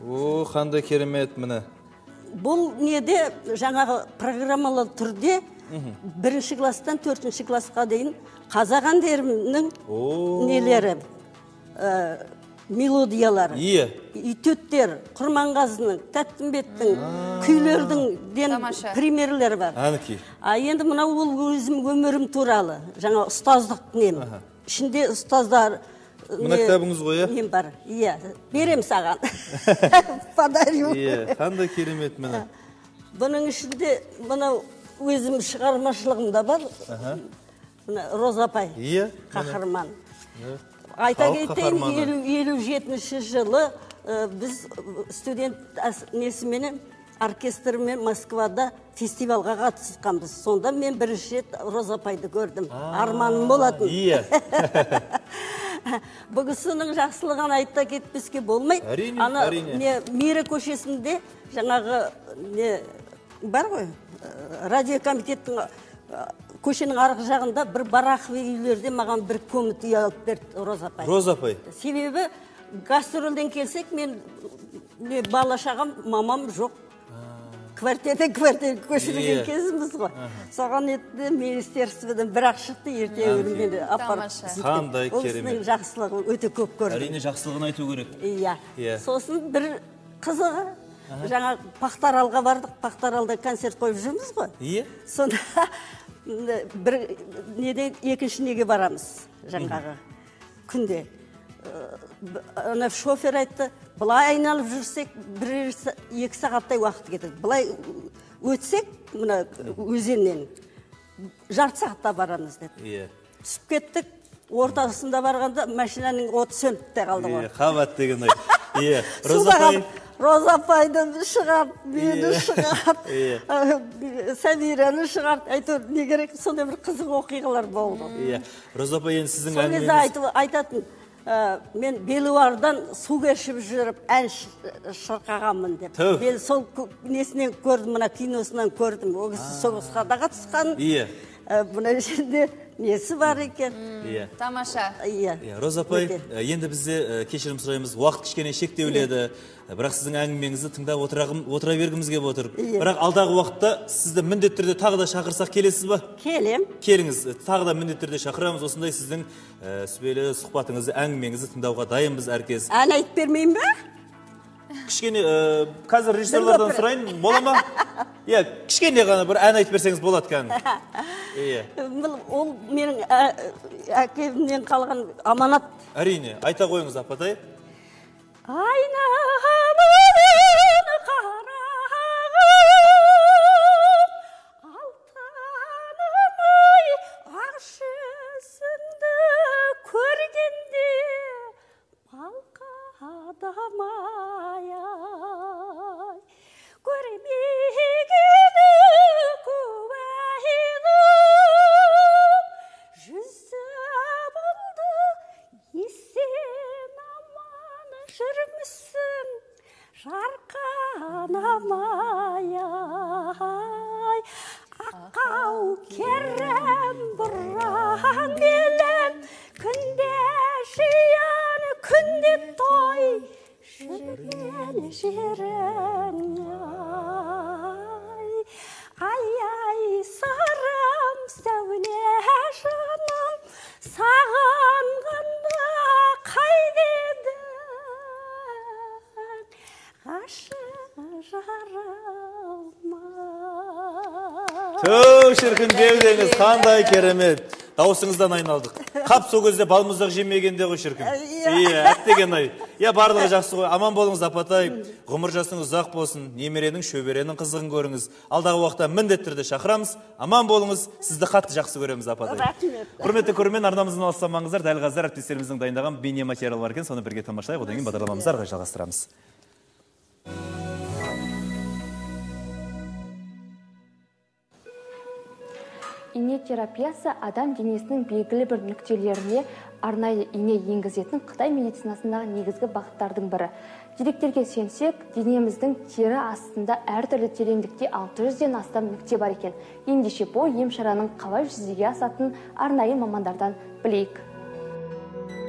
Қандай керемет міне. Бұл неде жаңағы программалы түрде 1-ші класстан 4-ші классқа дейін қазақ әндерінің нелері, мелодиялары, үйтөттер, Құрманғазының, Тәттімбеттің, күйлердің примерлері бар. Енді мына ол өзім өмірім туралы, жаңа ұстаздық нем. Ішінде ұстаздар... Мұна кітабыңыз ғой, Мен бар, берем саған. Подарю. Қандай керемет мені. Бұның ішінде, мұна өзім шығармашылығымда бар. Роза апай, қаһарман. Айта кетейін, 57-ші жылы біз студент несіменен оркестрмен Москвада фестивалға қатысқанбыз. Сонда мен бірінші рет Роза апайды көрдім. Арманым болатын. Бұл кісінің жақсылығын айта кетпеске болмайды. Әрине. Мейрі көшесінде жаңағы бар ғой, радиокомитеттің көшенің арғы жағында бір барақы үйлерде маған бір көміт үй алып берді Роза апай. Роза апай. Себебі гастрольден келсек, мен бала шағам, мамам жоқ. Квартирден көшірген кезіміз ғой. Соған етті министерстводан бір-ақ шықты, ерте өрімені апарып. Қандай керемет. Ол кісінің жақсылығы өте көп көрді. Әрине жақсылығын айту керек. Сосын бір қызығы, жаңа Пақтаралға бардық, Пақтаралда концерт қойып жүрміз ғой. Сонда бір екінші неге барамыз жаңағы күнде. Шофер айтты, бұлай айналып жүрсек, 1-2 сағаттай уақыт кетеді. Бұлай өтсек, мұна өзеннен жарты сағатта барамыз деді. Түсіп кеттік, ортасында барғанда машинаның оты сөніп те қалды ғой. Қабат деген ой. Роза апай. Роза апайды шығарт, мені шығарт, Сәмираны шығарт. Әйтеуір не керек, сондай бір қызық оқиғалар болды. Роза апай, енді сіздің әңгімеңіз... Сол кезде айтатын, мен Белуардан су кешіп жүріп ән шырқағанмын деп. Мен сол несінен көрдім, мына киносынан көрдім. Ол кісі соғысқа да қатысқан. Бұна жерде несі бар екен. Тамаша. Роза апай, енді бізде кешірім сұраймыз, уақыт кішкене шектеуледі. Бірақ сіздің әңгімеңізді тыңдап отыра бергіміз келіп отыр. Бірақ алдағы уақытта сізді міндетті түрде тағы да шақырсақ келесіз ба? Келем. Келіңіз, тағы да міндетті түрде шақырамыз. Осындай сіздің сүбелі сұхбатыңызды, әңгімеңізді тыңдауға дайынбыз әркез. Ән айтып бермеймін бе? Кішкене қазір режиссерлардан сұрайын, бола ма? Кішкене ғана бір ән айтып берсеңіз болады кәдімгі. Ол менің әкемнен қалған аманат. Әрине, айта қойыңыз апатай. Айнамын қарағым, алтынымый ақшысынды көргенде, балқадамай, көрмегені көбәйдім, жүзі болды есен аман жүрмісім, жарқанамай, аққау керем бұран елім, күнде жиын, күнде той, жүрген жерің, ай, сарым сәуле жаным, сағынғанда қайдедің, ғашық жарым. Шіркін деудеңіз, қандай керемет. Дауысыңыздан айналдық. Қап сол кезде балмұздақ жемегенде ғой шіркін. Әттеген ай. Барлығы жақсы ғой. Аман болыңыз апатай. Ғұмыр жасыңыз ұзақ болсын. Немеренің, шөберенің қызығын көріңіз. Алдағы уақытта міндетті түрде шақырамыз. Аман болыңыз. Сізді қатты жақсы көреміз апатай. Құрметті көрермен, арнамыздан алыстамаңыздар. Дәл қазір әріптестеріміздің дайындаған бейне материал бар екен. Соны бірге тамашалайық. Одан кейін бағдарламамызды ары қарай жалғастырамыз. Ине терапиясы адам денесінің белгілі бір нүктелеріне арнайы ине енгізетін Қытай медицинасындағы негізгі бағыттардың бірі. Деректерге сүйенсек, денеміздің тері астында әртүрлі тереңдікте 600-ден астам нүкте бар екен. Ендеше бұл ем-шараның қалай жүзеге асатын арнайы мамандардан білейік.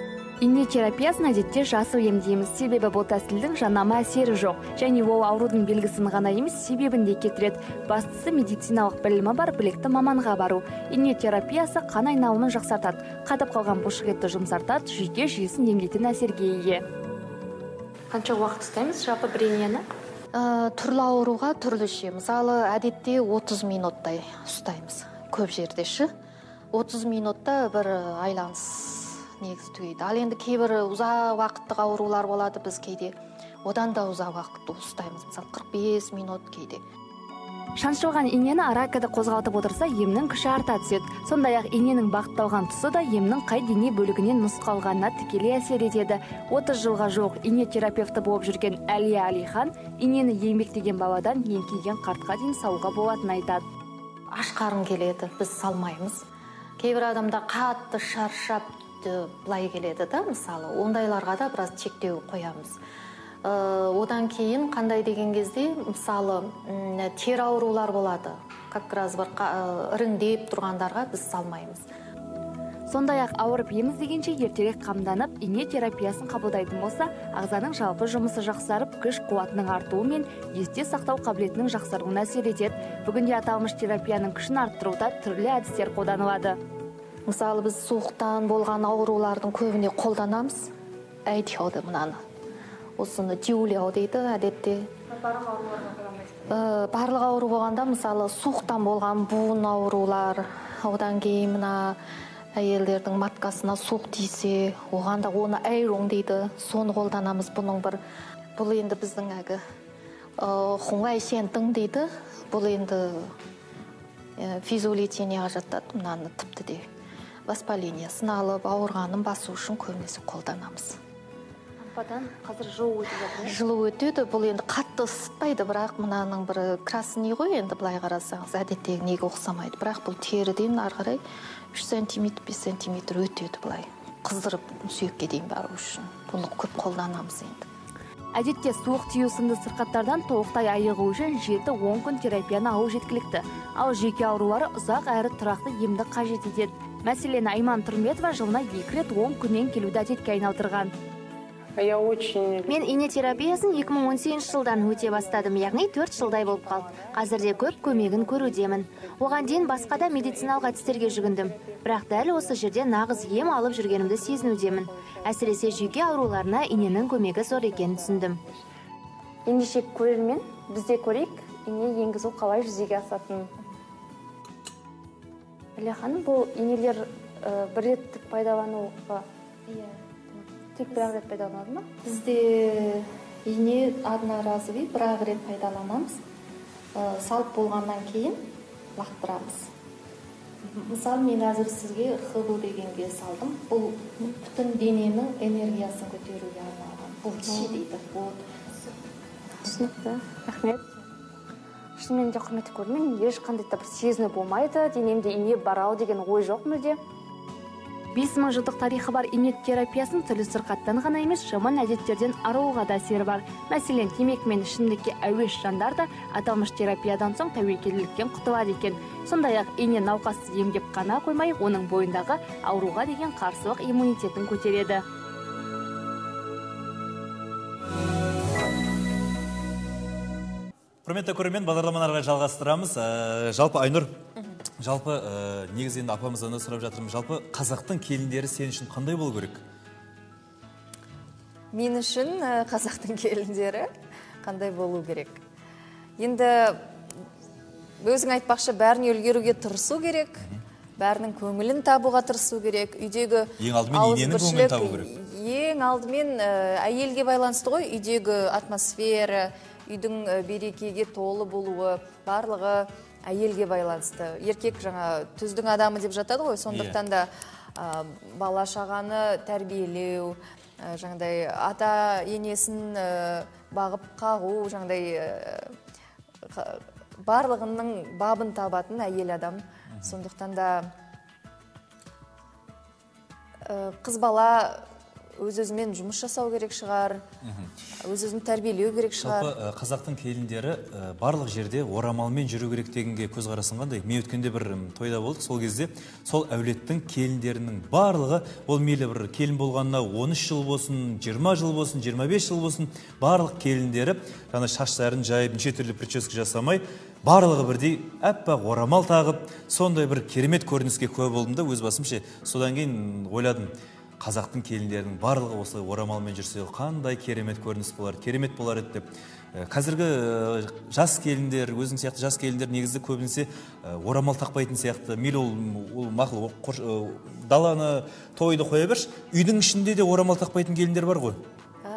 Ине терапиясын әдетте жасыл емдейміз, себебі бұл тәсілдің жанама әсері жоқ. Және ол аурудың белгісін ғана емес, себебін де кетіреді. Бастысы медициналық білімі бар білекті маманға бару. Ине терапиясы қан айналымын жақсартады, қатып қалған бұлшықетті жұмсартады, жүйке жүйесін емдейтін әсерге ие. Қанша уақыт ұстаймыз жалпы бір инені? Түрлі ауруға түрліше. Мысалы, әдетте 30 минуттай ұстаймыз. Көп жерде 30 минутта бір айланыс негізі түгейді. Ал енді кейбір ұзақ уақыттық аурулар болады біз кейде. Одан да ұзақ уақытты ұстаймыз. Мысалы 45 минут кейде. Шаншылған инені аракада қозғалтып отырса, емнің күші арта түседі. Сондай-ақ иненің бағытталған тұсы да емнің қай дене бөлігінен нұсқалғанына тікелей әсер етеді. 30 жылға жоқ ине терапевті болып жүрген Әлия Алихан инені еңбектеген баладан еңкейген қартқа дейін салуға болатынын айтады. Ашқарың келеді, біз салмаймыз. Кейбір адамда қатты шаршап былай келеді да, мысалы, ондайларға да біраз шектеу қоямыз. Одан кейін қандай деген кезде, мысалы, тер аурулар болады. Как раз бір іріңдеп тұрғандарға біз салмаймыз. Сондай-ақ ауырып еміз дегенше ертерек қамданып, ине терапиясын қабылдайтын болса, ағзаның жалпы жұмысы жақсарып, күш қуатының артуы мен есте сақтау қабілетінің жақсаруына әсер етеді. Бүгінде аталмыш терапияның күшін арттыруда түрлі әдістер қолданылады. Мысалы, біз суықтан болған аурулардың көбіне қолданамыз. Әйтеуді мұнаны. Осыны диулеу дейді әдетте. Барлық ауру болғанда, мысалы, суықтан болған буын аурулар, одан кейін мына әйелдердің маткасына суық тисе, оғанда оны әйрон дейді, соны қолданамыз. Бұл енді біздің әгі хуңлай сентің дейді, бұл енді физиолетенияға жатады, мұнаны тіпті де воспалениyaсын алып, ауырғанын басу үшін көбінесе қолданамыз. Қазір жылу өтіп жатыр. Жылу өтеді, бұл енді қатты ысытпайды, бірақ мұнаның бір красный ғой, енді былай қарасаңыз, әдеттегі неге ұқсамайды. Бірақ бұл теріден ары қарай 3 см, 5 см өтеді былай. Қыздырып сүйекке дейін бару үшін. Бұны көп қолданамыз енді. Әдетте суық тию сынды сырқаттардан толықтай айығу үшін 7-10 күн терапияны алу жеткілікті. Ал жүйке аурулары ұзақ әрі тұрақты емді қажет етеді. Мәселен, Айман Тұрметова жылына 2 рет 10 күннен келуді әдетке айналдырған. Мен ине терапиясын 2018 жылдан өте бастадым, яғни 4 жылдай болып қалды. Қазірде көп көмегін көрудемін. Оған дейін басқа да медициналық әдістерге жүгіндім. Бірақ дәл осы жерде нағыз ем алып жүргенімді сезінудемін. Әсіресе жүйке ауруларына иненің көмегі зор екенін түсіндім. Ендеше көрермен, бізде көрейік, ине енгізу қалай жүзеге асатынын. Әлия ханым, бұл инелер бір реттік пайдалануға тек бір рет пайдаланады ма? Бізде ине одноразовый бір рет пайдаланамыз. Салып болғаннан кейін лақтырамыз. Мысалы, мен әзір сізге ХБ дегенге салдым. Бұл бүтін дененің энергиясын көтеруге арналған. Бұл чи дейді. Түсінікті, рахмет. Шынымен де құрметті көрермен, ешқандай да бір сезіну болмайды, денемде ине бар-ау деген ой жоқ мүлде. 5000 жылдық тарихы бар ине терапиясын түрлі сырқаттан ғана емес, жаман әдеттерден арылуға да әсері бар. Мәселен, темекі мен ішімдікке әуес жандар да аталмыш терапиядан соң тәуекелділіктен құтылады екен. Сондай-ақ ине науқасты емдеп қана қоймай, оның бойындағы ауруға деген қарсылық иммунитетін көтереді. Құрметті көрермен, бағдарламаны жалғастырамыз. Жалпы Айнұр, жалпы негізі енді апамыздан сұрап жатырмыз. Жалпы қазақтың келіндері сен үшін қандай болу керек? Мен үшін қазақтың келіндері қандай болу керек? Енді өзің айтпақшы, бәріне үлгеруге тырысу керек, бәрінің көңілін табуға тырысу керек. Үйдегі ең алдымен иненің көңілін табу керек. Ең алдымен әйелге байланысты ғой, үйдегі атмосфера, үйдің берекеге толы болуы, барлығы әйелге байланысты. Еркек жаңа түздің адамы деп жатады ғой, сондықтан да бала шағаны тәрбиелеу, жаңағыдай ата енесін бағып қағу, жаңағыдай барлығының бабын табатын әйел адам. Сондықтан да қыз бала өз-өзімен жұмыс жасау керек шығар, өз-өзін тәрбиелеу керек шығар. Жалпы қазақтың келіндері барлық жерде орамалмен жүру керек дегенге көзқарасың қандай? Мен өткенде бір тойда болдық, сол кезде сол әулеттің келіндерінің барлығы, ол мейлі бір келін болғанына 13 жыл болсын, 20 жыл болсын, 25 жыл болсын, барлық келіндері жаңа шаштарын жайып, неше түрлі прическа жасамай, барлығы бірдей әппақ орамал тағып, сондай бір керемет көрініске куә болдым да өз басымша. Содан кейін ойладым, қазақтың келіндерінің барлығы осылай орамалмен жүрсе қандай керемет көрініс болар, керемет болар еді деп. Қазіргі жас келіндер, өзің сияқты жас келіндер негізі көбінесе орамал тақпайтын сияқты. Мейлі ол мақұл, даланы, тойды қоя берші, үйдің ішінде де орамал тақпайтын келіндер бар ғой.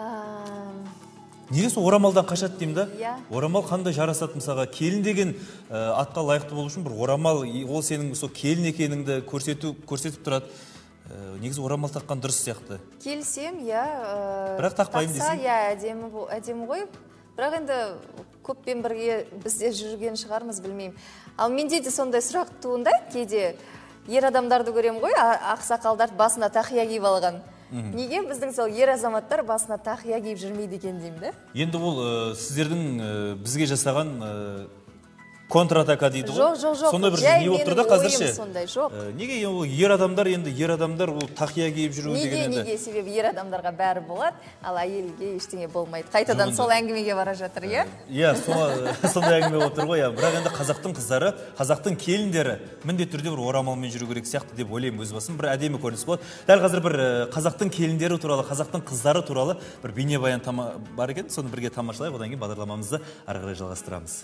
Неге сол орамалдан қашады деймін да? Орамал қандай жарасады мысалға? Келін деген атқа лайықты болу үшін бір орамал, ол сенің сол келін екеніңді көрсетіп тұрады. Негізі орамал таққан дұрыс сияқты. Келсем, бірақ тақпаймын десең. Тақса, әдемі ғой. Бірақ енді көппен бірге бізде жүрген шығармыз, білмеймін. Ал менде де сондай сұрақ туындайды, кейде ер адамдарды көрем ғой, ақсақалдар басына тақия киіп алған. Неге біздің сол ер азаматтар басына тақия киіп жүрмейді екен деймін да? Енді ол сіздердің бізге жасаған контратака дейді ғой. Жоқ. Сондай бір не болып тұр да қазірше. Жоқ. Неге ол ер адамдар ол тақия киіп жүру деген енді? Неге? Себебі ер адамдарға бәрі болады, ал әйелге ештеңе болмайды. Қайтадан сол әңгімеге бара жатыр, иә? Иә, сондай әңгіме болып тұр ғой. Бірақ енді қазақтың қыздары, қазақтың келіндері міндетті түрде бір орамалмен жүру керек сияқты деп ойлаймын өз басым. Бір әдемі көрініс болады. Дәл қазір бір қазақтың келіндері туралы, қазақтың қыздары туралы бір бейнебаян бар екен. Соны бірге тамашалайық, одан кейін бағдарламамызды ары қарай жалғастырамыз.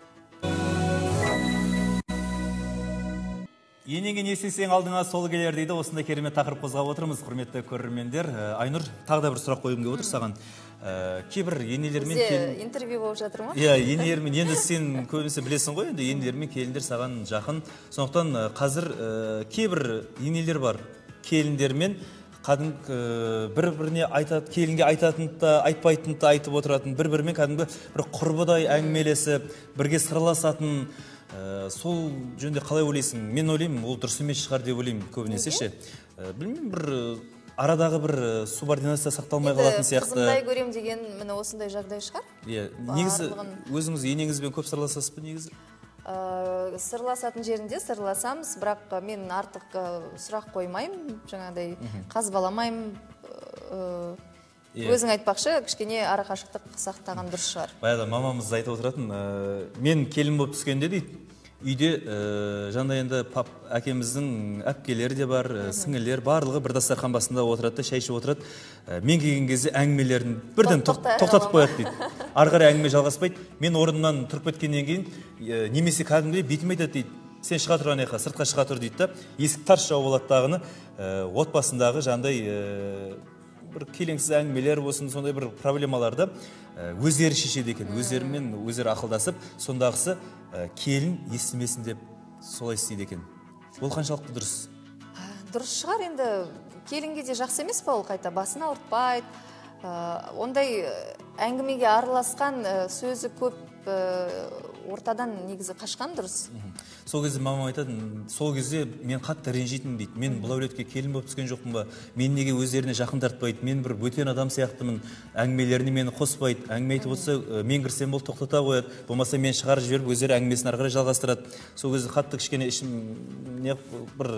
Енеңе не істесең алдыңа сол келер дейді. Осындай керемет тақырып қозғап отырмыз, құрметті көрермендер. Айнұр, тағы да бір сұрақ қойғым келіп отыр саған. Кейбір енелермен бізде интервью болып жатыр ма? Иә, енелермен, енді сен көбінесе білесің ғой, енді енелермен келіндер саған жақын. Сондықтан қазір кейбір енелер бар, келіндермен кәдімгі бір-біріне айтады, келінге айтатынды да, айтпайтынды да айтып отыратын, бір-бірімен кәдімгі бір құрбыдай әңгімелесіп, бірге сырласатын. Сол жөнде қалай ойлайсың? Мен ойлаймын, ол дұрыс емес шығар деп ойлаймын көбінесе ше. Білмеймін, бір арадағы бір субординация сақталмай қалатын сияқты. Қызымдай көрем деген міне осындай жағдай шығар? Негізі өзіңіз енеңізбен көп сырласасыз ба негізі? Сырласатын жерінде сырласамыз, бірақ мен артық сұрақ қоймаймын, жаңағыдай қазбаламаймын. Өзің айтпақшы, кішкене арақашықтық сақтаған дұрыс шығар. Баяғыда мамамыз айтып отыратын, мен келін болып түскенде дейді, үйде жаңағыдай енді әкеміздің әпкелері де бар, сіңілер барлығы бір дастархан басында отырады да, шай ішіп отырады. Мен келген кезде әңгімелерін бірден тоқтатып қояды дейді. Ары қарай әңгіме жалғаспайды. Мен орнымнан тұрып кеткеннен кейін немесе кәдімгідей бетім айтады дейді. Сен шыға тұр анаяққа, сыртқа шыға тұр дейді да, есік тарс жауып алады дағыны, отбасындағы жаңағыдай бір келеңсіз әңгімелер болсын, сондай бір проблемаларды өздері шешеді екен, өздерімен өздері ақылдасып, сондағысы келін естімесін деп солай істейді екен. Ол қаншалықты дұрыс? Дұрыс шығар, енді келінге де жақсы емес па ол, қайта басын ауыртпайды, ондай әңгімеге араласқан сөзі көп ортадан негізі қашқан дұрыс. Сол кезде мамам айтады, сол кезде мен қатты ренжитін дейді. Мен бұл әулетке келін болып түскен жоқпын ба? Мен неге өздеріне жақын тартпайды? Мен бір бөтен адам сияқтымын. Әңгімелеріне мені қоспайды. Әңгіме айтып отырса, мен кірсем бол тоқтата қояды. Болмаса мен шығарып жіберіп, өздері әңгімесін ары қарай жалғастырады. Сол кезде қатты кішкене ішім бір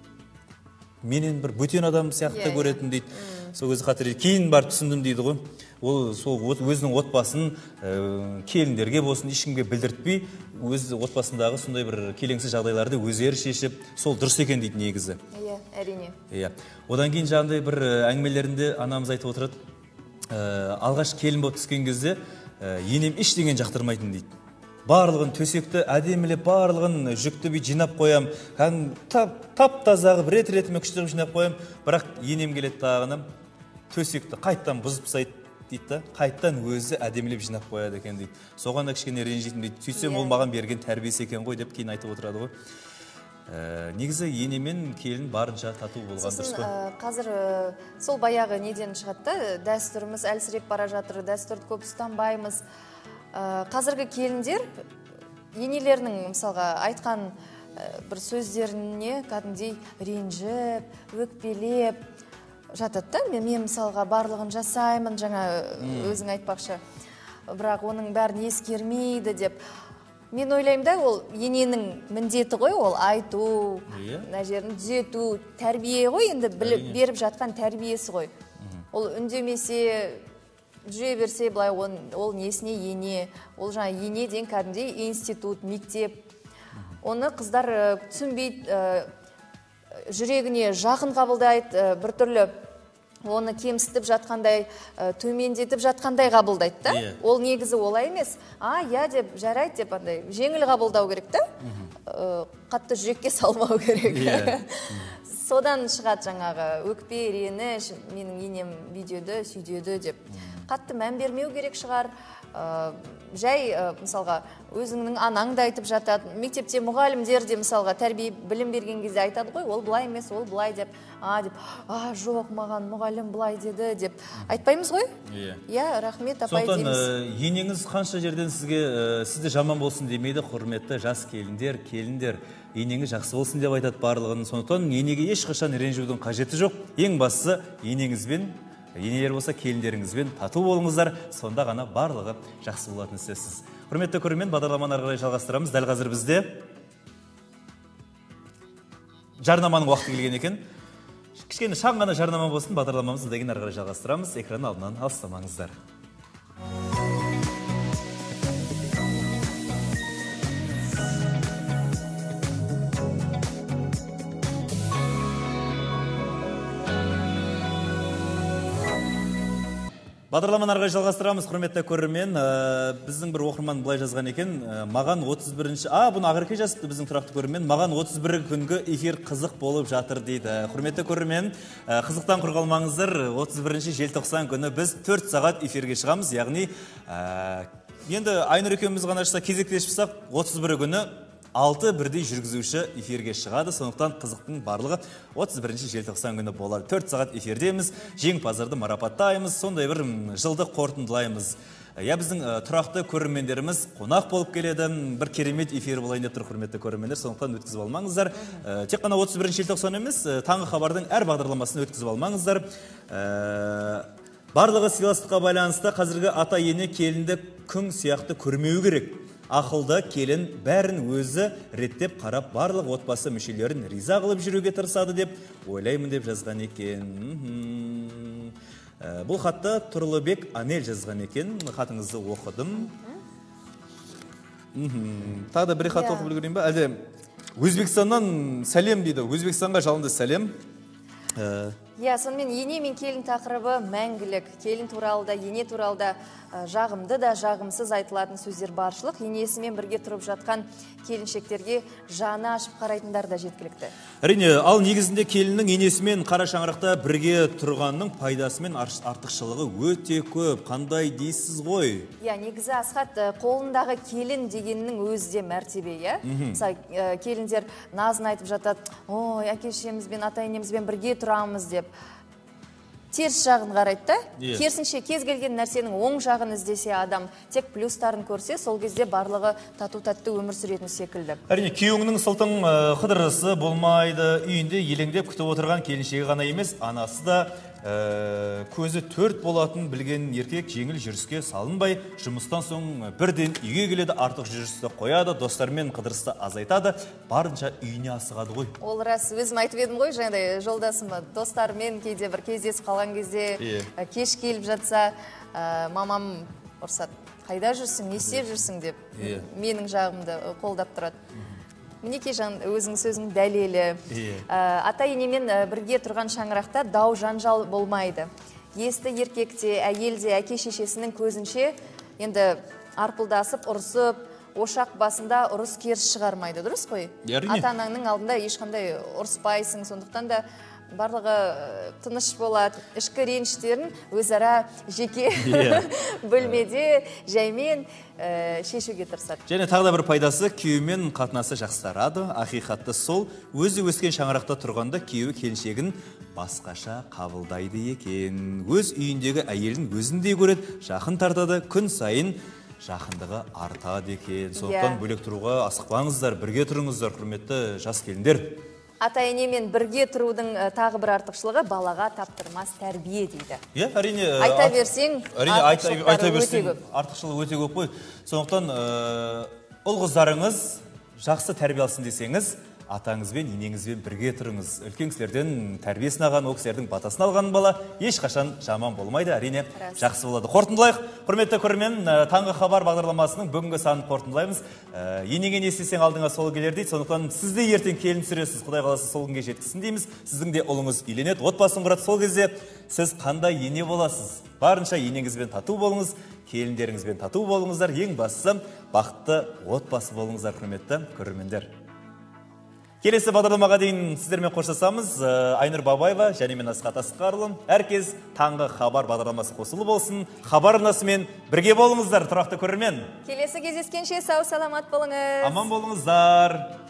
менен бір бөтен адам сияқты көретін дейді. Сол кезде қатты кейін барып түсіндім дейді ғой. Ол сол өзінің отбасын келіндерге болсын, ешкімге білдіртпей, өз отбасындағы сондай бір келеңсіз жағдайларды өздері шешіп, сол дұрыс екен дейді негізі. Иә, әрине. Иә. Одан кейін жаңағыдай бір әңгімелерінде анамыз айтып отырады, алғаш келін болып түскен кезде енем ештеңені жақтырмайтын дейді. Барлығын төсекті әдемілеп, барлығын жүкті бей жинап қоям, тап-тазағы бір рет-ретіме күштіріп жинап қоям, бірақ енем келеді дағыным, төсекті қайттан бұзып тастайды дейді да, қайттан өзі әдемілеп жинап қояды екен дейді. Соған да кішкене ренжитін дейді. Сөйтсем ол маған берген тәрбиесі екен ғой деп кейін айтып отырады ғой. Негізі енемен келін барынша тату болған дұрыс қой. Қазір сол баяғы неден шығады, дәстүріміз әлсіреп бара жатыр, дәстүрді көп ұстанбаймыз. Қазіргі келіндер енелерінің мысалға айтқан бір сөздеріне кәдімгідей ренжіп, өкпелеп, жатады да. Мен мысалға барлығын жасаймын, жаңа өзің айтпақшы, бірақ оның бәрін ескермейді деп. Мен ойлаймын да, ол ененің міндеті ғой, ол айту, мына жерін түзету, тәрбие ғой, енді беріп жатқан тәрбиесі ғой. Ол үндемесе, жүре берсе, былай ол несіне ене, ол жаңа ене ден кәдімгідей институт, мектеп. Оны қыздар түсінбейді, жүрегіне жақын қабылдайды, біртүрлі оны кемсітіп жатқандай, төмендетіп жатқандай қабылдайды да. Ол негізі олай емес. Я деп, жарайды деп, жеңіл қабылдау керек та. Қатты жүрекке салмау керек. Содан шығады жаңағы өкпе, реніш, менің енем видеоды сүйдеді деп. Қатты мән бермеу керек шығар. Жай, мысалға, өзіңнің анаң да айтып жатады. Мектепте мұғалімдер де, мысалға, тәрбие білім берген кезде айтады ғой, ол бұлай емес, ол бұлай деп. Жоқ, маған мұғалім бұлай деді деп. Айтпаймыз ғой? Рахмет, апай дейміз. Сондықтан, енеңіз қанша жерден сізді жаман болсын демейді, құрметті жас келіндер, енеңіз жақсы болсын деп айтады барлығын. Сондықтан, енеге ешқашан ренжудің қажеті жоқ. Ең бастысы, енеңізбен, енелер болса келіндеріңізбен тату болыңыздар, сонда ғана барлығы жақсы болатын сөзсіз. Құрметті көрермен, бағдарламаны ары қарай жалғастырамыз. Дәл қазір бізде жарнаманың уақыты келген екен. Кішкене шаң ғана жарнама болсын, бағдарламамызды деген ары қарай жалғастырамыз. Экран алдынан алыстамаңыздар. Бағдарламаны ары қарай жалғастырамыз, құрметті көрермен. Біздің бір оқырман былай жазған екен, маған 31-ші, бұны Ақерке жазыпты біздің тұрақты көрермен, маған 31 күнгі эфир қызық болып жатыр дейді. Құрметті көрермен, қызықтан құр қалмаңыздар, 31-ші желтоқсан күні біз 4 сағат эфирге шығамыз, яғни енді Айнұр екеуміз ғана шықса, кезектесіп шықсақ, 31 күні 6 бірдей жүргізуші эфирге шығады, сондықтан қызықтың барлығы 31 желтоқсан күні болады. 4 сағат эфирдеміз, жеңімпаздарды марапаттаймыз, сондай бір жылды қорытындылаймыз. Біздің тұрақты көрермендеріміз қонақ болып келеді, бір керемет эфир болайын деп тұр, құрметті көрермендер, сондықтан өткізіп алмаңыздар. Тек қана 31 желтоқсан емес, таңғы хабардың әр бағдарламасын өткізіп алмаңыздар. Барлығы сыйластыққа байланысты қазіргі ата ене келінді күң сияқты көрмеу керек. Ақылды келін бәрін өзі реттеп қарап, барлық отбасы мүшелерін риза қылып жүруге тырысады деп ойлаймын деп жазған екен. Бұл хатты Тұрлыбек Анел жазған екен. Хатыңызды оқыдым. Тағы да бір хат оқып үлгерейін ба? Әлде Өзбекстаннан сәлем дейді. Өзбекстанға жалынды сәлем. Сонымен ене мен келін тақырыбы мәңгілік. Келін туралы да, ене туралы да жағымды да, жағымсыз айтылатын сөздер баршылық. Енесімен бірге тұрып жатқан келіншектерге жаны ашып қарайтындар да жеткілікті. Әрине, ал негізінде келіннің енесімен қара шаңырақта бірге тұрғанның пайдасы мен артықшылығы өте көп. Қандай дейсіз ғой? Негізі Асхат, қолындағы келін дегеннің өзі де мәртебе, келіндер назын айтып жатады, әке-шешемізбен, ата-енемізбен бірге тұрамыз деп. Теріс жағын қарайды да. Керісінше кез келген нәрсенің оң жағын іздесе адам, тек плюстарын көрсе, сол кезде барлығы тату-татты өмір сүретін секілді. Әрине, күйеуіңнің сылтың қыдырысы болмайды, үйінде елеңдеп күтіп отырған келіншегі ғана емес, анасы да көзі төрт болатын білген еркек жеңіл жүріске салынбай, жұмыстан соң бірден үйге келеді, артық жүрісті қояды, достармен қыдырысты азайтады, барынша үйіне асығады ғой. Ол рас, өзім айтып едім ғой, жаңағыдай жолдасым достармен кейде бір кездесіп қалған кезде кеш келіп жатса, мамам ұрсады, қайда жүрсің, не істеп жүрсің деп, менің жағымды қолдап тұрады. Мінеке өзің сөзің дәлелі. Ата-енемен бірге тұрған шаңырақта дау жанжал болмайды. Есті еркекте, әйелде, әке-шешесінің көзінше енді арпылдасып, ұрысып, ошақ басында ұрыс керіс шығармайды, дұрыс қой? Ата-анаңның алдында ешқандай ұрыспайсың, сондықтан да барлығы тыныш болады, ішкі реніштерін өзара жеке бөлмеде жаймен шешуге тырысады. Және тағы да бір пайдасы, күйеумен қатынасы жақсарады. Ақиқатты сол, өзі өскен шаңырақта тұрғанда күйеуі келіншегін басқаша қабылдайды екен. Өз үйіндегі әйелін өзіндей көреді, жақын тартады, күн сайын жақындығы артады екен. Сондықтан бөлек тұруға асықпаңыздар, бірге тұрыңыздар, құрметті жас келіндер. ата-енемен бірге тұрудың тағы бір артықшылығы балаға таптырмас тәрбие дейді. Әрине, айта берсең, артықшылығы өте көп қой. Сондықтан ұл-қыздарыңыз жақсы тәрбие алсын десеңіз, атаңызбен, енеңізбен бірге тұрыңыз. Үлкен кісілерден тәрбиесін алған, ол кісілердің батасын алған бала ешқашан жаман болмайды, әрине жақсы болады. Қорытындылайық, құрметті көрермен, таңғы хабар бағдарламасының бүгінгі санын қорытындылаймыз. Енеңе не істесең алдыңа сол келер дейді. Сондықтан сіз де ертең келін түсіресіз, Құдай қаласа сол күнге жеткізсін дейміз. Сіздің де ұлыңыз үйленеді, отбасын құрады. Сол кезде сіз қандай ене боласыз? Барынша енеңізбен тату болыңыз, келіндеріңізбен тату болыңыздар. Ең бастысы бақытты отбасы болыңыздар, құрметті көрермендер. Келесі бағдарламаға дейін сіздермен қоштасамыз. Айнұр Бабаева және мен Асқат Асқарұлы. Әркез таңғы хабар бағдарламасы қосылы болсын. Хабар арнасымен бірге болыңыздар, тұрақты көрермен. Келесі кездескенше сау саламат болыңыз. Аман болыңыздар.